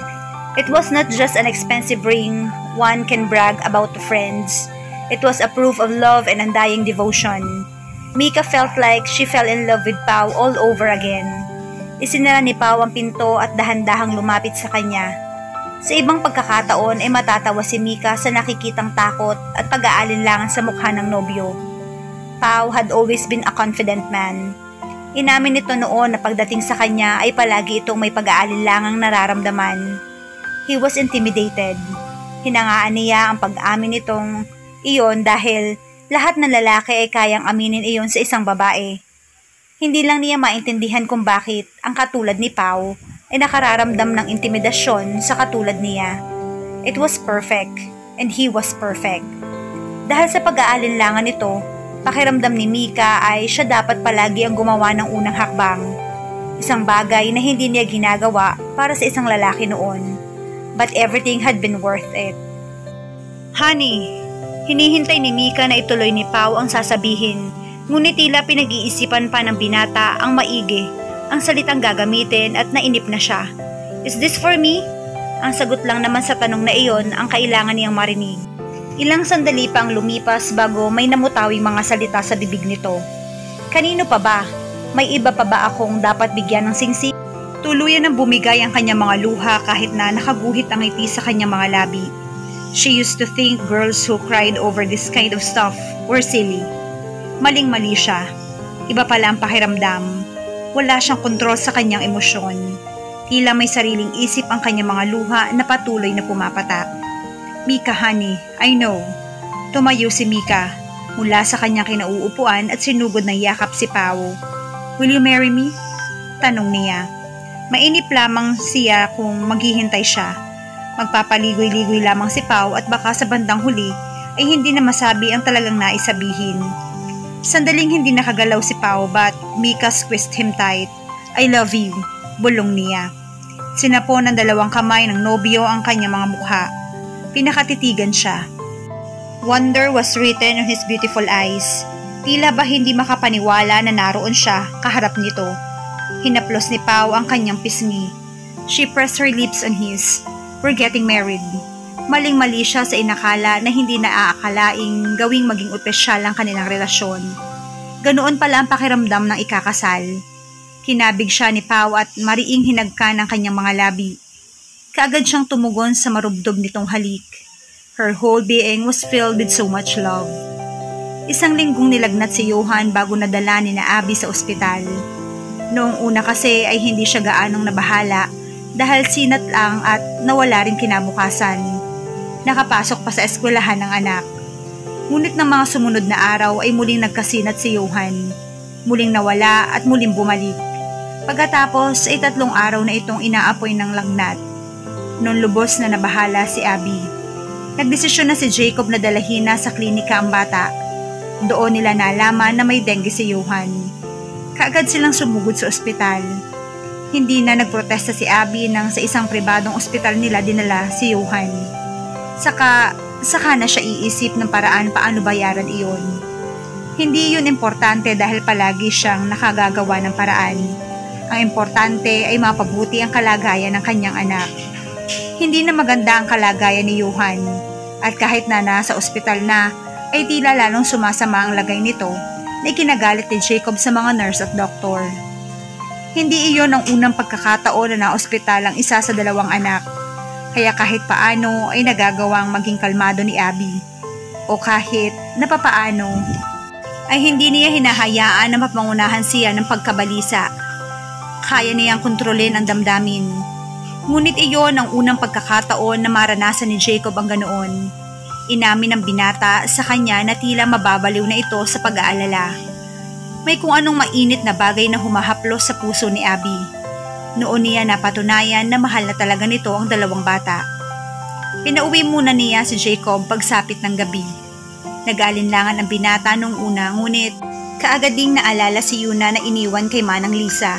[SPEAKER 2] It was not just an expensive ring one can brag about to friends. It was a proof of love and undying devotion. Mika felt like she fell in love with Pau all over again. Isinara ni Pau ang pinto at dahan-dahang lumapit sa kanya. Sa ibang pagkakataon ay matatawa si Mika sa nakikitang takot at pag-aalinlangan sa mukha ng nobyo. Pau had always been a confident man. Inamin nito noon na pagdating sa kanya ay palagi itong may pag-aalinlangang nararamdaman. He was intimidated. Hinangaan niya ang pag-amin nitong iyon dahil lahat ng lalaki ay kayang aminin iyon sa isang babae. Hindi lang niya maintindihan kung bakit ang katulad ni Pau ay nakararamdam ng intimidasyon sa katulad niya. It was perfect, and he was perfect. Dahil sa pag-aalinlangan nito, pakiramdam ni Mika ay siya dapat palagi ang gumawa ng unang hakbang. Isang bagay na hindi niya ginagawa para sa isang lalaki noon. But everything had been worth it. Honey, hinihintay ni Mika na ituloy ni Pau ang sasabihin, ngunit tila pinag-iisipan pa ng binata ang maigi ang salitang gagamitin at nainip na siya. Is this for me? Ang sagot lang naman sa tanong na iyon ang kailangan niyang marinig. Ilang sandali pang lumipas bago may namutawing mga salita sa bibig nito. Kanino pa ba? May iba pa ba akong dapat bigyan ng singsing? Tuluyan ng bumigay ang kanyang mga luha kahit na nakaguhit ang ngiti sa kanyang mga labi. She used to think girls who cried over this kind of stuff were silly. Maling-mali siya. Iba pala ang pakiramdam. Wala siyang kontrol sa kanyang emosyon. Tila may sariling isip ang kanyang mga luha na patuloy na pumapatak. Mika, honey, I know. Tumayo si Mika mula sa kanyang kinauupuan at sinugod ng yakap si Pao. Will you marry me? Tanong niya. Mainip lamang siya kung maghihintay siya. Magpapaligoy-ligoy lamang si Pao at baka sa bandang huli ay hindi na masabi ang talagang naisabihin. Sandaling hindi nakagalaw si Pao but Mika squeezed him tight. I love you, bulong niya. Sinapo ng dalawang kamay ng nobyo ang kanyang mga mukha. Pinakatitigan siya. Wonder was written on his beautiful eyes. Tila ba hindi makapaniwala na naroon siya kaharap nito. Hinaplos ni Pao ang kanyang pisngi. She pressed her lips on his. We're getting married. Maling-mali siya sa inakala na hindi naaakalaing gawing maging opisyal ang kanilang relasyon. Ganoon pala ang pakiramdam ng ikakasal. Kinabig siya ni Pao at mariing hinagkan ang kanyang mga labi. Kaagad siyang tumugon sa marubdob nitong halik. Her whole being was filled with so much love. Isang linggong nilagnat si Johan bago nadala ni na Abby sa ospital. Noong una kasi ay hindi siya gaanong nabahala dahil sinat lang at nawala rin kinabukasan. Nakapasok pa sa eskwelahan ng anak. Ngunit ng mga sumunod na araw ay muling nagkasinat si Johan. Muling nawala at muling bumalik. Pagkatapos ay 3 araw na itong inaapoy ng lagnat. Noon lubos na nabahala si Abby. Nagdesisyon na si Jacob na dalahin na sa klinika ang bata. Doon nila nalaman na may dengue si Johan. Kaagad silang sumugod sa ospital. Hindi na nagprotesta si Abby nang sa isang pribadong ospital nila dinala si Johan. Saka na siya iisip ng paraan paano bayaran iyon. Hindi yun importante dahil palagi siyang nakagagawa ng paraan. Ang importante ay mapabuti ang kalagayan ng kanyang anak. Hindi na maganda ang kalagayan ni Johan at kahit na nasa ospital na ay tila lalong sumasama ang lagay nito na ikinagalit ni Jacob sa mga nurse at doktor. Hindi iyon ang unang pagkakataon na na-ospital ang isa sa 2 anak, kaya kahit paano ay nagagawang maging kalmado ni Abby. O kahit napapaano, ay hindi niya hinahayaan na mapangunahan siya ng pagkabalisa. Kaya niyang kontrolin ang damdamin. Ngunit iyon ang unang pagkakataon na maranasan ni Jacob ang ganoon. Inamin ng binata sa kanya na tila mababaliw na ito sa pag-aalala. May kung anong mainit na bagay na humahaplos sa puso ni Abby. Noon niya napatunayan na mahal na talaga nito ang 2 bata. Pinauwi muna niya si Jacob pagsapit ng gabi. Nag-alinlangan ang binata nung una ngunit kaagad ding naalala si Yuna na iniwan kay Manang Lisa.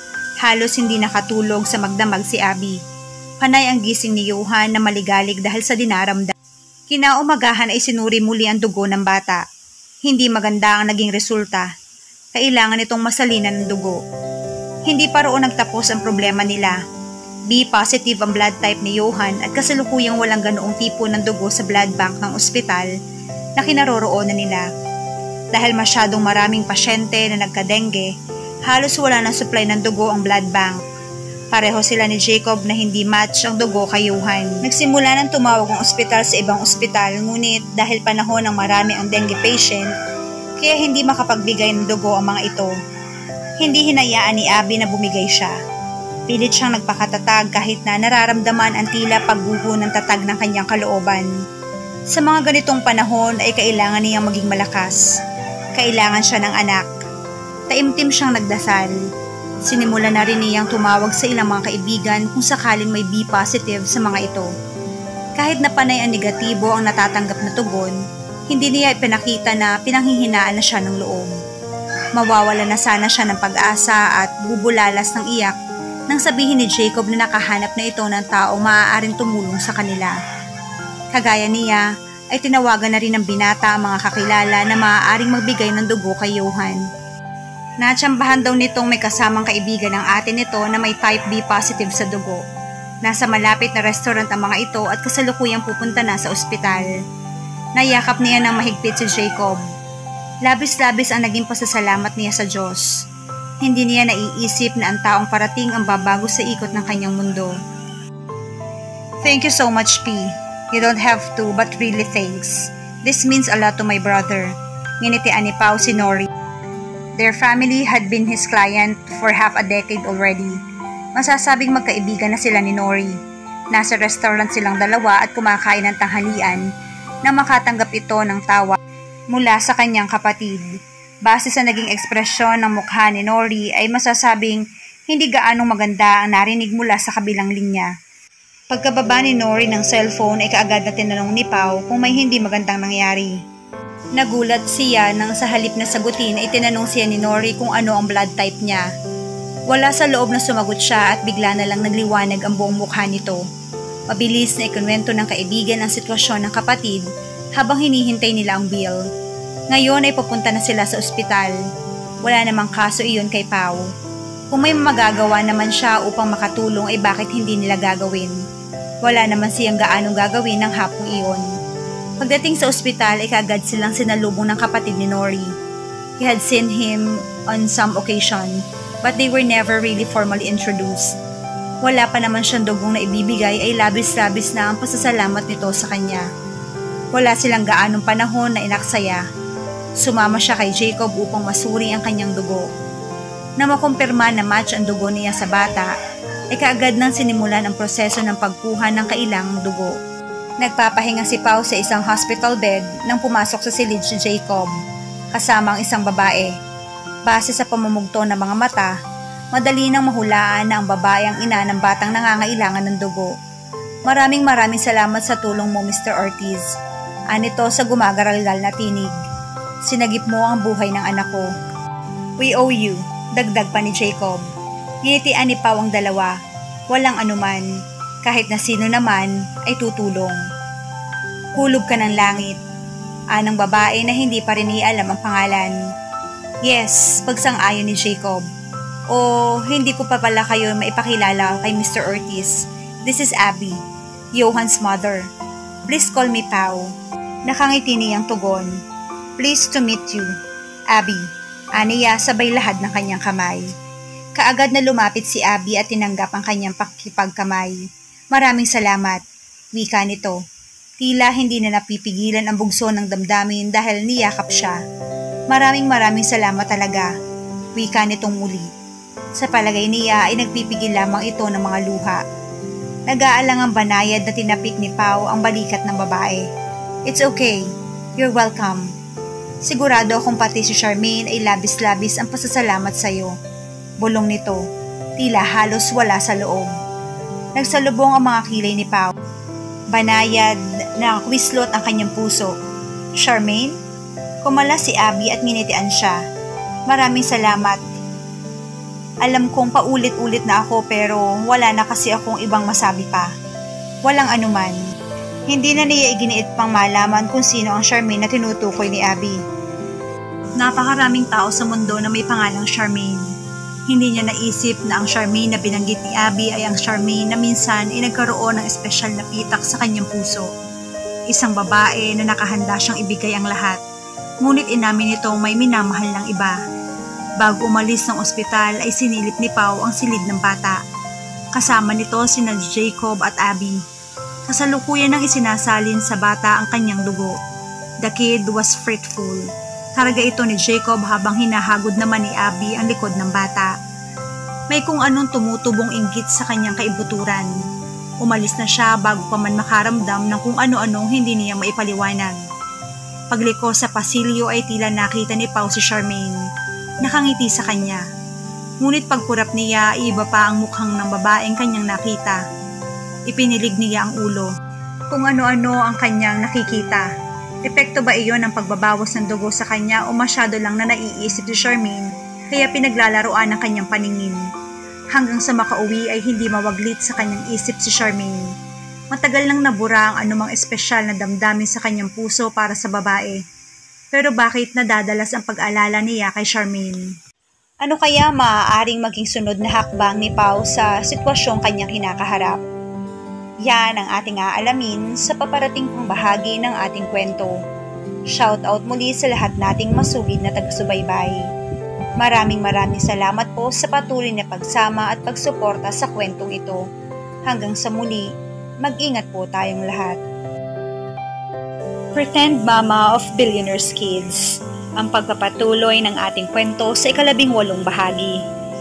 [SPEAKER 2] Halos hindi nakatulog sa magdamag si Abby. Panay ang gising ni Johan na maligalig dahil sa dinaramdam. Kinaumagahan ay sinuri muli ang dugo ng bata. Hindi maganda ang naging resulta. Kailangan itong masalinan ng dugo. Hindi pa roon nagtapos ang problema nila. B positive ang blood type ni Johan at kasalukuyang walang ganoong tipo ng dugo sa blood bank ng ospital na kinaroroonan nila. Dahil masyadong maraming pasyente na nagka-dengue, halos wala ng supply ng dugo ang blood bank. Pareho sila ni Jacob na hindi match ang dugo kay Johan. Nagsimula ng tumawag ang ospital sa ibang ospital ngunit dahil panahon ng marami ang dengue patient, kaya hindi makapagbigay ng dugo ang mga ito. Hindi hinayaan ni Abby na bumigay siya. Pilit siyang nagpakatatag kahit na nararamdaman ang tila pagguho ng tatag ng kanyang kalooban. Sa mga ganitong panahon ay kailangan niyang maging malakas. Kailangan siya ng anak. Taimtim siyang nagdasal. Sinimulan na rin niyang tumawag sa ilang mga kaibigan kung sakaling may B positive sa mga ito. Kahit na panay ang negatibo ang natatanggap na tugon, hindi niya ipinakita na pinanghihinaan na siya ng loob. Mawawala na sana siya ng pag-asa at bubulalas ng iyak nang sabihin ni Jacob na nakahanap na ito ng taong maaaring tumulong sa kanila. Kagaya niya, ay tinawagan na rin ng binata ang mga kakilala na maaaring magbigay ng dugo kay Johan. Natsambahan daw nitong may kasamang kaibigan ng ate nito na may type B positive sa dugo. Nasa malapit na restaurant ang mga ito at kasalukuyang pupunta na sa ospital. Nayakap niya ng mahigpit si Jacob. Labis-labis ang naging pasasalamat niya sa Diyos. Hindi niya naiisip na ang taong parating ang babago sa ikot ng kanyang mundo. Thank you so much, P. You don't have to, but really thanks. This means a lot to my brother. Nginitian ni Pao si Nori. Their family had been his client for half a decade already. Masasabing magkaibigan na sila ni Nori. Nasa restaurant silang dalawa at kumakain ng tanghalian na makatanggap ito ng tawa mula sa kanyang kapatid. Base sa naging ekspresyon ng mukha ni Nori ay masasabing hindi gaanong maganda ang narinig mula sa kabilang linya. Pagkababa ni Nori ng cellphone ay kaagad na tinanong ni Pao kung may hindi magandang nangyari. Nagulat siya nang sa halip na sagutin ay tinanong siya ni Nori kung ano ang blood type niya. Wala sa loob na sumagot siya at bigla na lang nagliwanag ang buong mukha nito. Mabilis na ikunwento ng kaibigan ang sitwasyon ng kapatid habang hinihintay nila ang bill. Ngayon ay pupunta na sila sa ospital. Wala namang kaso iyon kay Pao. Kung may magagawa naman siya upang makatulong ay bakit hindi nila gagawin? Wala naman siyang gaanong gagawin ng hapong iyon. Pagdating sa ospital ay kaagad silang sinalubong ng kapatid ni Nori. He had seen him on some occasion, but they were never really formally introduced. Wala pa naman siyang dugong na ibibigay ay labis-labis na ang pasasalamat nito sa kanya. Wala silang gaanong panahon na inaksaya. Sumama siya kay Jacob upang masuri ang kanyang dugo. Na makumpirma na match ang dugo niya sa bata, ay kaagad nang sinimulan ang proseso ng pagkuha ng kailang dugo. Nagpapahinga si Pao sa isang hospital bed nang pumasok sa silid si Jacob, kasama ang isang babae. Base sa pamumugto ng mga mata, madali nang mahulaan na ang babae ang ina ng batang nangangailangan ng dugo. Maraming salamat sa tulong mo, Mr. Ortiz. Anito sa gumagaragal na tinig. Sinagip mo ang buhay ng anak ko. We owe you, dagdag pa ni Jacob. Nginitian ni Pao ang dalawa. Walang anuman, kahit na sino naman ay tutulong. Hulog ka ng langit. Anang babae na hindi pa rin alam ang pangalan. Yes, pagsang-ayon ni Jacob. O hindi ko pa pala kayo maipakilala kay Mr. Ortiz. This is Abby, Johan's mother. Please call me Pao. Nakangiti niyang tugon. Pleased to meet you, Abby. Aniya sabay lahad ng kanyang kamay. Kaagad na lumapit si Abby at tinanggap ang kanyang pakikipagkamay. Maraming salamat, wika nito. Tila hindi na napipigilan ang bugso ng damdamin dahil niyakap siya. Maraming salamat talaga, wika nitong muli. Sa palagay niya ay nagpipigil lamang ito ng mga luha. Nag-aalang ang banayad na tinapik ni Pao ang balikat ng babae. It's okay, you're welcome. Sigurado akong pati si Charmaine ay labis-labis ang pasasalamat sa'yo. Bulong nito, tila halos wala sa loob. Nagsalubong ang mga kilay ni Pao. Banayad na kwislot ang kanyang puso. Charmaine? Kumala si Abby at nginitian siya. Maraming salamat. Alam kong paulit-ulit na ako pero wala na kasi akong ibang masabi pa. Walang anuman. Hindi na niya iginiit pang malaman kung sino ang Charmaine na tinutukoy ni Abby. Napakaraming tao sa mundo na may pangalang Charmaine. Hindi niya naisip na ang Charmaine na binanggit ni Abby ay ang Charmaine na minsan ay nagkaroon ng espesyal na pitak sa kanyang puso. Isang babae na nakahanda siyang ibigay ang lahat, ngunit inamin nitong may minamahal ng iba. Bago umalis ng ospital ay sinilip ni Pao ang silid ng bata. Kasama nito sina Jacob at Abby. Kasalukuyan nang isinasalin sa bata ang kanyang dugo. The kid was fretful. Karga ito ni Jacob habang hinahagod naman ni Abby ang likod ng bata. May kung anong tumutubong inggit sa kanyang kaibuturan. Umalis na siya bago pa man makaramdam ng kung ano-anong hindi niya maipaliwanag. Pagliko sa pasilyo ay tila nakita ni Pao si Charmaine. Nakangiti sa kanya. Ngunit pagkurap niya, iba pa ang mukhang ng babaeng kanyang nakita. Ipinilig niya ang ulo. Kung ano-ano ang kanyang nakikita. Epekto ba iyon ng pagbabawas ng dugo sa kanya o masyado lang na naiisip si Charmaine kaya pinaglalaroan ng kanyang paningin? Hanggang sa makauwi ay hindi mawaglit sa kanyang isip si Charmaine. Matagal nang nabura ang anumang espesyal na damdamin sa kanyang puso para sa babae. Pero bakit nadadalas ang pag-alala niya kay Charmaine? Ano kaya maaaring maging sunod na hakbang ni Pao sa sitwasyong kanyang kinakaharap? Yan ang ating aalamin sa paparating pang bahagi ng ating kwento. Shout out muli sa lahat nating masugid na taga-subaybay.
[SPEAKER 3] Maraming salamat po sa patuloy na pagsama at pagsuporta sa kwentong ito. Hanggang sa muli, mag-ingat po tayong lahat.
[SPEAKER 2] Pretend Mama of Billionaire's Kids, ang pagpapatuloy ng ating kwento sa ika-18 bahagi.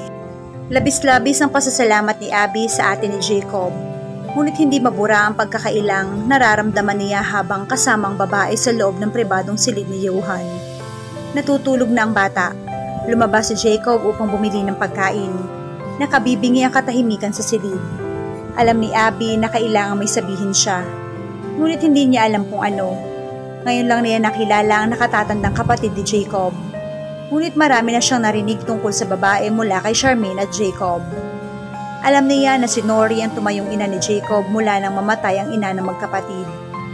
[SPEAKER 2] Labis-labis ang pasasalamat ni Abby sa ate ni Jacob, ngunit hindi mabura ang pagkakailang nararamdaman niya habang kasamang babae sa loob ng pribadong silid ni Johan. Natutulog na ang bata. Lumabas si Jacob upang bumili ng pagkain. Nakabibingi ang katahimikan sa silid. Alam ni Abby na kailangan may sabihin siya, ngunit hindi niya alam kung ano. Ngayon lang niya nakilala ang nakatatandang kapatid ni Jacob. Ngunit marami na siyang narinig tungkol sa babae mula kay Charmaine at Jacob. Alam niya na si Nori ang tumayong ina ni Jacob mula nang mamatay ang ina ng magkapatid.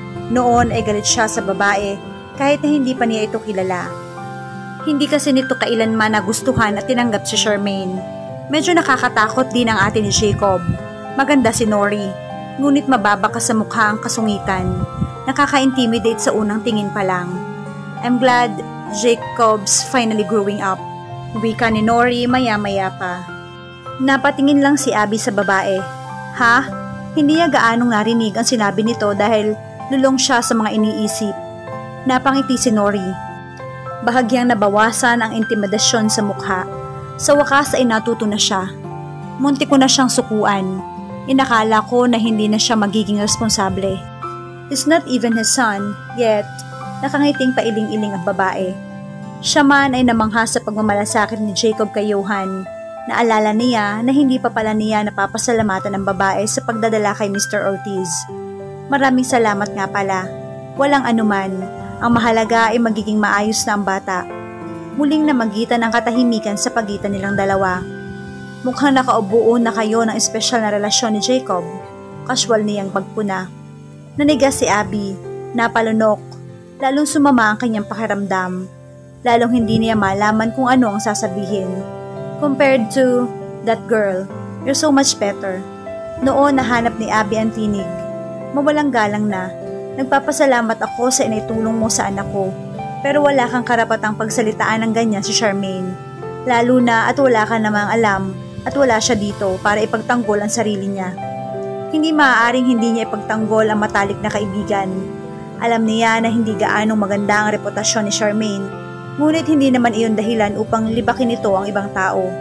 [SPEAKER 2] Noon ay galit siya sa babae kahit na hindi pa niya ito kilala. Hindi kasi nito kailanman nagustuhan at tinanggap si Charmaine. Medyo nakakatakot din ang ate ni Jacob. Maganda si Nori, ngunit mababa ka sa mukha ang kasungitan. Nakaka-intimidate sa unang tingin pa lang. I'm glad Jacob's finally growing up. Wika ni Nori maya-maya pa. Napatingin lang si Abby sa babae. Ha? Hindi niya gaanong narinig ang sinabi nito dahil lulong siya sa mga iniisip. Napangiti si Nori. Bahagyang nabawasan ang intimidasyon sa mukha. Sa wakas ay natuto na siya. Munti ko na siyang sukuan. Inakala ko na hindi na siya magiging responsable. Is not even his son, yet nakangiting pailing-iling ang babae. Siya man ay namangha sa pagmamalasakit ni Jacob kay Johan. Naalala niya na hindi pa pala niya napapasalamatan ng babae sa pagdadala kay Mr. Ortiz. Maraming salamat nga pala. Walang anuman. Ang mahalaga ay magiging maayos na ang bata. Muling namagitan ang katahimikan sa pagitan nilang dalawa. Mukhang nakaubuo na kayo ng espesyal na relasyon ni Jacob. Casual niyang pagpuna. Nanigas si Abby, napalunok, lalong sumama ang kanyang pakiramdam, lalong hindi niya malaman kung ano ang sasabihin. Compared to that girl, you're so much better. Noon nahanap ni Abby ang tinig. Mawalang galang na, nagpapasalamat ako sa inaitulong mo sa anak ko, pero wala kang karapatang pagsalitaan ng ganyan si Charmaine. Lalo na at wala ka namang alam at wala siya dito para ipagtanggol ang sarili niya. Hindi maaaring hindi niya ipagtanggol ang matalik na kaibigan. Alam niya na hindi gaano maganda ang reputasyon ni Charmaine, ngunit hindi naman iyon dahilan upang libakin ito ang ibang tao.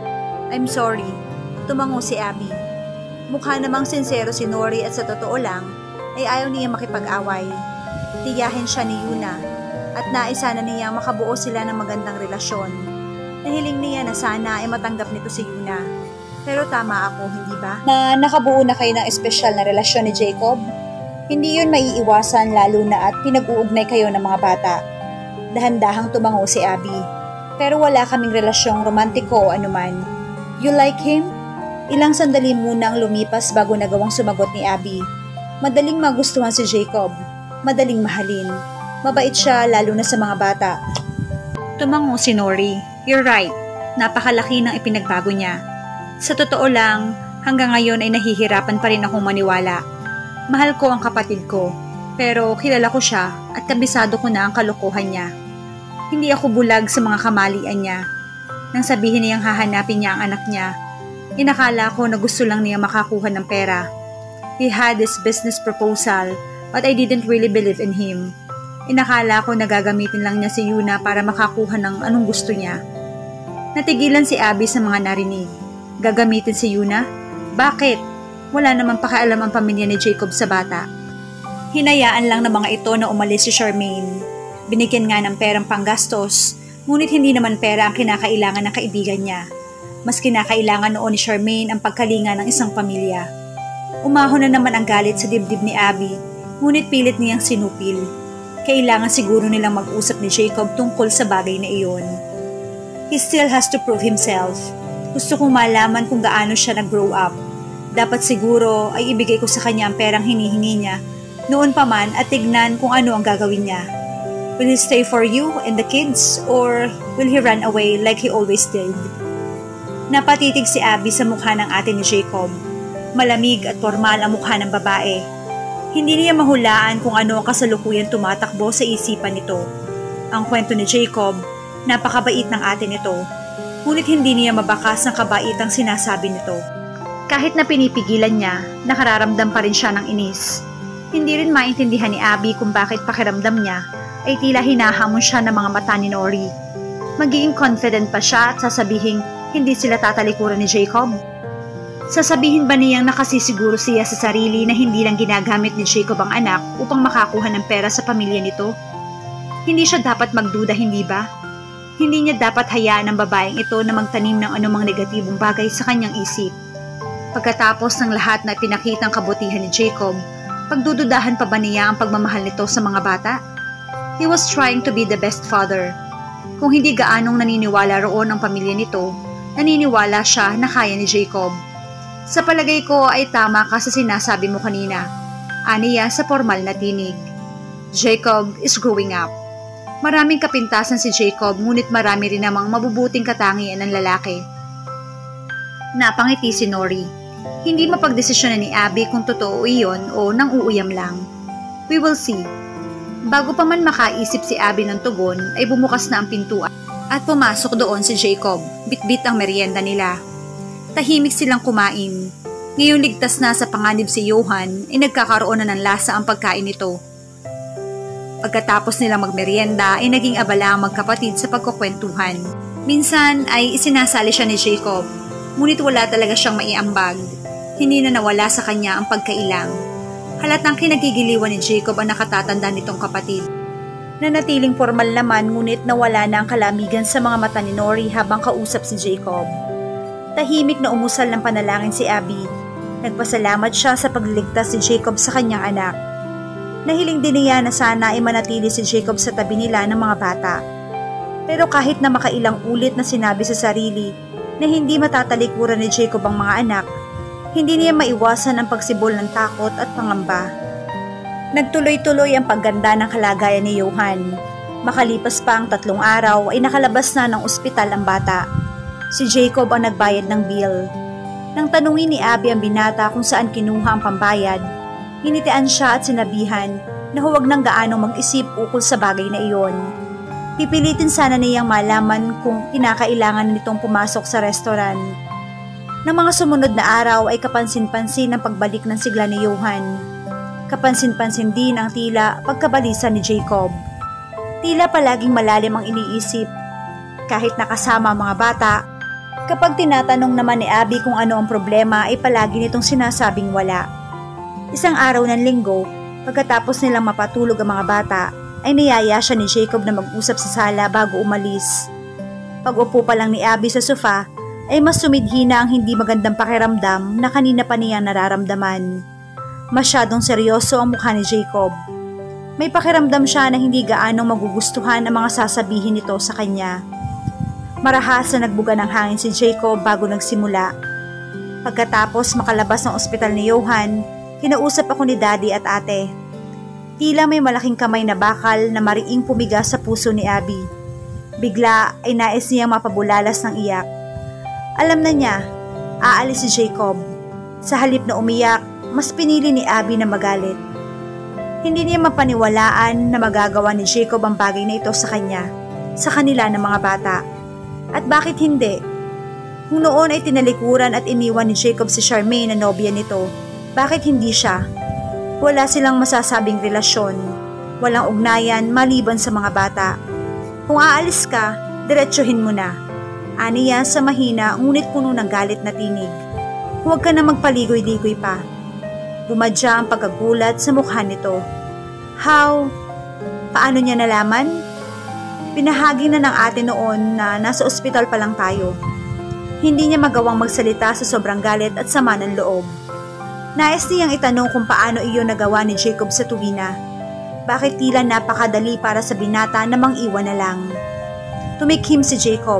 [SPEAKER 2] I'm sorry, tumango si Abby. Mukha namang sincero si Nori at sa totoo lang, ay ayaw niya makipag-away. Tiyahin siya ni Yuna at naisa na niya makabuo sila ng magandang relasyon. Nahiling niya na sana ay matanggap nito si Yuna. Pero tama ako, hindi ba? Na nakabuo na kayo ng espesyal na relasyon ni Jacob? Hindi yun maiiwasan lalo na at pinag-uugnay kayo ng mga bata. Dahan-dahang tumango si Abby. Pero wala kaming relasyong romantiko o anuman. You like him? Ilang sandali muna ang lumipas bago nagawang sumagot ni Abby. Madaling magustuhan si Jacob. Madaling mahalin. Mabait siya lalo na sa mga bata. Tumango si Nori. You're right. Napakalaki ng ipinagbago niya. Sa totoo lang, hanggang ngayon ay nahihirapan pa rin akong maniwala. Mahal ko ang kapatid ko, pero kilala ko siya at kabisado ko na ang kalokohan niya. Hindi ako bulag sa mga kamalian niya. Nang sabihin niyang hahanapin niya ang anak niya, inakala ko na gusto lang niya makakuha ng pera. He had this business proposal, but I didn't really believe in him. Inakala ko na gagamitin lang niya si Yuna para makakuha ng anong gusto niya. Natigilan si Abby sa mga narinig. Gagamitin si Yuna? Bakit? Wala namang pakialam ang pamilya ni Jacob sa bata. Hinayaan lang ng mga ito na umalis si Charmaine. Binigyan nga ng perang panggastos, ngunit hindi naman pera ang kinakailangan ng kaibigan niya. Mas kinakailangan noon ni Charmaine ang pagkalinga ng isang pamilya. Umahon na naman ang galit sa dibdib ni Abby, ngunit pilit niyang sinupil. Kailangan siguro nilang mag-usap ni Jacob tungkol sa bagay na iyon. He still has to prove himself. Gusto kong malaman kung gaano siya nag-grow up. Dapat siguro ay ibigay ko sa kanya ang perang hinihingi niya noon pa man at tignan kung ano ang gagawin niya. Will he stay for you and the kids or will he run away like he always did? Napatitig si Abby sa mukha ng ate ni Jacob. Malamig at formal ang mukha ng babae. Hindi niya mahulaan kung ano ang kasalukuyan tumatakbo sa isipan nito. Ang kwento ni Jacob, napakabait ng ate nito. ngunit hindi niya mabakas ng kabaitang sinasabi nito. Kahit na pinipigilan niya, nakararamdam pa rin siya ng inis. Hindi rin maintindihan ni Abby kung bakit pakiramdam niya ay tila hinahamon siya ng mga mata ni Nori. Magiging confident pa siya at sasabihing hindi sila tatalikuran ni Jacob? Sasabihin ba niyang nakasisiguro siya sa sarili na hindi lang ginagamit ni Jacob ang anak upang makakuha ng pera sa pamilya nito? Hindi siya dapat magduda, hindi ba? Hindi niya dapat hayaan ang babaeng ito na magtanim ng anumang negatibong bagay sa kanyang isip. Pagkatapos ng lahat na pinakitang kabutihan ni Jacob, pagdududahan pa ba niya ang pagmamahal nito sa mga bata? He was trying to be the best father. Kung hindi gaanong naniniwala roon ang pamilya nito, naniniwala siya na kaya ni Jacob. Sa palagay ko ay tama ka sa sinasabi mo kanina, aniya sa formal na tinig. Jacob is growing up. Maraming kapintasan si Jacob, ngunit marami rin namang mabubuting katangian ng lalaki. Napangiti si Nori. Hindi mapagdesisyonan ni Abby kung totoo iyon o nang uuyam lang. We will see. Bago pa man makaisip si Abby ng tugon, ay bumukas na ang pintuan at pumasok doon si Jacob, bitbit ang merienda nila. Tahimik silang kumain. Ngayong ligtas na sa panganib si Johan, ay nagkakaroon na ng lasa ang pagkain nito. Pagkatapos nilang magmerienda, ay naging abala ang magkapatid sa pagkukwentuhan. Minsan ay isinasali siya ni Jacob, ngunit wala talaga siyang maiambag. Hindi na nawala sa kanya ang pagkailang. Halatang kinagigiliwan ni Jacob ang nakatatanda nitong kapatid. Nanatiling formal naman, ngunit nawala na ang kalamigan sa mga mata ni Nori habang kausap si Jacob. Tahimik na umusal ng panalangin si Abby. Nagpasalamat siya sa pagliligtas ni Jacob sa kanyang anak. Nahiling din niya na sana ay manatili si Jacob sa tabi nila ng mga bata. Pero kahit na makailang ulit na sinabi sa sarili na hindi matatalikuran ni Jacob ang mga anak, hindi niya maiwasan ang pagsibol ng takot at pangamba. Nagtuloy-tuloy ang pagganda ng kalagayan ni Johan. Makalipas pa ang 3 araw ay nakalabas na ng ospital ang bata. Si Jacob ang nagbayad ng bill. Nang tanungin ni Abby ang binata kung saan kinuha ang pambayad, hinitian siya at sinabihan na huwag nang gaanong mag-isip ukol sa bagay na iyon. Pipilitin sana niyang malaman kung kinakailangan nitong pumasok sa restaurant. Nang mga sumunod na araw ay kapansin-pansin ang pagbalik ng sigla ni Johan. Kapansin-pansin din ang tila pagkabalisa ni Jacob. Tila palaging malalim ang iniisip. Kahit nakasama ang mga bata, kapag tinatanong naman ni Abby kung ano ang problema ay palagi nitong sinasabing wala. Isang araw ng linggo, pagkatapos nilang mapatulog ang mga bata, ay niyaya siya ni Jacob na mag-usap sa sala bago umalis. Pag-upo pa lang ni Abby sa sofa, ay mas sumidhi na ang hindi magandang pakiramdam na kanina pa niyang nararamdaman. Masyadong seryoso ang mukha ni Jacob. May pakiramdam siya na hindi gaanong magugustuhan ang mga sasabihin nito sa kanya. Marahas na nagbuga ng hangin si Jacob bago nagsimula. Pagkatapos makalabas ng ospital ni Johan, kinausap ako ni Daddy at Ate. Tila may malaking kamay na bakal na mariing pumiga sa puso ni Abby. Bigla ay nais niyang mapabulalas ng iyak. Alam na niya, aalis si Jacob. Sa halip na umiyak, mas pinili ni Abby na magalit. Hindi niya mapaniwalaan na magagawa ni Jacob ang bagay na ito sa kanya, sa kanila ng mga bata. At bakit hindi? Kung noon ay tinalikuran at iniwan ni Jacob si Charmaine na nobya nito, bakit hindi siya? Wala silang masasabing relasyon, walang ugnayan maliban sa mga bata. Kung aalis ka, diretsuhin mo na. Aniya sa mahina ngunit puno ng galit na tinig. Huwag ka na magpaligoy-ligoy pa. Bumadya ang pagkagulat sa mukha nito. How? Paano niya nalaman? Pinahagi na ng ate noon na nasa ospital pa lang tayo. Hindi niya magawang magsalita sa sobrang galit at sama ng loob. Nais niyang itanong kung paano iyon nagawa ni Jacob sa tuwina. Bakit tila napakadali para sa binata na mang-iwan na lang? Tumikhim si Jacob.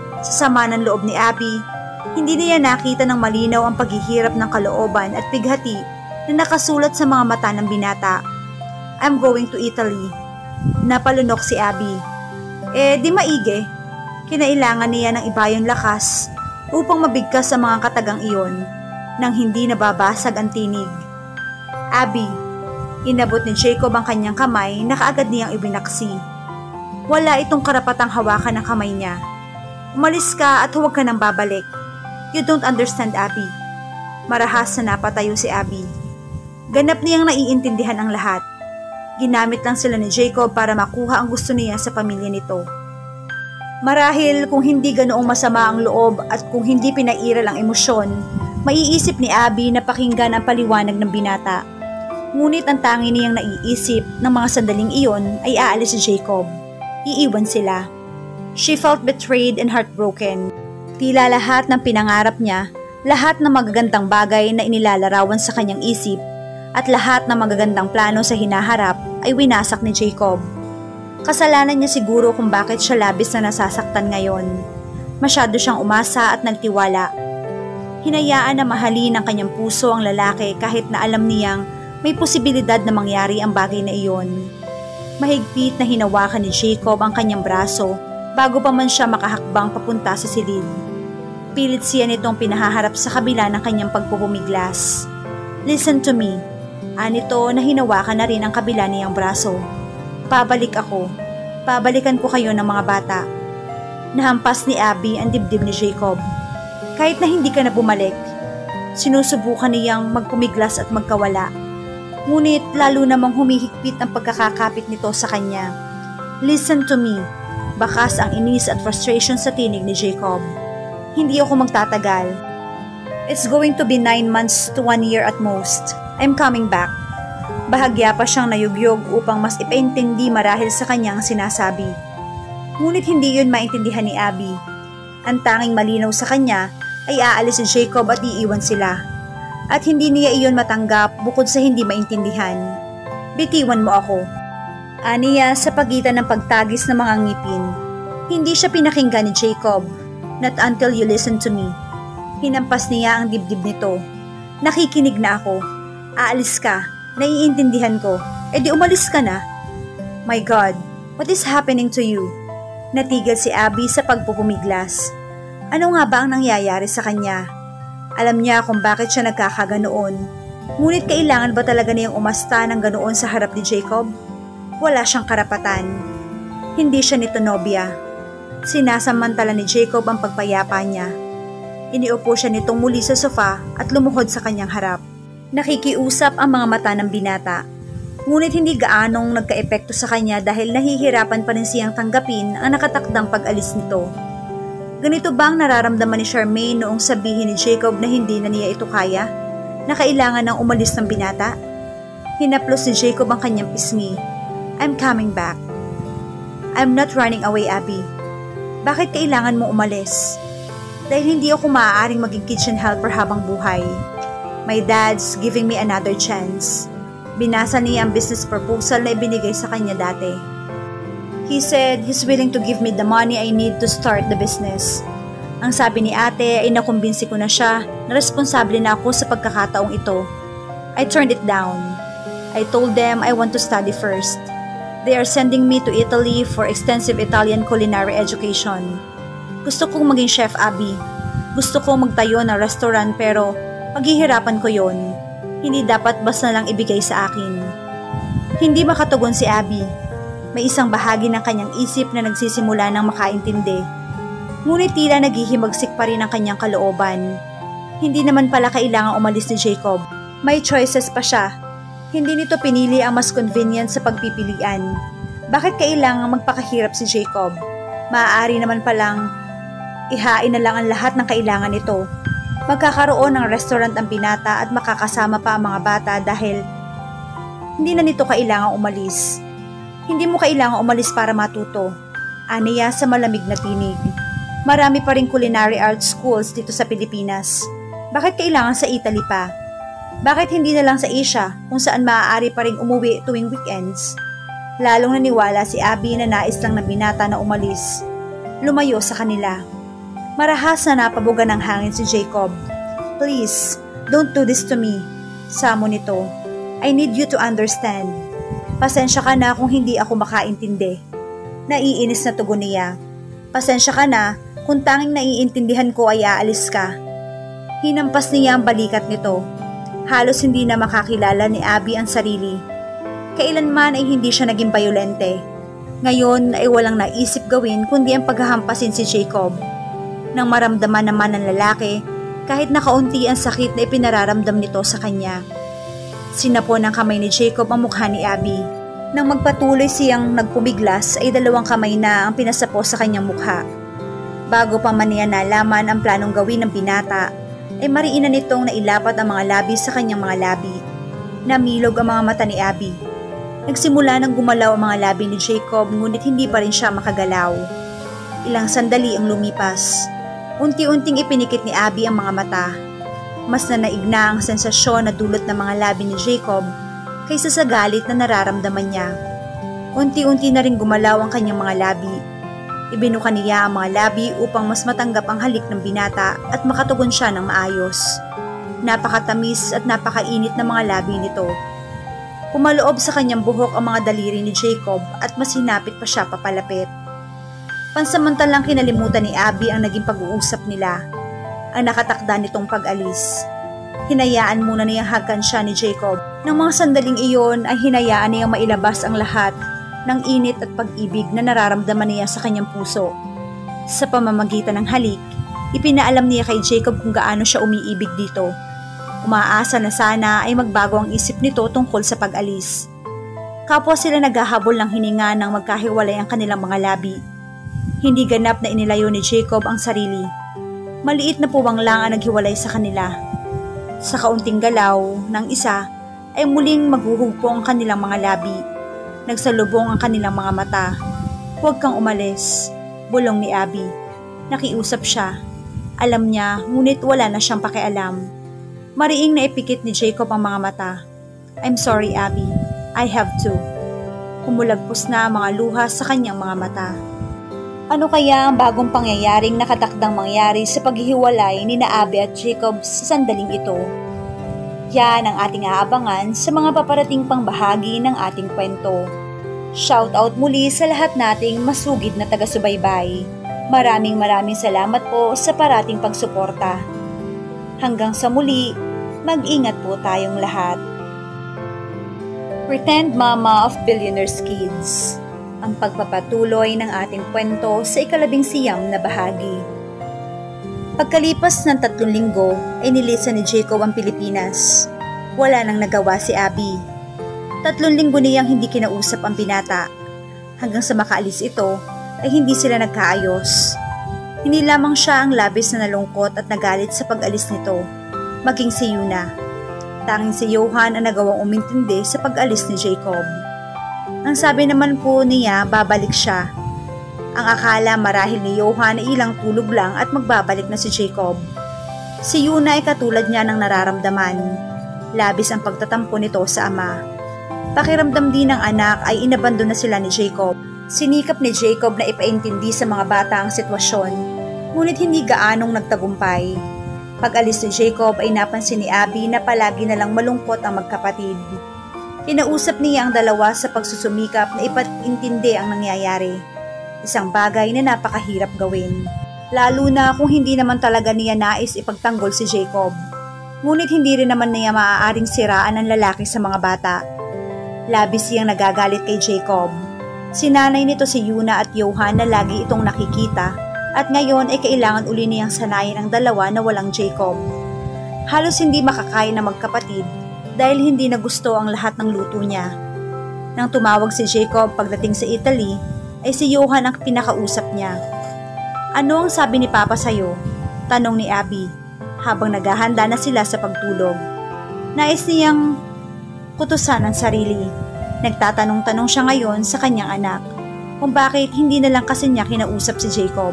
[SPEAKER 2] Sa sama ng loob ni Abby, hindi niya nakita ng malinaw ang paghihirap ng kalooban at bighati na nakasulat sa mga mata ng binata. I'm going to Italy. Napalunok si Abby. Di maigi. Kinailangan niya ng ibayong lakas upang mabigkas sa mga katagang iyon nang hindi nababasag ang tinig. Abby, inabot ni Jacob ang kanyang kamay na kaagad niyang ibinaksi. Wala itong karapatang hawakan ng kamay niya.
[SPEAKER 3] Umalis ka at huwag ka nang babalik. You don't understand, Abby. Marahas na napatayo si Abby. Ganap niyang naiintindihan ang lahat. Ginamit lang sila ni Jacob para makuha ang gusto niya sa pamilya nito. Marahil kung hindi ganoong masama ang loob at kung hindi pinairal ang emosyon, maiisip ni Abby na pakinggan ang paliwanag ng binata. Ngunit ang tangi niyang naiisip ng mga sandaling iyon ay aalis si Jacob. Iiwan sila. She felt betrayed and heartbroken. Tila lahat ng pinangarap niya, lahat ng magagandang bagay na inilalarawan sa kanyang isip, at lahat ng magagandang plano sa hinaharap ay winasak ni Jacob. Kasalanan niya siguro kung bakit siya labis na nasasaktan ngayon. Masyado siyang umasa at nagtiwala. Hinayaan na mahalin ng kanyang puso ang lalaki kahit na alam niyang may posibilidad na mangyari ang bagay na iyon. Mahigpit na hinawakan ni Jacob ang kanyang braso bago pa man siya makahakbang papunta sa silid. Pilit siya nitong pinahaharap sa kabila ng kanyang pagpupumiglas. Listen to me. Anito na hinawakan na rin ang kabila niyang braso. Pabalik ako. Pabalikan ko kayo ng mga bata. Nahampas ni Abby ang dibdib ni Jacob. Kahit na hindi ka na bumalik, sinusubukan niyang magpumiglas at magkawala. Ngunit lalo namang humihigpit ang pagkakakapit nito sa kanya. Listen to me. Bakas ang inis at frustration sa tinig ni Jacob. Hindi ako magtatagal. It's going to be 9 months to 1 year at most. I'm coming back. Bahagya pa siyang nayugyog upang mas ipaintindi marahil sa kanyang sinasabi. Ngunit hindi yun maintindihan ni Abby. Ang tanging malinaw sa kanya ay aalis si Jacob at iiwan sila. At hindi niya iyon matanggap bukod sa hindi maintindihan. Bitiwan mo ako. Aniya sa pagitan ng pagtagis ng mga ngipin. Hindi siya pinakinggan ni Jacob. Not until you listen to me. Hinampas niya ang dibdib nito. Nakikinig na ako. Aalis ka. Naiintindihan ko. E di umalis ka na. My God, what is happening to you? Natigil si Abby sa pagpupumiglas. Ano nga ba ang nangyayari sa kanya? Alam niya kung bakit siya nagkakaganoon. Ngunit kailangan ba talaga niyang umasta ng ganoon sa harap ni Jacob? Wala siyang karapatan. Hindi siya nito nobya. Sinasamantala ni Jacob ang pagpayapa niya. Iniupo siya nitong muli sa sofa at lumuhod sa kanyang harap. Nakikiusap ang mga mata ng binata. Ngunit hindi gaanong nagkaepekto sa kanya dahil nahihirapan pa rin siyang tanggapin ang nakatakdang pag-alis nito. Ganito ba ang nararamdaman ni Charmaine noong sabihin ni Jacob na hindi na niya ito kaya? Na kailangan ng umalis ng binata? Hinaplos ni Jacob ang kanyang pisngi. I'm coming back. I'm not running away, Abby. Bakit kailangan mo umalis? Dahil hindi ako maaaring maging kitchen helper habang buhay. My dad's giving me another chance. Binasa niya ang business proposal na ibinigay sa kanya dati. He said he's willing to give me the money I need to start the business. Ang sabi ni ate ay nakumbinsi ko na siya na responsable na ako sa pagkakataong ito. I turned it down. I told them I want to study first. They are sending me to Italy for extensive Italian culinary education. Gusto kong maging chef, Abby. Gusto kong magtayo ng restaurant pero paghihirapan ko yon. Hindi dapat basta lang ibigay sa akin. Hindi makatugon si Abby. May isang bahagi ng kanyang isip na nagsisimula ng makaintindi. Ngunit tila naghihimagsik pa rin ang kanyang kalooban. Hindi naman pala kailangang umalis ni Jacob. May choices pa siya. Hindi nito pinili ang mas convenient sa pagpipilian. Bakit kailangang magpakahirap si Jacob? Maaari naman palang ihain na lang ang lahat ng kailangan nito. Magkakaroon ng restaurant ang binata at makakasama pa ang mga bata dahil hindi na nito kailangang umalis. Hindi mo kailangang umalis para matuto. Aniya sa malamig na tinig. Marami pa ring culinary arts schools dito sa Pilipinas. Bakit kailangan sa Italy pa? Bakit hindi na lang sa Asia kung saan maaari pa ring umuwi tuwing weekends? Lalong naniwala si Abby na nais lang ng binata na umalis. Lumayo sa kanila. Marahas na napabuga ng hangin si Jacob. Please, don't do this to me. Samo nito. I need you to understand. Pasensya ka na kung hindi ako makaintindi. Naiinis na tugon niya. Pasensya ka na kung tanging naiintindihan ko ay aalis ka. Hinampas niya ang balikat nito. Halos hindi na makakilala ni Abby ang sarili. Kailanman ay hindi siya naging bayolente. Ngayon ay walang naisip gawin kundi ang paghahampasin si Jacob. Nang maramdaman naman ng lalaki kahit na kaunti ang sakit na ipinararamdam nito sa kanya. Sinapon ng kamay ni Jacob ang mukha ni Abby. Nang magpatuloy siyang nagpumiglas ay 2 kamay na ang pinasapo sa kanyang mukha. Bago pa man niya nalaman ang planong gawin ng binata, ay mariinan nitong nailapat ang mga labi sa kanyang mga labi. Namilog ang mga mata ni Abby. Nagsimula nang gumalaw ang mga labi ni Jacob ngunit hindi pa rin siya makagalaw. Ilang sandali ang lumipas. Unti-unting ipinikit ni Abby ang mga mata. Mas nanaig na ang sensasyon na dulot ng mga labi ni Jacob kaysa sa galit na nararamdaman niya. Unti-unti na rin gumalaw ang kanyang mga labi. Ibinuka niya ang mga labi upang mas matanggap ang halik ng binata at makatugon siya ng maayos. Napakatamis at napakainit ng mga labi nito. Pumaloob sa kanyang buhok ang mga daliri ni Jacob at mas hinapit pa siya papalapit. Pansamantalang kinalimutan ni Abby ang naging pag-uusap nila, ang nakatakda nitong pag-alis. Hinayaan muna niyang hagan siya ni Jacob. Nang mga sandaling iyon ay hinayaan niyang mailabas ang lahat ng init at pag-ibig na nararamdaman niya sa kanyang puso. Sa pamamagitan ng halik, ipinaalam niya kay Jacob kung gaano siya umiibig dito. Umaasa na sana ay magbago ang isip nito tungkol sa pag-alis. Kapwa sila naghahabol ng hininga nang magkahiwalay ang kanilang mga labi. Hindi ganap na inilayo ni Jacob ang sarili. Maliit na puwang lang ang naghiwalay sa kanila. Sa kaunting galaw ng isa ay muling maghuhugpo ang kanilang mga labi. Nagsalubong ang kanilang mga mata. "Huwag kang umalis," bulong ni Abby. Nakiusap siya. Alam niya, ngunit wala na siyang pakialam. Mariing na ipikit ni Jacob ang mga mata. "I'm sorry, Abby. I have to." Humulagpos na ang mga luha sa kanyang mga mata. Ano kaya ang bagong pangyayaring nakatakdang mangyari sa paghihiwalay ni Abby at Jacob sa sandaling ito? Yan ang ating aabangan sa mga paparating pang bahagi ng ating kwento. Shoutout muli sa lahat nating masugid na taga-subaybay. Maraming salamat po sa parating pagsuporta. Hanggang sa muli, mag-ingat po tayong lahat. Pretend Mama of Billionaire's Kids. Ang pagpapatuloy ng ating kwento sa 19 na bahagi. Pagkalipas ng 3 linggo ay nilisan ni Jacob ang Pilipinas. Wala nang nagawa si Abby. 3 linggo niyang hindi kinausap ang binata. Hanggang sa makaalis ito ay hindi sila nagkaayos. Hindi lamang siya ang labis na nalungkot at nagalit sa pag-alis nito, maging si Yuna. Tanging si Johan ang nagawang umintindi sa pag-alis ni Jacob. Ang sabi naman po niya, babalik siya. Ang akala marahil ni Johan ay ilang tulog lang at magbabalik na si Jacob. Si Yuna ay katulad niya ng nararamdaman. Labis ang pagtatampo nito sa ama. Pakiramdam din ng anak ay inabandon na sila ni Jacob. Sinikap ni Jacob na ipaintindi sa mga bata ang sitwasyon, ngunit hindi gaanong nagtagumpay. Pag-alis ni Jacob ay napansin ni Abby na palagi na lang malungkot ang magkapatid. Kinausap niya ang dalawa sa pagsusumikap na ipaintindi ang nangyayari. Isang bagay na napakahirap gawin. Lalo na kung hindi naman talaga niya nais ipagtanggol si Jacob. Ngunit hindi rin naman niya maaaring siraan ang lalaki sa mga bata. Labis siyang nagagalit kay Jacob. Sinanay nito si Yuna at Johan na lagi itong nakikita at ngayon ay kailangan uli niyang sanayin ang dalawa na walang Jacob. Halos hindi makakain na magkapatid dahil hindi na gusto ang lahat ng luto niya. Nang tumawag si Jacob pagdating sa Italy, ay si Johan ang pinakausap niya. "Ano ang sabi ni Papa sa'yo?" tanong ni Abby, habang naghahanda na sila sa pagtulog. Nais niyang kutusan ang sarili. Nagtatanong-tanong siya ngayon sa kanyang anak kung bakit hindi na lang kasi niya kinausap si Jacob.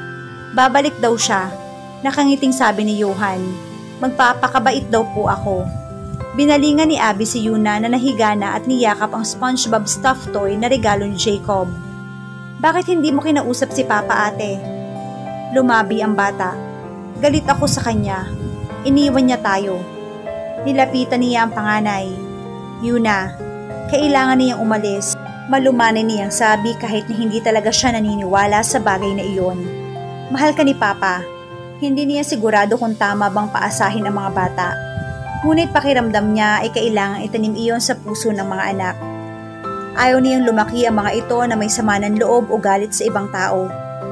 [SPEAKER 3] Babalik daw siya. Nakangiting sabi ni Johan. "Magpapakabait daw po ako." Binalingan ni Abby si Yuna na nahiga na at niyakap ang SpongeBob stuffed toy na regalo ni Jacob. "Bakit hindi mo kinausap si Papa, ate?" Lumabi ang bata. "Galit ako sa kanya. Iniwan niya tayo." Nilapitan niya ang panganay. "Yuna, kailangan niyang umalis." Malumanay niyang sabi kahit na hindi talaga siya naniniwala sa bagay na iyon. "Mahal ka ni Papa." Hindi niya sigurado kung tama bang paasahin ang mga bata. Ngunit pakiramdam niya ay kailangang itanim iyon sa puso ng mga anak. Ayaw niyang lumaki ang mga ito na may sama ng loob o galit sa ibang tao.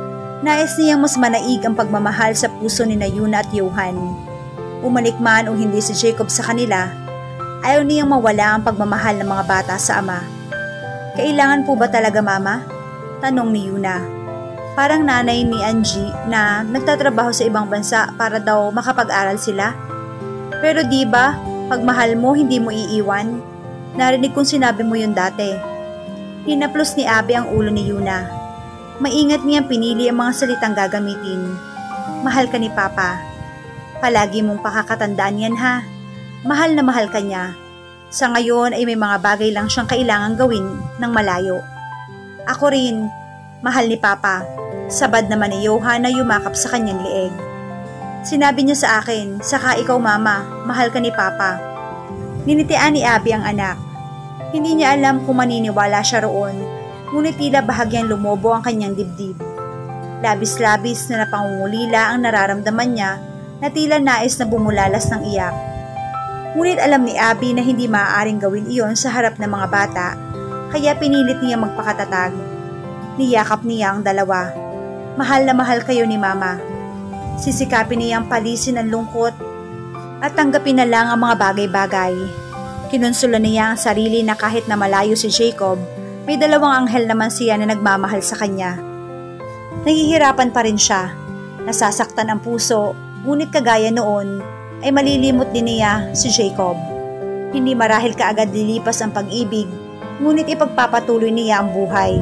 [SPEAKER 3] Nais niyang mas manaig ang pagmamahal sa puso ni Yuna at Johan. Umalik man o hindi si Jacob sa kanila, ayaw niyang mawala ang pagmamahal ng mga bata sa ama. Kailangan po ba talaga, Mama? Tanong ni Yuna. Parang nanay ni Angie na nagtatrabaho sa ibang bansa para daw makapag-aral sila. Pero di ba, pag mahal mo hindi mo iiwan? Narinig kong sinabi mo yun dati. Hinaplos ni Abby ang ulo ni Yuna. Maingat niyang pinili ang mga salitang gagamitin. Mahal ka ni Papa. Palagi mong pakakatandaan yan ha. Mahal na mahal ka niya. Sa ngayon ay may mga bagay lang siyang kailangang gawin ng malayo. Ako rin, mahal ni Papa. Sabad naman ni Johan na yumakap sa kanyang leeg. Sinabi niya sa akin, saka ikaw Mama, mahal ka ni Papa. Ninitian ni Abby ang anak. Hindi niya alam kung maniniwala siya roon, ngunit tila bahagyang lumobo ang kanyang dibdib. Labis-labis na napangungulila ang nararamdaman niya na tila nais na bumulalas ng iyak. Ngunit alam ni Abby na hindi maaaring gawin iyon sa harap ng mga bata, kaya pinilit niya magpakatatag. Niyakap niya ang dalawa. Mahal na mahal kayo ni Mama. Sisikapin niyang palisin ang lungkot at tanggapin na lang ang mga bagay-bagay. Kinonsola niya ang sarili na kahit na malayo si Jacob, may dalawang anghel naman siya na nagmamahal sa kanya. Nahihirapan pa rin siya. Nasasaktan ang puso, ngunit kagaya noon, ay malilimot din niya si Jacob. Hindi marahil kaagad lilipas ang pag-ibig, ngunit ipagpapatuloy niya ang buhay.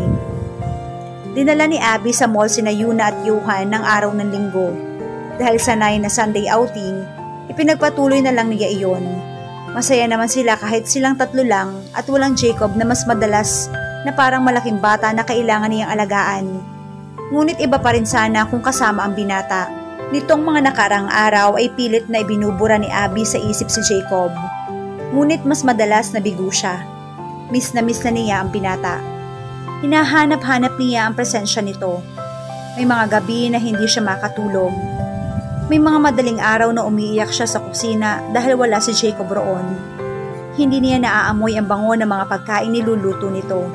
[SPEAKER 3] Dinala ni Abby sa mall sina Yuna at Johan ng araw ng linggo. Dahil sanay na Sunday outing, ipinagpatuloy na lang niya iyon. Masaya naman sila kahit silang tatlo lang at walang Jacob na mas madalas na parang malaking bata na kailangan niyang alagaan. Ngunit iba pa rin sana kung kasama ang binata. Nitong mga nakarang araw ay pilit na ibinubura ni Abby sa isip si Jacob. Ngunit mas madalas na bigo siya. Miss na niya ang binata. Hinahanap-hanap niya ang presensya nito. May mga gabi na hindi siya makatulog. May mga madaling araw na umiiyak siya sa kusina dahil wala si Jacob roon. Hindi niya naaamoy ang bango ng mga pagkain niluluto nito.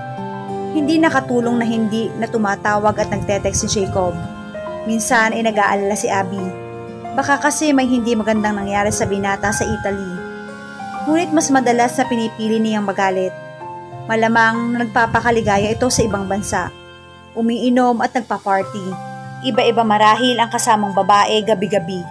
[SPEAKER 3] Hindi nakatulong na hindi na tumatawag at nagtetext si Jacob. Minsan ay nag-aalala si Abby. Baka kasi may hindi magandang nangyari sa binata sa Italy. Ngunit mas madalas na pinipili niyang magalit. Malamang nagpapakaligaya ito sa ibang bansa. Umiinom at nagpa-party. Iba-iba marahil ang kasamang babae gabi-gabi.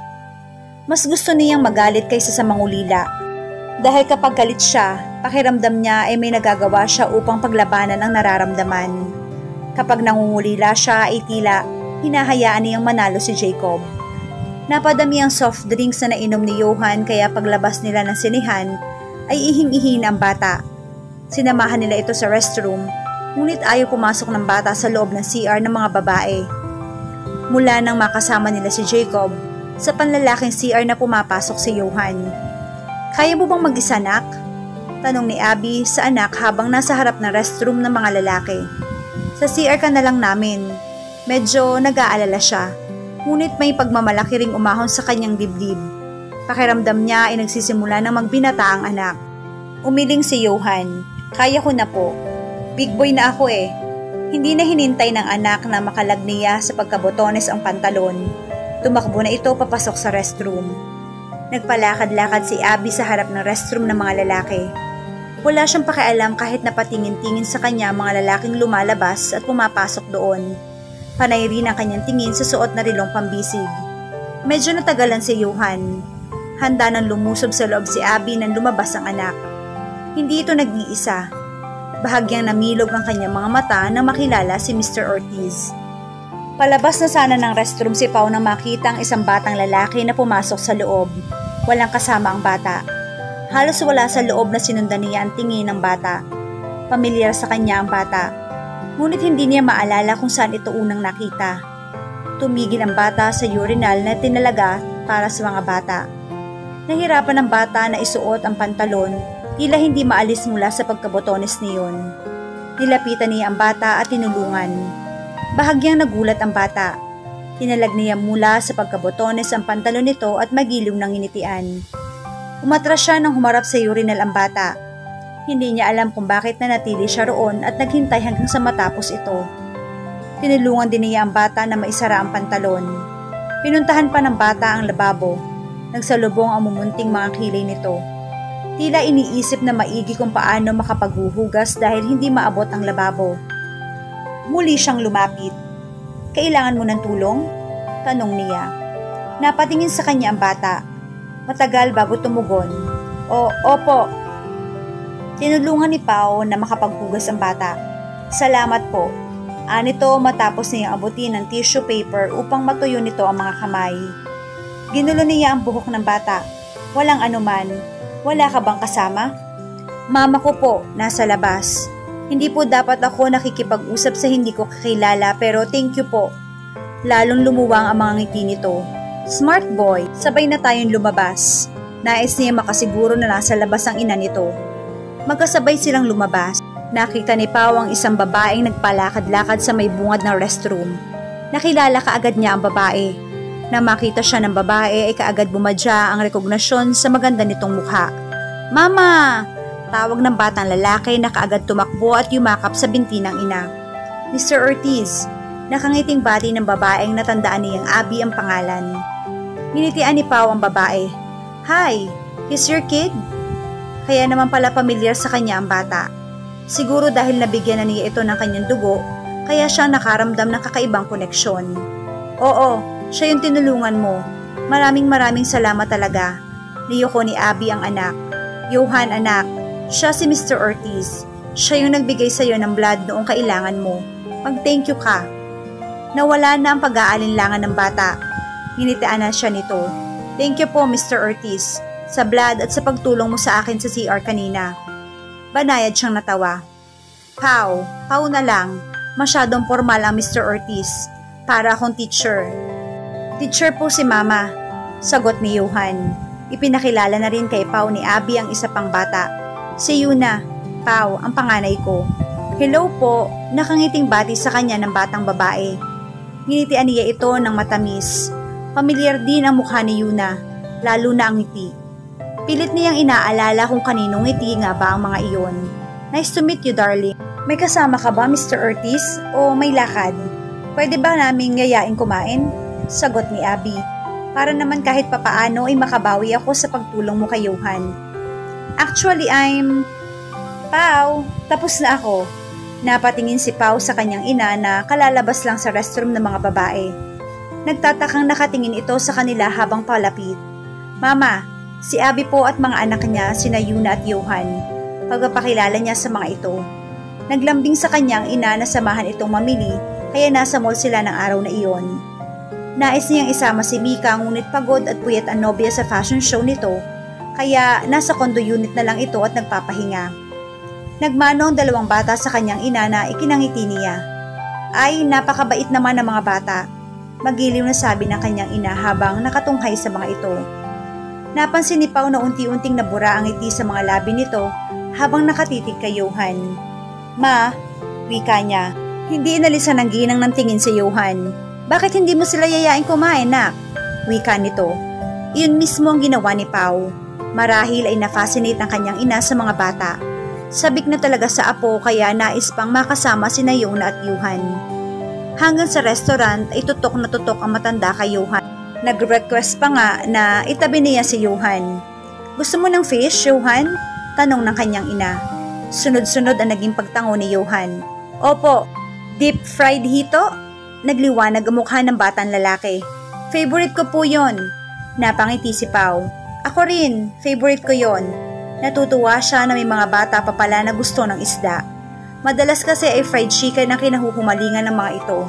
[SPEAKER 3] Mas gusto niyang magalit kaysa sa mangulila. Dahil kapag galit siya, pakiramdam niya ay may nagagawa siya upang paglabanan ang nararamdaman. Kapag nangungulila siya ay tila hinahayaan niyang manalo si Jacob. Napadami ang soft drinks na nainom ni Johan kaya paglabas nila ng sinihan ay ihing-ihin ang bata. Sinamahan nila ito sa restroom, ngunit ayaw pumasok ng bata sa loob ng CR ng mga babae. Mula nang makasama nila si Jacob, sa panlalaking CR na pumapasok si Johan. Kaya mo bang mag-isa, anak? Tanong ni Abby sa anak habang nasa harap ng restroom ng mga lalaki. Sa CR ka na lang namin. Medyo nag-aalala siya, ngunit may pagmamalaki ring umahon sa kanyang dibdib. Pakiramdam niya ay nagsisimula ng magbinata ang anak. Umiling si Johan. Kaya ko na po. Big boy na ako eh. Hindi na hinintay ng anak na makalagniya sa pagkabotones ang pantalon. Tumakbo na ito papasok sa restroom. Nagpalakad-lakad si Abby sa harap ng restroom ng mga lalaki. Wala siyang pakialam kahit napatingin-tingin sa kanya mga lalaking lumalabas at pumapasok doon. Panay rin ang kanyang tingin sa suot na rilong pambisig. Medyo natagalan si Johan. Handa nang lumusob sa loob si Abby nang lumabas ang anak. Hindi ito nag-iisa. Bahagyang namilog ang kanyang mga mata nang makilala si Mr. Ortiz. Palabas na sana ng restroom si Pao nang makita ang isang batang lalaki na pumasok sa loob. Walang kasama ang bata. Halos wala sa loob na sinundan niya ang tingin ng bata. Pamilyar sa kanya ang bata. Ngunit hindi niya maalala kung saan ito unang nakita. Tumigil ang bata sa urinal na tinalaga para sa mga bata. Nahirapan ang bata na isuot ang pantalon, tila hindi maalis mula sa pagkabotones niyon. Nilapitan niya ang bata at tinulungan. Bahagyang nagulat ang bata. Tinalag niya mula sa pagkabotones ang pantalon nito at magiliw ng initian. Umatras siya nang humarap sa urinal ang bata. Hindi niya alam kung bakit nanatili siya roon at naghintay hanggang sa matapos ito. Tinulungan din niya ang bata na maisara ang pantalon. Pinuntahan pa ng bata ang lababo. Nagsalubong ang mumunting mga kilay nito. Tila iniisip na maigi kung paano makapaghuhugas dahil hindi maabot ang lababo. Muli siyang lumapit. "Kailangan mo ng tulong?" tanong niya. Napatingin sa kanya ang bata. Matagal bago tumugon. Opo." Tinulungan ni Pao na makapaghugas ang bata. "Salamat po." Anito matapos niyang abutin ng tissue paper upang matuyo nito ang mga kamay. Ginulo niya ang buhok ng bata. "Walang anuman. Wala ka bang kasama?" "Mama ko po, nasa labas. Hindi po dapat ako nakikipag-usap sa hindi ko kakilala pero thank you po." Lalong lumuwang ang mga ngiti nito. "Smart boy, sabay na tayong lumabas." Nais niya makasiguro na nasa labas ang ina nito. Magkasabay silang lumabas. Nakita ni Pao ang isang babaeng nagpalakad-lakad sa may bungad ng restroom. Nakilala kaagad niya ang babae. Nang makita siya ng babae ay kaagad bumadya ang rekognasyon sa maganda nitong mukha. "Mama!" Tawag ng batang lalaki na kaagad tumakbo at yumakap sa binti ng ina. "Mr. Ortiz." Nakangiting bati ng babaeng natandaan niyang Abby ang pangalan. Nginitian ni Pao ang babae. "Hi, he's your kid?" Kaya naman pala pamilyar sa kanya ang bata. Siguro dahil nabigyan na niya ito ng kanyang dugo, kaya siya nakaramdam ng kakaibang koneksyon. "Oo, siya yung tinulungan mo. Maraming salamat talaga." Niyoko ni Abby ang anak. "Johan anak, siya si Mr. Ortiz. Siya yung nagbigay sa iyo ng blood noong kailangan mo. Mag-thank you ka." Nawala na ang pag-aalinlangan ng bata. Nginitian na siya nito. "Thank you po Mr. Ortiz, sa blood at sa pagtulong mo sa akin sa CR kanina." Banayad siyang natawa. Pao na lang. Masyadong formal ang Mr. Ortiz. Para akong teacher." "Teacher po si Mama," sagot ni Johan. Ipinakilala na rin kay Pao ni Abby ang isa pang bata. "Si Yuna, Pao, ang panganay ko." "Hello po," nakangiting bati sa kanya ng batang babae. Nginitian niya ito ng matamis. Pamilyar din ang mukha ni Yuna, lalo na ang ngiti. Pilit niyang inaalala kung kaninong ngiti nga ba ang mga iyon. "Nice to meet you, darling. May kasama ka ba, Mr. Ortiz? O may lakad? Pwede ba naming yayain kumain?" Sagot ni Abby. "Para naman kahit papaano ay makabawi ako sa pagtulong mo kay Johan." "Actually, Pao, tapos na ako." Napatingin si Pao sa kanyang ina na kalalabas lang sa restroom ng mga babae. Nagtatakang nakatingin ito sa kanila habang palapit. "Mama, si Abby po at mga anak niya, sina Yuna at Johan." Pagpapakilala niya sa mga ito. Naglambing sa kanyang ina na samahan itong mamili, kaya nasa mall sila ng araw na iyon. Nais niyang isama si Mika, ngunit pagod at puyat ang nobya sa fashion show nito, kaya nasa condo unit na lang ito at nagpapahinga. Nagmano ang dalawang bata sa kanyang ina na ikinangiti niya. "Ay, napakabait naman ng mga bata," magiliw na sabi ng kanyang ina habang nakatunghay sa mga ito. Napansin ni Pao na unti-unting nabura ang ngiti sa mga labi nito habang nakatitig kay Johan. "Ma," wika niya. Hindi inalisan ng ginang ng tingin si Johan. "Bakit hindi mo sila yayain kumain, nak?" wika nito. Iyon mismo ang ginawa ni Pao. Marahil ay na-fascinate ang kanyang ina sa mga bata. Sabik na talaga sa apo kaya nais pang makasama sina Yona at Johan. Hanggang sa restaurant ay tutok na tutok ang matanda kay Johan. Nag-request pa nga na itabi niya si Johan. "Gusto mo ng fish, Johan?" tanong ng kanyang ina. Sunod-sunod ang naging pagtango ni Johan. "Opo." "Deep fried hito?" Nagliwanag ang mukha ng batang lalaki. "Favorite ko po yon." Napangiti si Pao. "Ako rin, favorite ko yon." Natutuwa siya na may mga bata pa pala na gusto ng isda. Madalas kasi ay fried chicken ang kinahuhumalingan ng mga ito.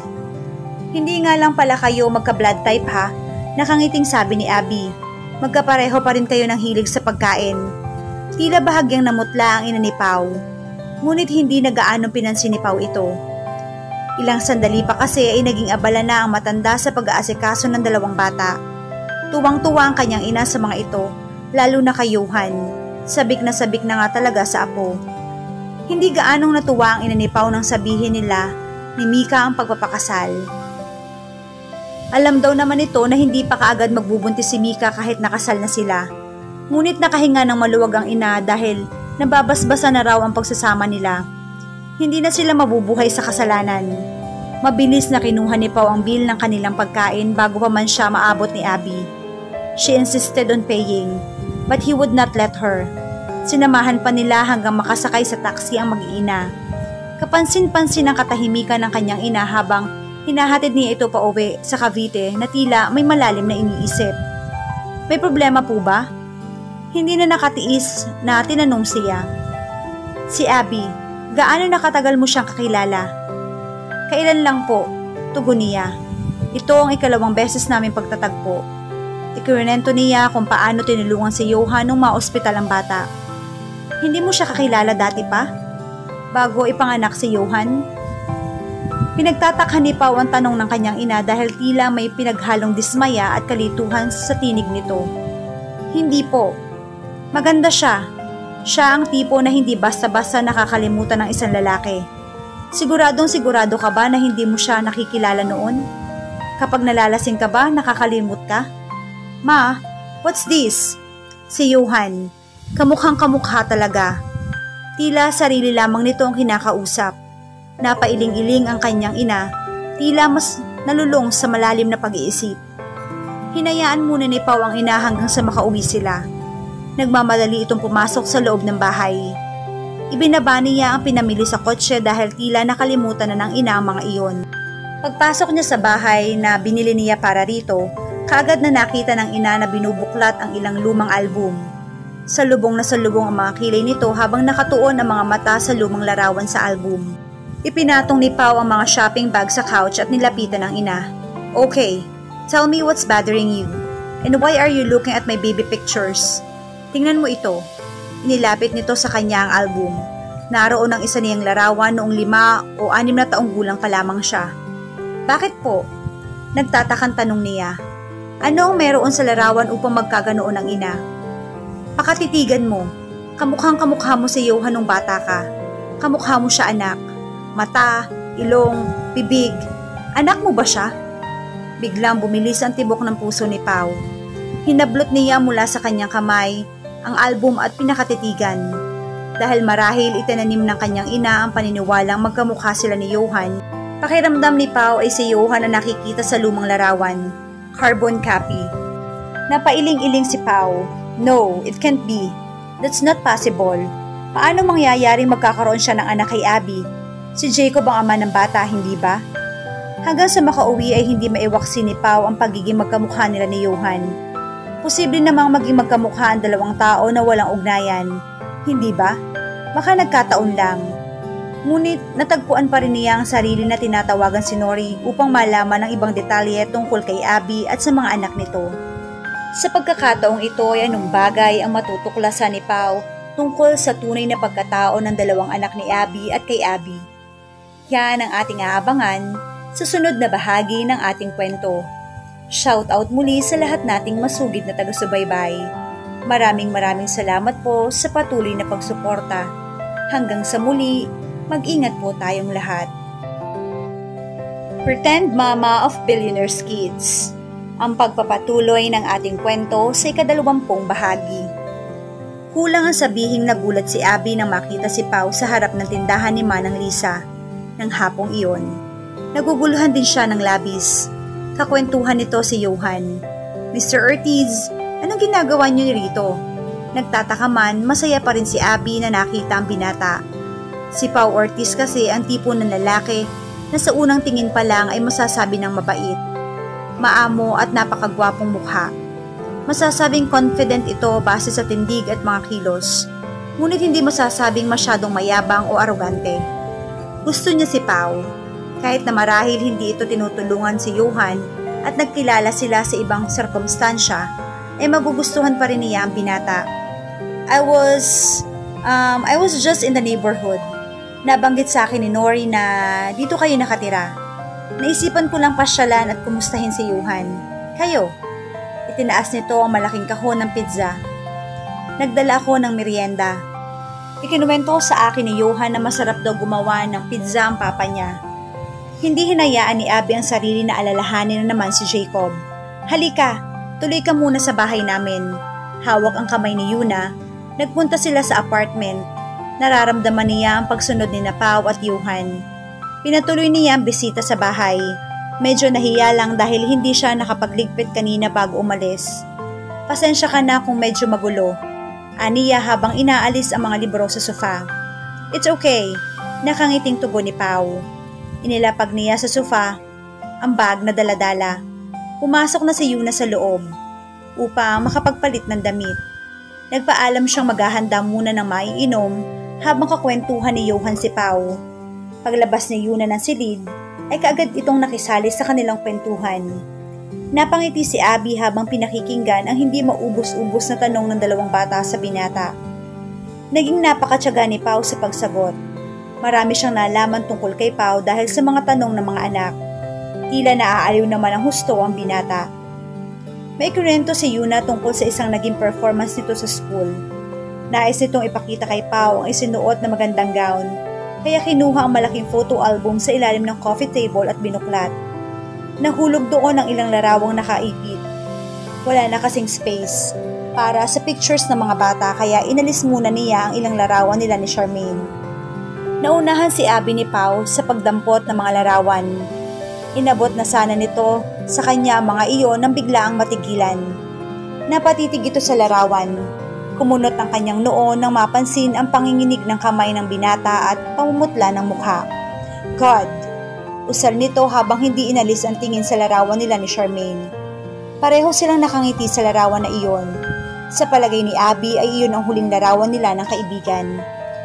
[SPEAKER 3] "Hindi nga lang pala kayo magka-blood type ha?" Nakangiting sabi ni Abby. "Magkapareho pa rin kayo ng hilig sa pagkain." Tila bahagyang namutla ang ina ni Pao. Ngunit hindi na gaanong pinansin ni Pao ito. Ilang sandali pa kasi ay naging abala na ang matanda sa pag-aasikaso ng dalawang bata. Tuwang-tuwa ang kanyang ina sa mga ito, lalo na kay Johan. Sabik na nga talaga sa apo. Hindi gaanong natuwa ang ina ni Pao nang sabihin nila ni Mika ang pagpapakasal. Alam daw naman ito na hindi pa kaagad magbubuntis si Mika kahit nakasal na sila. Ngunit nakahinga ng maluwag ang ina dahil nababasbasa na raw ang pagsasama nila. Hindi na sila mabubuhay sa kasalanan. Mabilis na kinuha ni Pao ang bill ng kanilang pagkain bago pa man siya maabot ni Abby. She insisted on paying, but he would not let her. Sinamahan pa nila hanggang makasakay sa taxi ang mag-iina. Kapansin-pansin ang katahimikan ng kanyang ina habang hinahatid niya ito pa uwi sa Cavite na tila may malalim na iniisip. May problema po ba? Hindi na nakatiis na tinanong siya. Si Abby, gaano nakatagal mo siyang kakilala? Kailan lang po, tugon niya. Ito ang ikalawang beses namin pagtatagpo. Ikirinento niya kung paano tinulungan si Johan nung ma-ospital ang bata. Hindi mo siya kakilala dati pa? Bago ipanganak si Johan? Pinagtatakhan ni Pao ang tanong ng kanyang ina dahil tila may pinaghalong dismaya at kalituhan sa tinig nito. Hindi po. Maganda siya. Siya ang tipo na hindi basta-basta nakakalimutan ng isang lalaki. Siguradong sigurado ka ba na hindi mo siya nakikilala noon? Kapag nalalasing ka ba, nakakalimot ka? Ma, what's this? Si Johan. Kamukhang kamukha talaga. Tila sarili lamang nito ang kinakausap. Napailing-iling ang kanyang ina. Tila mas nalulong sa malalim na pag-iisip. Hinayaan muna ni Pao ang ina hanggang sa makauwi sila. Nagmamadali itong pumasok sa loob ng bahay. Ibinaba niya ang pinamili sa kotse dahil tila nakalimutan na ng ina ang mga iyon. Pagpasok niya sa bahay na binili niya para rito, kaagad na nakita ng ina na binubuklat ang ilang lumang album. Salubong na salubong ang mga kilay nito habang nakatuon ang mga mata sa lumang larawan sa album. Ipinatong ni Pao ang mga shopping bag sa couch at nilapitan ng ina. Okay, tell me what's bothering you. And why are you looking at my baby pictures? Tingnan mo ito. Inilapit nito sa kanya ang album. Naroon ang isa niyang larawan noong 5 o 6 na taong gulang pa lamang siya. Bakit po? Nagtatakang tanong niya. Ano ang meron sa larawan upang magkaganoon ang ina? Pakatitigan mo. Kamukhang kamukha mo si Johan nung bata ka. Kamukha mo siya anak. Mata, ilong, bibig. Anak mo ba siya? Biglang bumilis ang tibok ng puso ni Pao. Hinablot niya mula sa kanyang kamay ang album at pinakatitigan. Dahil marahil itinanim ng kanyang ina ang paniniwalang magkamukha sila ni Johan, pakiramdam ni Pao ay si Johan na nakikita sa lumang larawan. Carbon copy. Napailing-iling si Pao. No, it can't be. That's not possible. Paano mangyayaring magkakaroon siya ng anak kay Abby? Si Jacob ang ama ng bata, hindi ba? Hanggang sa makauwi ay hindi maiwaksi ni Pao ang pagiging magkamukha nila ni Johan. Posible namang maging magkamukha ang dalawang tao na walang ugnayan. Hindi ba? Baka nagkataon lang. Ngunit natagpuan pa rin niya ang sarili na tinatawagan si Nori upang malaman ang ibang detalye tungkol kay Abby at sa mga anak nito. Sa pagkakataong ito ay anong bagay ang matutuklasan ni Pao tungkol sa tunay na pagkatao ng dalawang anak ni Abby at kay Abby. Yan ang ating aabangan sa sunod na bahagi ng ating kwento. Shout out muli sa lahat nating masugid na taga-subaybay. Maraming salamat po sa patuloy na pagsuporta. Hanggang sa muli, mag-ingat po tayong lahat. Pretend Mama of Billionaire's Kids. Ang pagpapatuloy ng ating kwento sa ika-20 bahagi. Kulang ang sabihing nagulat si Abby nang makita si Pao sa harap ng tindahan ni Manang Lisa. Nang hapong iyon, naguguluhan din siya ng labis. Kakwentuhan nito si Johan. Mr. Ortiz, anong ginagawa niyo rito? Nagtataka man, masaya pa rin si Abby na nakita ang binata. Si Pao Ortiz kasi ang tipo ng lalaki na sa unang tingin pa lang ay masasabi ng mabait, maamo at napakagwapong mukha. Masasabing confident ito base sa tindig at mga kilos, ngunit hindi masasabing masyadong mayabang o arogante. Gusto niya si Pao. Kahit na marahil hindi ito tinutulungan si Johan at nagkilala sila sa ibang sirkumstansya, ay magugustuhan pa rin niya ang binata. I was just in the neighborhood. Nabanggit sa akin ni Nori na dito kayo nakatira. Naisipan ko lang pasyalan at kumustahin si Johan. Kayo? Itinaas nito ang malaking kahon ng pizza. Nagdala ako ng merienda. Ikinuwento sa akin ni Johan na masarap daw gumawa ng pizza ang papa niya. Hindi hinayaan ni Abby ang sarili na alalahanin na naman si Jacob. Halika, tuloy ka muna sa bahay namin. Hawak ang kamay ni Yuna. Nagpunta sila sa apartment. Nararamdaman niya ang pagsunod ni Pao at Johan. Pinatuloy niya ang bisita sa bahay. Medyo nahiya lang dahil hindi siya nakapagligpit kanina bago umalis. Pasensya ka na kung medyo magulo. Aniya habang inaalis ang mga libro sa sofa. It's okay. Nakangiting tugon ni Pau. Inilapag niya sa sofa ang bag na daladala. Pumasok na si Yuna sa loob upang makapagpalit ng damit. Nagpaalam siyang maghahanda muna ng maiinom habang kakwentuhan ni Johan si Pau. Paglabas ni Yuna ng silid, ay kaagad itong nakisali sa kanilang kwentuhan. Napangiti si Abby habang pinakikinggan ang hindi maubos-ubos na tanong ng dalawang bata sa binata. Naging napakatyaga ni Pau sa pagsagot. Marami siyang nalaman tungkol kay Pau dahil sa mga tanong ng mga anak. Tila naaaliw naman ang husto ang binata. May ikinwento si Yuna tungkol sa isang naging performance nito sa school. Nais nitong ipakita kay Pau ang isinuot na magandang gown, kaya kinuha ang malaking photo album sa ilalim ng coffee table at binuklat. Nahulog doon ang ilang larawang nakaipit. Wala na kasing space para sa pictures ng mga bata kaya inalis muna niya ang ilang larawan nila ni Charmaine. Naunahan si Abby ni Pau sa pagdampot ng mga larawan. Inabot na sana nito sa kanya ang mga iyon nang biglaang matigilan. Napatitig ito sa larawan. Kumunot ang kanyang noo nang mapansin ang panginginig ng kamay ng binata at pamumutla ng mukha. God! Usal nito habang hindi inalis ang tingin sa larawan nila ni Charmaine. Pareho silang nakangiti sa larawan na iyon. Sa palagay ni Abby ay iyon ang huling larawan nila ng kaibigan.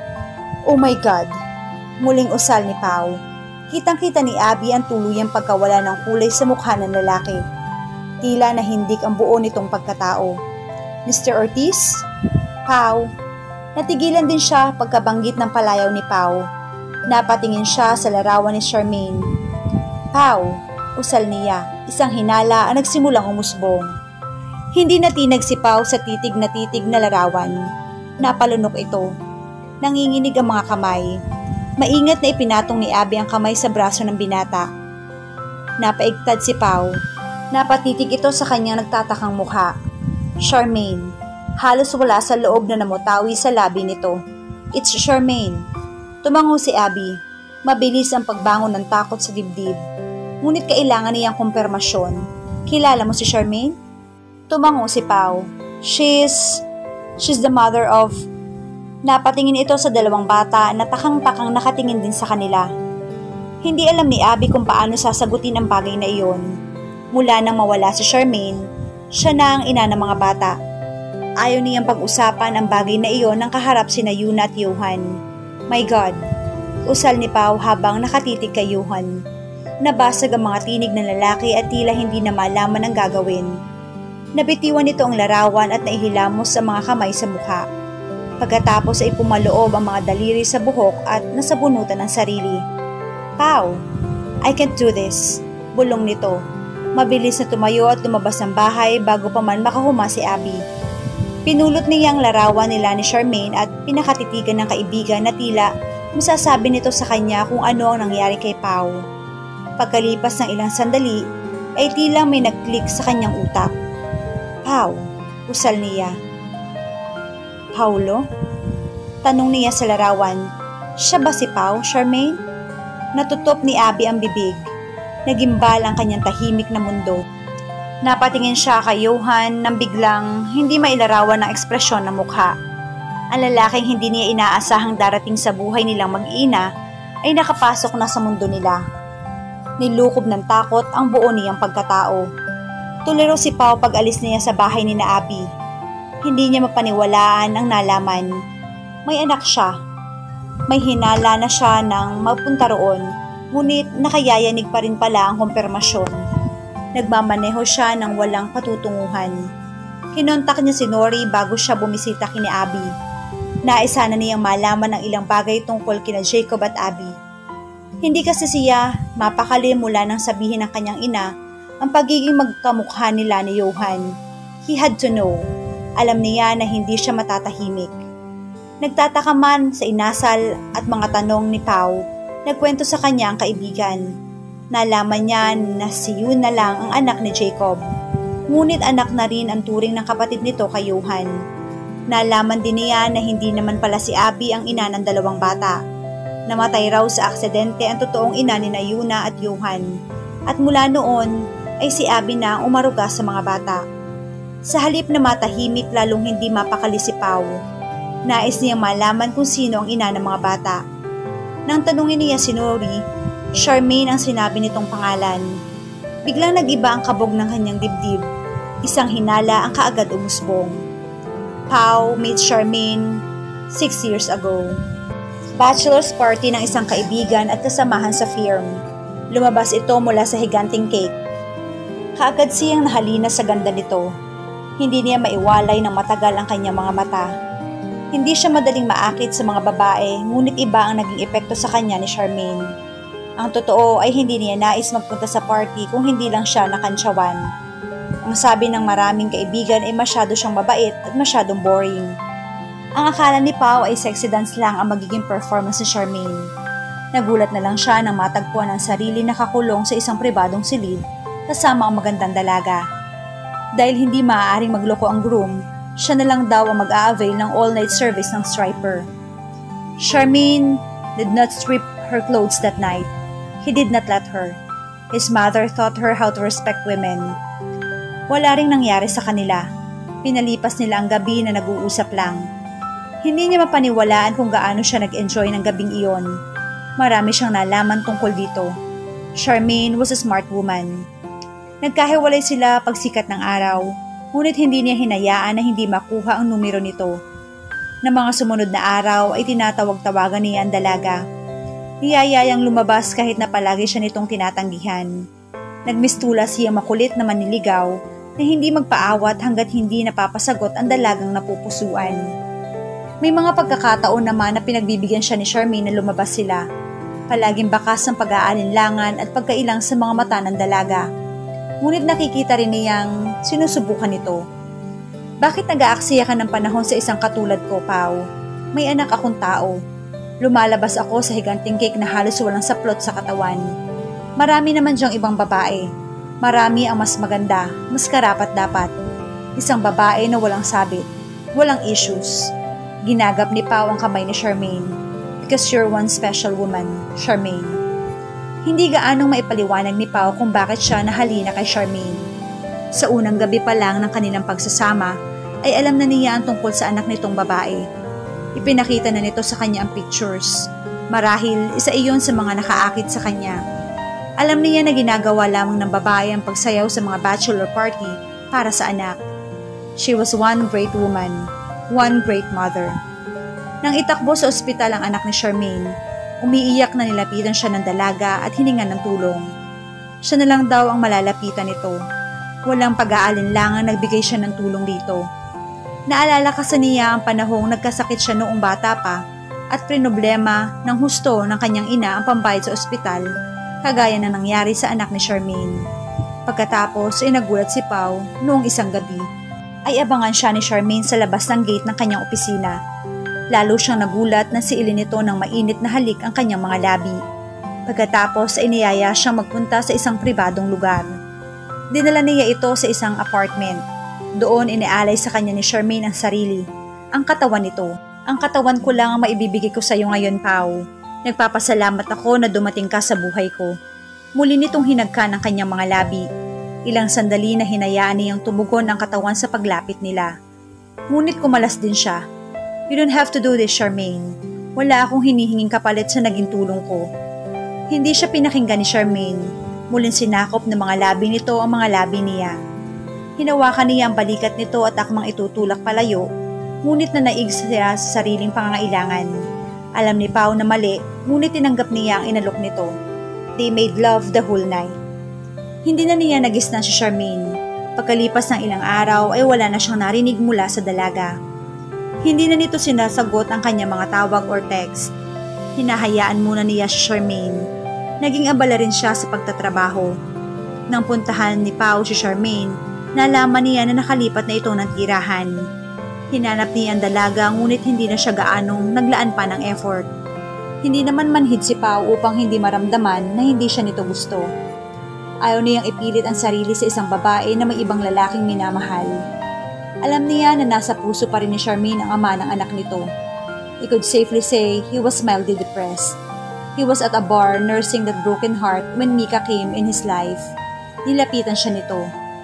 [SPEAKER 3] Oh my God! Muling usal ni Pau. Kitang-kita ni Abby ang tuluyang pagkawala ng kulay sa mukha ng lalaki. Tila nahindik ang buo nitong pagkatao. Mr. Ortiz? Pau. Natigilan din siya pagkabanggit ng palayaw ni Pau. Napatingin siya sa larawan ni Charmaine. Pau, usal niya, isang hinala ang nagsimulang umusbong. Hindi natinag si Pau sa titig na larawan. Napalunok ito. Nanginginig ang mga kamay. Maingat na ipinatong ni Abby ang kamay sa braso ng binata. Napaigtad si Pau. Napatitig ito sa kanyang nagtatakang mukha. Charmaine. Halos wala sa loob na namutawi sa labi nito. It's Charmaine. Tumango si Abby. Mabilis ang pagbangon ng takot sa dibdib. Ngunit kailangan niyang kumpirmasyon. Kilala mo si Charmaine? Tumango si Pau. She's the mother of... Napatingin ito sa dalawang bata na takang-takang nakatingin din sa kanila. Hindi alam ni Abby kung paano sasagutin ang bagay na iyon. Mula nang mawala si Charmaine, siya na ang ina ng mga bata. Ayaw niyang pag-usapan ang bagay na iyon nang kaharap sina Yuna at Johan. My God! Usal ni Pau habang nakatitig kay Johan. Nabasag ang mga tinig ng lalaki at tila hindi na malaman ang gagawin. Nabitiwan nito ang larawan at naihilamos sa mga kamay sa mukha. Pagkatapos ay pumaloob ang mga daliri sa buhok at nasabunutan ng sarili. Pau! I can't do this. Bulong nito. Mabilis na tumayo at lumabas ng bahay bago pa man makahuma si Abby. Pinulot niya ang larawan nila ni Charmaine at pinakatitigan ng kaibigan na tila masasabi nito sa kanya kung ano ang nangyari kay Pau. Pagkalipas ng ilang sandali, ay tila may nag-click sa kanyang utak. Pau, usal niya. Paulo? Tanong niya sa larawan. Siya ba si Pau, Charmaine? Natutop ni Abby ang bibig. Nagimbal ang kanyang tahimik na mundo. Napatingin siya kay Johan nang biglang hindi mailarawan ng ekspresyon ng mukha. Ang lalaking hindi niya inaasahang darating sa buhay nilang mag-ina ay nakapasok na sa mundo nila. Nilukob ng takot ang buo niyang pagkatao. Tuliro si Pau pag-alis niya sa bahay ni na Abby. Hindi niya mapaniwalaan ang nalaman. May anak siya. May hinala na siya nang magpunta roon, ngunit nakayayanig pa rin pala ang kumpirmasyon. Nagmamaneho siya ng walang patutunguhan. Kinontak niya si Nori bago siya bumisita kina Abby. Naisa na niyang malaman ang ilang bagay tungkol kina Jacob at Abby. Hindi kasi siya mapakali mula nang sabihin ng kanyang ina ang pagiging magkamukha nila ni Johan. He had to know. Alam niya na hindi siya matatahimik. Nagtataka man sa inasal at mga tanong ni Pau, nagkwento sa kanya ang kaibigan. Nalaman niya na si Yuna lang ang anak ni Jacob. Ngunit anak na rin ang turing ng kapatid nito kay Johan. Nalaman din niya na hindi naman pala si Abby ang ina ng dalawang bata. Namatay raw sa aksidente ang totoong ina ni Yuna at Johan. At mula noon ay si Abby na ang umaruga sa mga bata. Sa halip na matahimik lalong hindi mapakali si Pau, nais niyang malaman kung sino ang ina ng mga bata. Nang tanungin niya si Nori, Charmaine ang sinabi nitong pangalan. Biglang nag-iba ang kabog ng kanyang dibdib. Isang hinala ang kaagad umusbong. Pau met Charmaine 6 years ago. Bachelor's party ng isang kaibigan at kasamahan sa firm. Lumabas ito mula sa higanting cake. Kaagad siyang nahalina sa ganda nito. Hindi niya maiwalay ng matagal ang kanyang mga mata. Hindi siya madaling maakit sa mga babae, ngunit iba ang naging epekto sa kanya ni Charmaine. Ang totoo ay hindi niya nais magpunta sa party kung hindi lang siya nakantsawan. Ang sabi ng maraming kaibigan ay masyado siyang mabait at masyadong boring. Ang akala ni Pau ay sexy dance lang ang magiging performance ni Charmaine. Nagulat na lang siya nang matagpuan ang sarili nakakulong sa isang pribadong silid kasama ang magandang dalaga. Dahil hindi maaaring magloko ang groom, siya na lang daw ang mag-a-avail ng all-night service ng striper. Charmaine did not strip her clothes that night. He did not let her. His mother taught her how to respect women. Wala ring nangyari sa kanila. Pinalipas nila ang gabi na nag-uusap lang. Hindi niya mapaniwalaan kung gaano siya nag-enjoy ng gabing iyon. Marami siyang nalaman tungkol dito. Charmaine was a smart woman. Nagkahiwalay sila pagsikat ng araw, ngunit hindi niya hinayaan na hindi makuha ang numero nito. Na mga sumunod na araw ay tinatawag-tawagan niya ang dalaga. Niyayayang lumabas kahit na palagi siya nitong tinatanggihan. Nagmistulas siyang makulit na maniligaw na hindi magpaawat hanggat hindi napapasagot ang dalagang napupusuan. May mga pagkakataon naman na pinagbibigyan siya ni Charmaine na lumabas sila. Palaging bakas ang pag-aalinlangan at pagkailang sa mga mata ng dalaga. Ngunit nakikita rin niyang sinusubukan ito. Bakit nag-aaksaya ka ng panahon sa isang katulad ko, Pau? May anak akong tao. Lumalabas ako sa higanting cake na halos walang saplot sa katawan. Marami naman diyang ibang babae. Marami ang mas maganda, mas karapat-dapat. Isang babae na walang sabit, walang issues. Ginagap ni Pau ang kamay ni Charmaine. Because you're one special woman, Charmaine. Hindi gaanong maipaliwanag ni Pau kung bakit siya nahalina kay Charmaine. Sa unang gabi pa lang ng kanilang pagsasama, ay alam na niya ang tungkol sa anak nitong babae. Ipinakita na nito sa kanya ang pictures. Marahil, isa iyon sa mga nakaakit sa kanya. Alam niya na ginagawa lamang ng babae ang pagsayaw sa mga bachelor party para sa anak. She was one great woman. One great mother. Nang itakbo sa ospital ang anak ni Charmaine, umiiyak na nilapitan siya ng dalaga at hiningan ng tulong. Siya na lang daw ang malalapitan nito. Walang pag-aalinlangan nagbigay siya ng tulong dito. Naalala kasi niya ang panahong nagkasakit siya noong bata pa at prinoblema ng husto ng kanyang ina ang pambayad sa ospital, kagaya na nangyari sa anak ni Charmaine. Pagkatapos ay nagulat si Pau noong isang gabi. Ay abangan siya ni Charmaine sa labas ng gate ng kanyang opisina. Lalo siyang nagulat na siilin nito ng mainit na halik ang kanyang mga labi. Pagkatapos ay niyaya siyang magpunta sa isang pribadong lugar. Dinala niya ito sa isang apartment. Doon inialay sa kanya ni Charmaine ang sarili, ang katawan nito. Ang katawan ko lang ang maibibigay ko sa iyo ngayon, Pau. Nagpapasalamat ako na dumating ka sa buhay ko. Muli nitong hinagkan ang kanyang mga labi. Ilang sandali na hinayaan niyang tumugon ang katawan sa paglapit nila. Ngunit kumalas din siya. You don't have to do this, Charmaine. Wala akong hinihinging kapalit sa naging tulong ko. Hindi siya pinakinggan ni Charmaine. Muling sinakop ng mga labi nito ang mga labi niya. Hinawakan niya ang balikat nito at akmang itutulak palayo, ngunit nanaig siya sa sariling pangangailangan. Alam ni Pau na mali, ngunit tinanggap niya ang inalok nito. They made love the whole night. Hindi na niya nagisnan si Charmaine. Pagkalipas ng ilang araw ay wala na siyang narinig mula sa dalaga. Hindi na nito sinasagot ang kanyang mga tawag or text. Hinahayaan muna niya si Charmaine. Naging abala rin siya sa pagtatrabaho. Nang puntahan ni Pau si Charmaine, nalaman niya na nakalipat na ito ng tirahan. Hinanap niya ang dalaga ngunit hindi na siya gaanong naglaan pa ng effort. Hindi naman manhid si Pau upang hindi maramdaman na hindi siya nito gusto. Ayaw niyang ipilit ang sarili sa isang babae na may ibang lalaking minamahal. Alam niya na nasa puso pa rin ni Charmaine ang ama ng anak nito. He could safely say he was mildly depressed. He was at a bar nursing that broken heart when Mika came in his life. Nilapitan siya nito.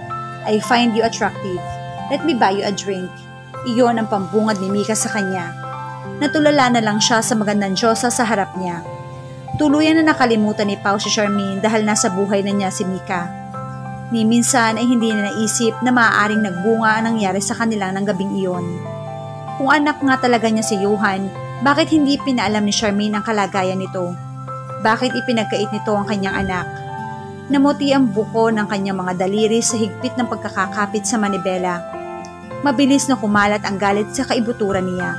[SPEAKER 3] I find you attractive. Let me buy you a drink. Iyon ang pambungad ni Mika sa kanya. Natulala na lang siya sa magandang Diyosa sa harap niya. Tuluyan na nakalimutan ni Pao si Charmaine dahil nasa buhay na niya si Mika. Ni minsan ay hindi na naisip na maaaring nagbunga ang nangyari sa kanila ng gabing iyon. Kung anak nga talaga niya si Johan, bakit hindi pinaalam ni Charmaine ang kalagayan nito? Bakit ipinagkait nito ang kanyang anak? Namuti ang buko ng kanyang mga daliri sa higpit ng pagkakakapit sa manibela. Mabilis na kumalat ang galit sa kaibuturan niya.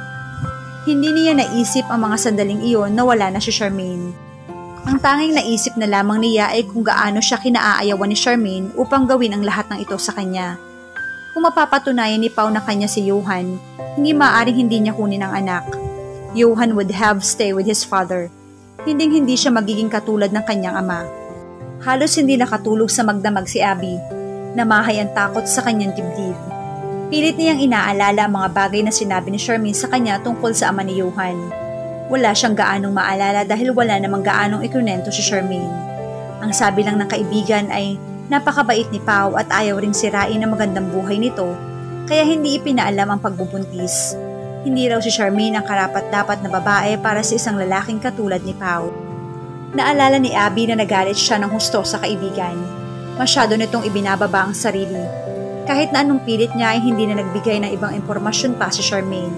[SPEAKER 3] Hindi niya naisip ang mga sandaling iyon na wala na si Charmaine. Ang tanging naisip na lamang niya ay kung gaano siya kinaayawan ni Charmaine upang gawin ang lahat ng ito sa kanya. Kung mapapatunayan ni Pao na kanya si Johan, hindi maaaring hindi niya kunin ang anak. Johan would have stay with his father. Hindi siya magiging katulad ng kanyang ama. Halos hindi nakatulog sa magdamag si Abby. Namahay ang takot sa kanyang dibdib. Pilit niyang inaalala ang mga bagay na sinabi ni Charmaine sa kanya tungkol sa ama ni Johan. Wala siyang gaanong maalala dahil wala namang gaanong ikunento si Charmaine. Ang sabi lang ng kaibigan ay napakabait ni Pao at ayaw ring sirain ang magandang buhay nito, kaya hindi ipinaalam ang pagbubuntis. Hindi raw si Charmaine ang karapat-dapat na babae para sa isang lalaking katulad ni Pao. Naalala ni Abby na nagalit siya ng husto sa kaibigan. Masyado nitong ibinababa ang sarili. Kahit na anong pilit niya ay hindi na nagbigay ng ibang impormasyon pa si Charmaine.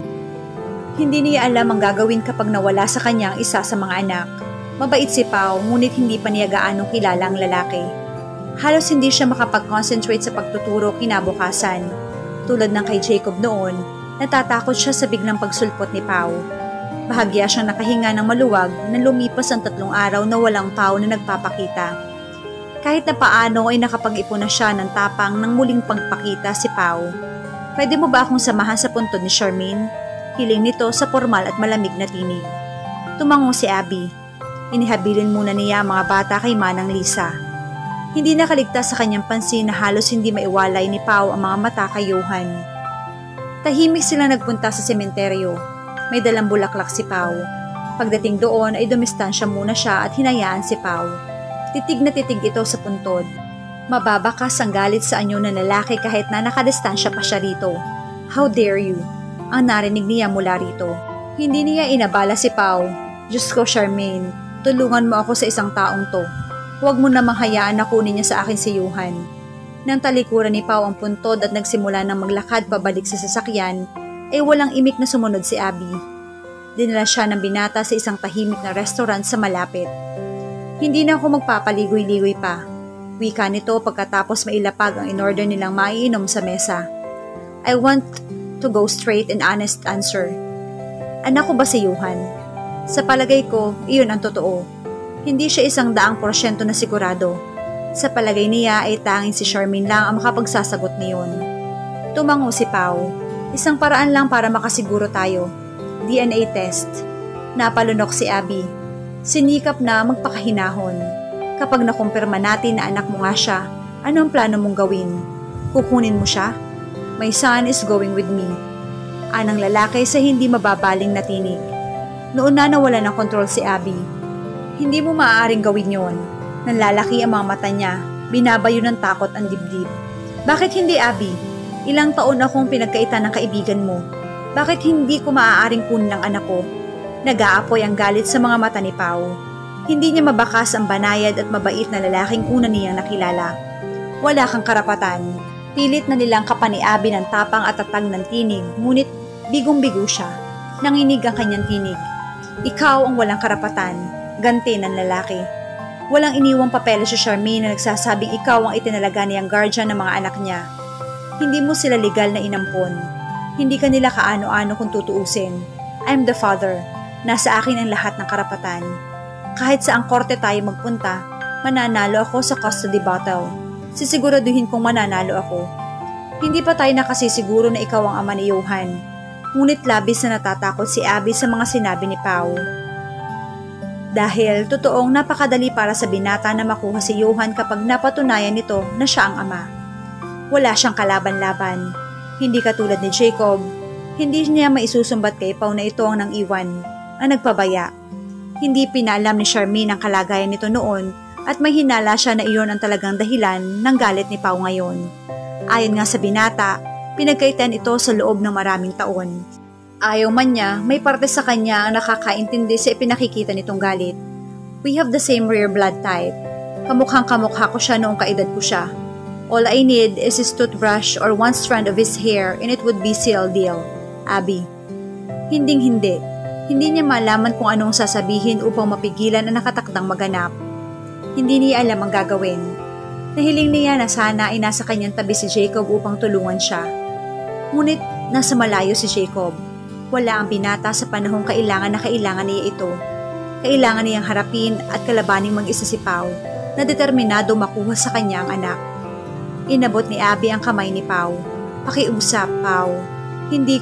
[SPEAKER 3] Hindi niya alam ang gagawin kapag nawala sa kanya ang isa sa mga anak. Mabait si Pao, ngunit hindi pa niya gaanong kilala ang lalaki. Halos hindi siya makapag-concentrate sa pagtuturo kinabukasan. Tulad ng kay Jacob noon, natatakot siya sa biglang pagsulpot ni Pao. Bahagya siyang nakahinga ng maluwag na lumipas ang 3 araw na walang Pao na nagpapakita. Kahit na paano ay nakapag-ipon na siya ng tapang nang muling pagpakita si Pao. Pwede mo ba akong samahan sa puntod ni Charmaine? Hiling nito sa formal at malamig na tinig. Tumango si Abby. Inihabilin muna niya ang mga bata kay Manang Lisa. Hindi nakaligtas sa kanyang pansin na halos hindi maiwalay ni Pao ang mga mata kay Johan. Tahimik sila nagpunta sa sementeryo. May dalang bulaklak si Pao. Pagdating doon ay dumistansya muna siya at hinayaan si Pao. Titig na titig ito sa puntod. Mababakas ang galit sa anyo ng lalaki kahit na nakadistansya pa siya rito. How dare you? Ang narinig niya mula rito. Hindi niya inabala si Pao. Diyos ko, Charmaine, tulungan mo ako sa isang taong to. Huwag mo namang hayaan na kunin niya sa akin si Johan. Nang talikuran ni Pao ang puntod at nagsimula ng maglakad pabalik sa sasakyan, ay walang imik na sumunod si Abby. Dinala siya ng binata sa isang tahimik na restaurant sa malapit. Hindi na ako magpapaligoy-ligoy pa. Wika nito pagkatapos mailapag ang in-order nilang maiinom sa mesa. I want to go straight and honest answer. Anak ko ba si Johan? Sa palagay ko, iyon ang totoo. Hindi siya 100% na sigurado. Sa palagay niya ay tanging si Charmaine lang ang makapagsasagot niyon. Tumango si Pao. Isang paraan lang para makasiguro tayo. DNA test. Napalunok si Abby. Sinikap na magpakahinahon. Kapag nakumpirma natin na anak mo nga siya, ano ang plano mong gawin? Kukunin mo siya? My son is going with me. Anang lalaki sa hindi mababaling na tinig. Noon na nawala ng kontrol si Abby. Hindi mo maaaring gawin yon. Nanlalaki ang mga mata niya. Binabayo ng takot ang dibdib. Bakit hindi, Abby? Ilang taon akong pinagkaitan ng kaibigan mo. Bakit hindi ko maaaring kunin ang anak ko? Nag-aapoy ang galit sa mga mata ni Pao. Hindi niya mabakas ang banayad at mabait na lalaking una niyang nakilala. Wala kang karapatan. Pilit na nilang kapan ni Abby ng tapang at tatag ng tinig, ngunit bigong-bigo siya. Nanginig ang kanyang tinig. Ikaw ang walang karapatan. Ganti ng lalaki. Walang iniwang papel si Charmaine na nagsasabing ikaw ang itinalaga niyang guardian ng mga anak niya. Hindi mo sila legal na inampon. Hindi ka nila kaano-ano kung tutuusin. I'm the father. Nasa akin ang lahat ng karapatan. Kahit sa ang korte tayo magpunta, mananalo ako sa custody battle. Sisiguraduhin kong mananalo ako. Hindi pa tayo nakasisiguro na ikaw ang ama ni Johan. Ngunit labis na natatakot si Abby sa mga sinabi ni Pao. Dahil totoong napakadali para sa binata na makuha si Johan kapag napatunayan nito na siya ang ama. Wala siyang kalaban-laban. Hindi katulad ni Jacob, hindi niya maisusumbat kay Pao na ito ang nang-iwan, ang nagpabaya. Hindi pinaalam ni Charmaine ang kalagayan nito noon at may hinala siya na iyon ang talagang dahilan ng galit ni Pao ngayon. Ayon nga sa binata, pinagkaitan ito sa loob ng maraming taon. Ayaw man niya, may parte sa kanya ang nakakaintindi sa ipinakikita nitong galit. We have the same rare blood type. Kamukhang kamukha ko siya noong kaedad ko siya. All I need is his toothbrush or one strand of his hair and it would be seal deal. Abby. Hinding-hindi. Hindi niya malaman kung anong sasabihin upang mapigilan ang nakatakdang maganap. Hindi niya alam ang gagawin. Nahiling niya na sana ay nasa kanyang tabi si Jacob upang tulungan siya. Ngunit nasa malayo si Jacob. Wala ang binata sa panahong kailangan na kailangan niya ito. Kailangan niyang harapin at kalabaning mag-isa si Pao na determinado makuha sa kanya ang anak. Inabot ni Abby ang kamay ni Pao. Pakiusap, Pao. Hindi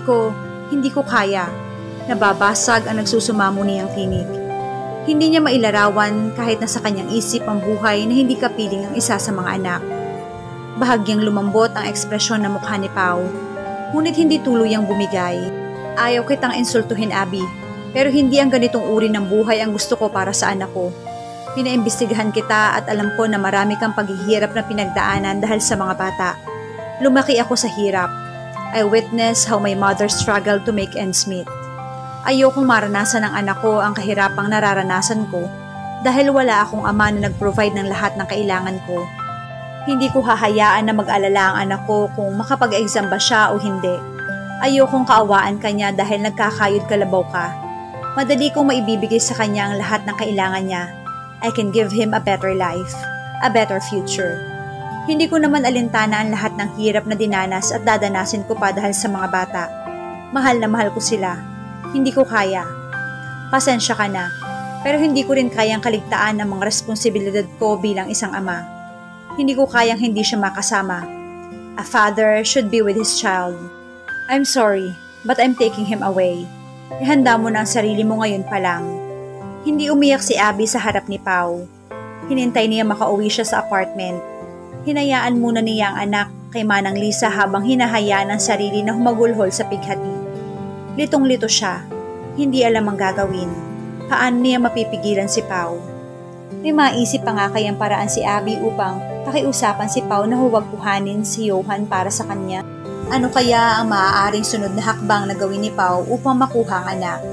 [SPEAKER 3] ko kaya. Nababasag ang nagsusumamo niyang tinig. Hindi niya mailarawan kahit na sa kanyang isip ang buhay na hindi kapiling ang isa sa mga anak. Bahagyang lumambot ang ekspresyon ng mukha ni Pao, ngunit hindi tuluyang bumigay. Ayaw kitang insultuhin, Abby, pero hindi ang ganitong uri ng buhay ang gusto ko para sa anak ko. Pinaimbestigahan kita at alam ko na marami kang paghihirap na pinagdaanan dahil sa mga bata. Lumaki ako sa hirap. I witnessed how my mother struggled to make ends meet. Ayokong maranasan ng anak ko ang kahirapang nararanasan ko dahil wala akong ama na nag-provide ng lahat ng kailangan ko. Hindi ko hahayaan na mag-alala ang anak ko kung makapag-exam ba siya o hindi. Ayokong kaawaan kanya dahil nagkakayod kalabaw ka. Madali kong maibibigay sa kanya ang lahat ng kailangan niya. I can give him a better life, a better future. Hindi ko naman alintana ang lahat ng hirap na dinanas at dadanasin ko pa dahil sa mga bata. Mahal na mahal ko sila. Hindi ko kaya. Pasensya ka na, pero hindi ko rin kayang kaligtaan ang mga responsibilidad ko bilang isang ama. Hindi ko kayang hindi siya makasama. A father should be with his child. I'm sorry, but I'm taking him away. Ihanda mo na ang sarili mo ngayon pa lang. Hindi umiyak si Abby sa harap ni Pao. Hinintay niya makauwi siya sa apartment. Hinayaan muna niya ang anak kay Manang Lisa habang hinahayaan ang sarili na humagulhol sa pighati. Litong-lito siya. Hindi alam ang gagawin. Paano niya mapipigilan si Pao? May maisip pa nga kayang paraan si Abby upang pakiusapan si Pao na huwag kuhanin si Johan para sa kanya. Ano kaya ang maaaring sunod na hakbang na gawin ni Pao upang makuha ang anak?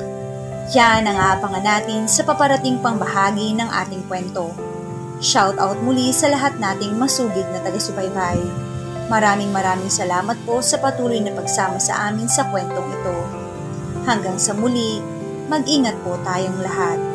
[SPEAKER 3] Yan ang aabangan natin sa paparating pang bahagi ng ating kwento. Shout out muli sa lahat nating masugid na taga-subaybay. Maraming salamat po sa patuloy na pagsama sa amin sa kwentong ito. Hanggang sa muli, mag-ingat po tayong lahat.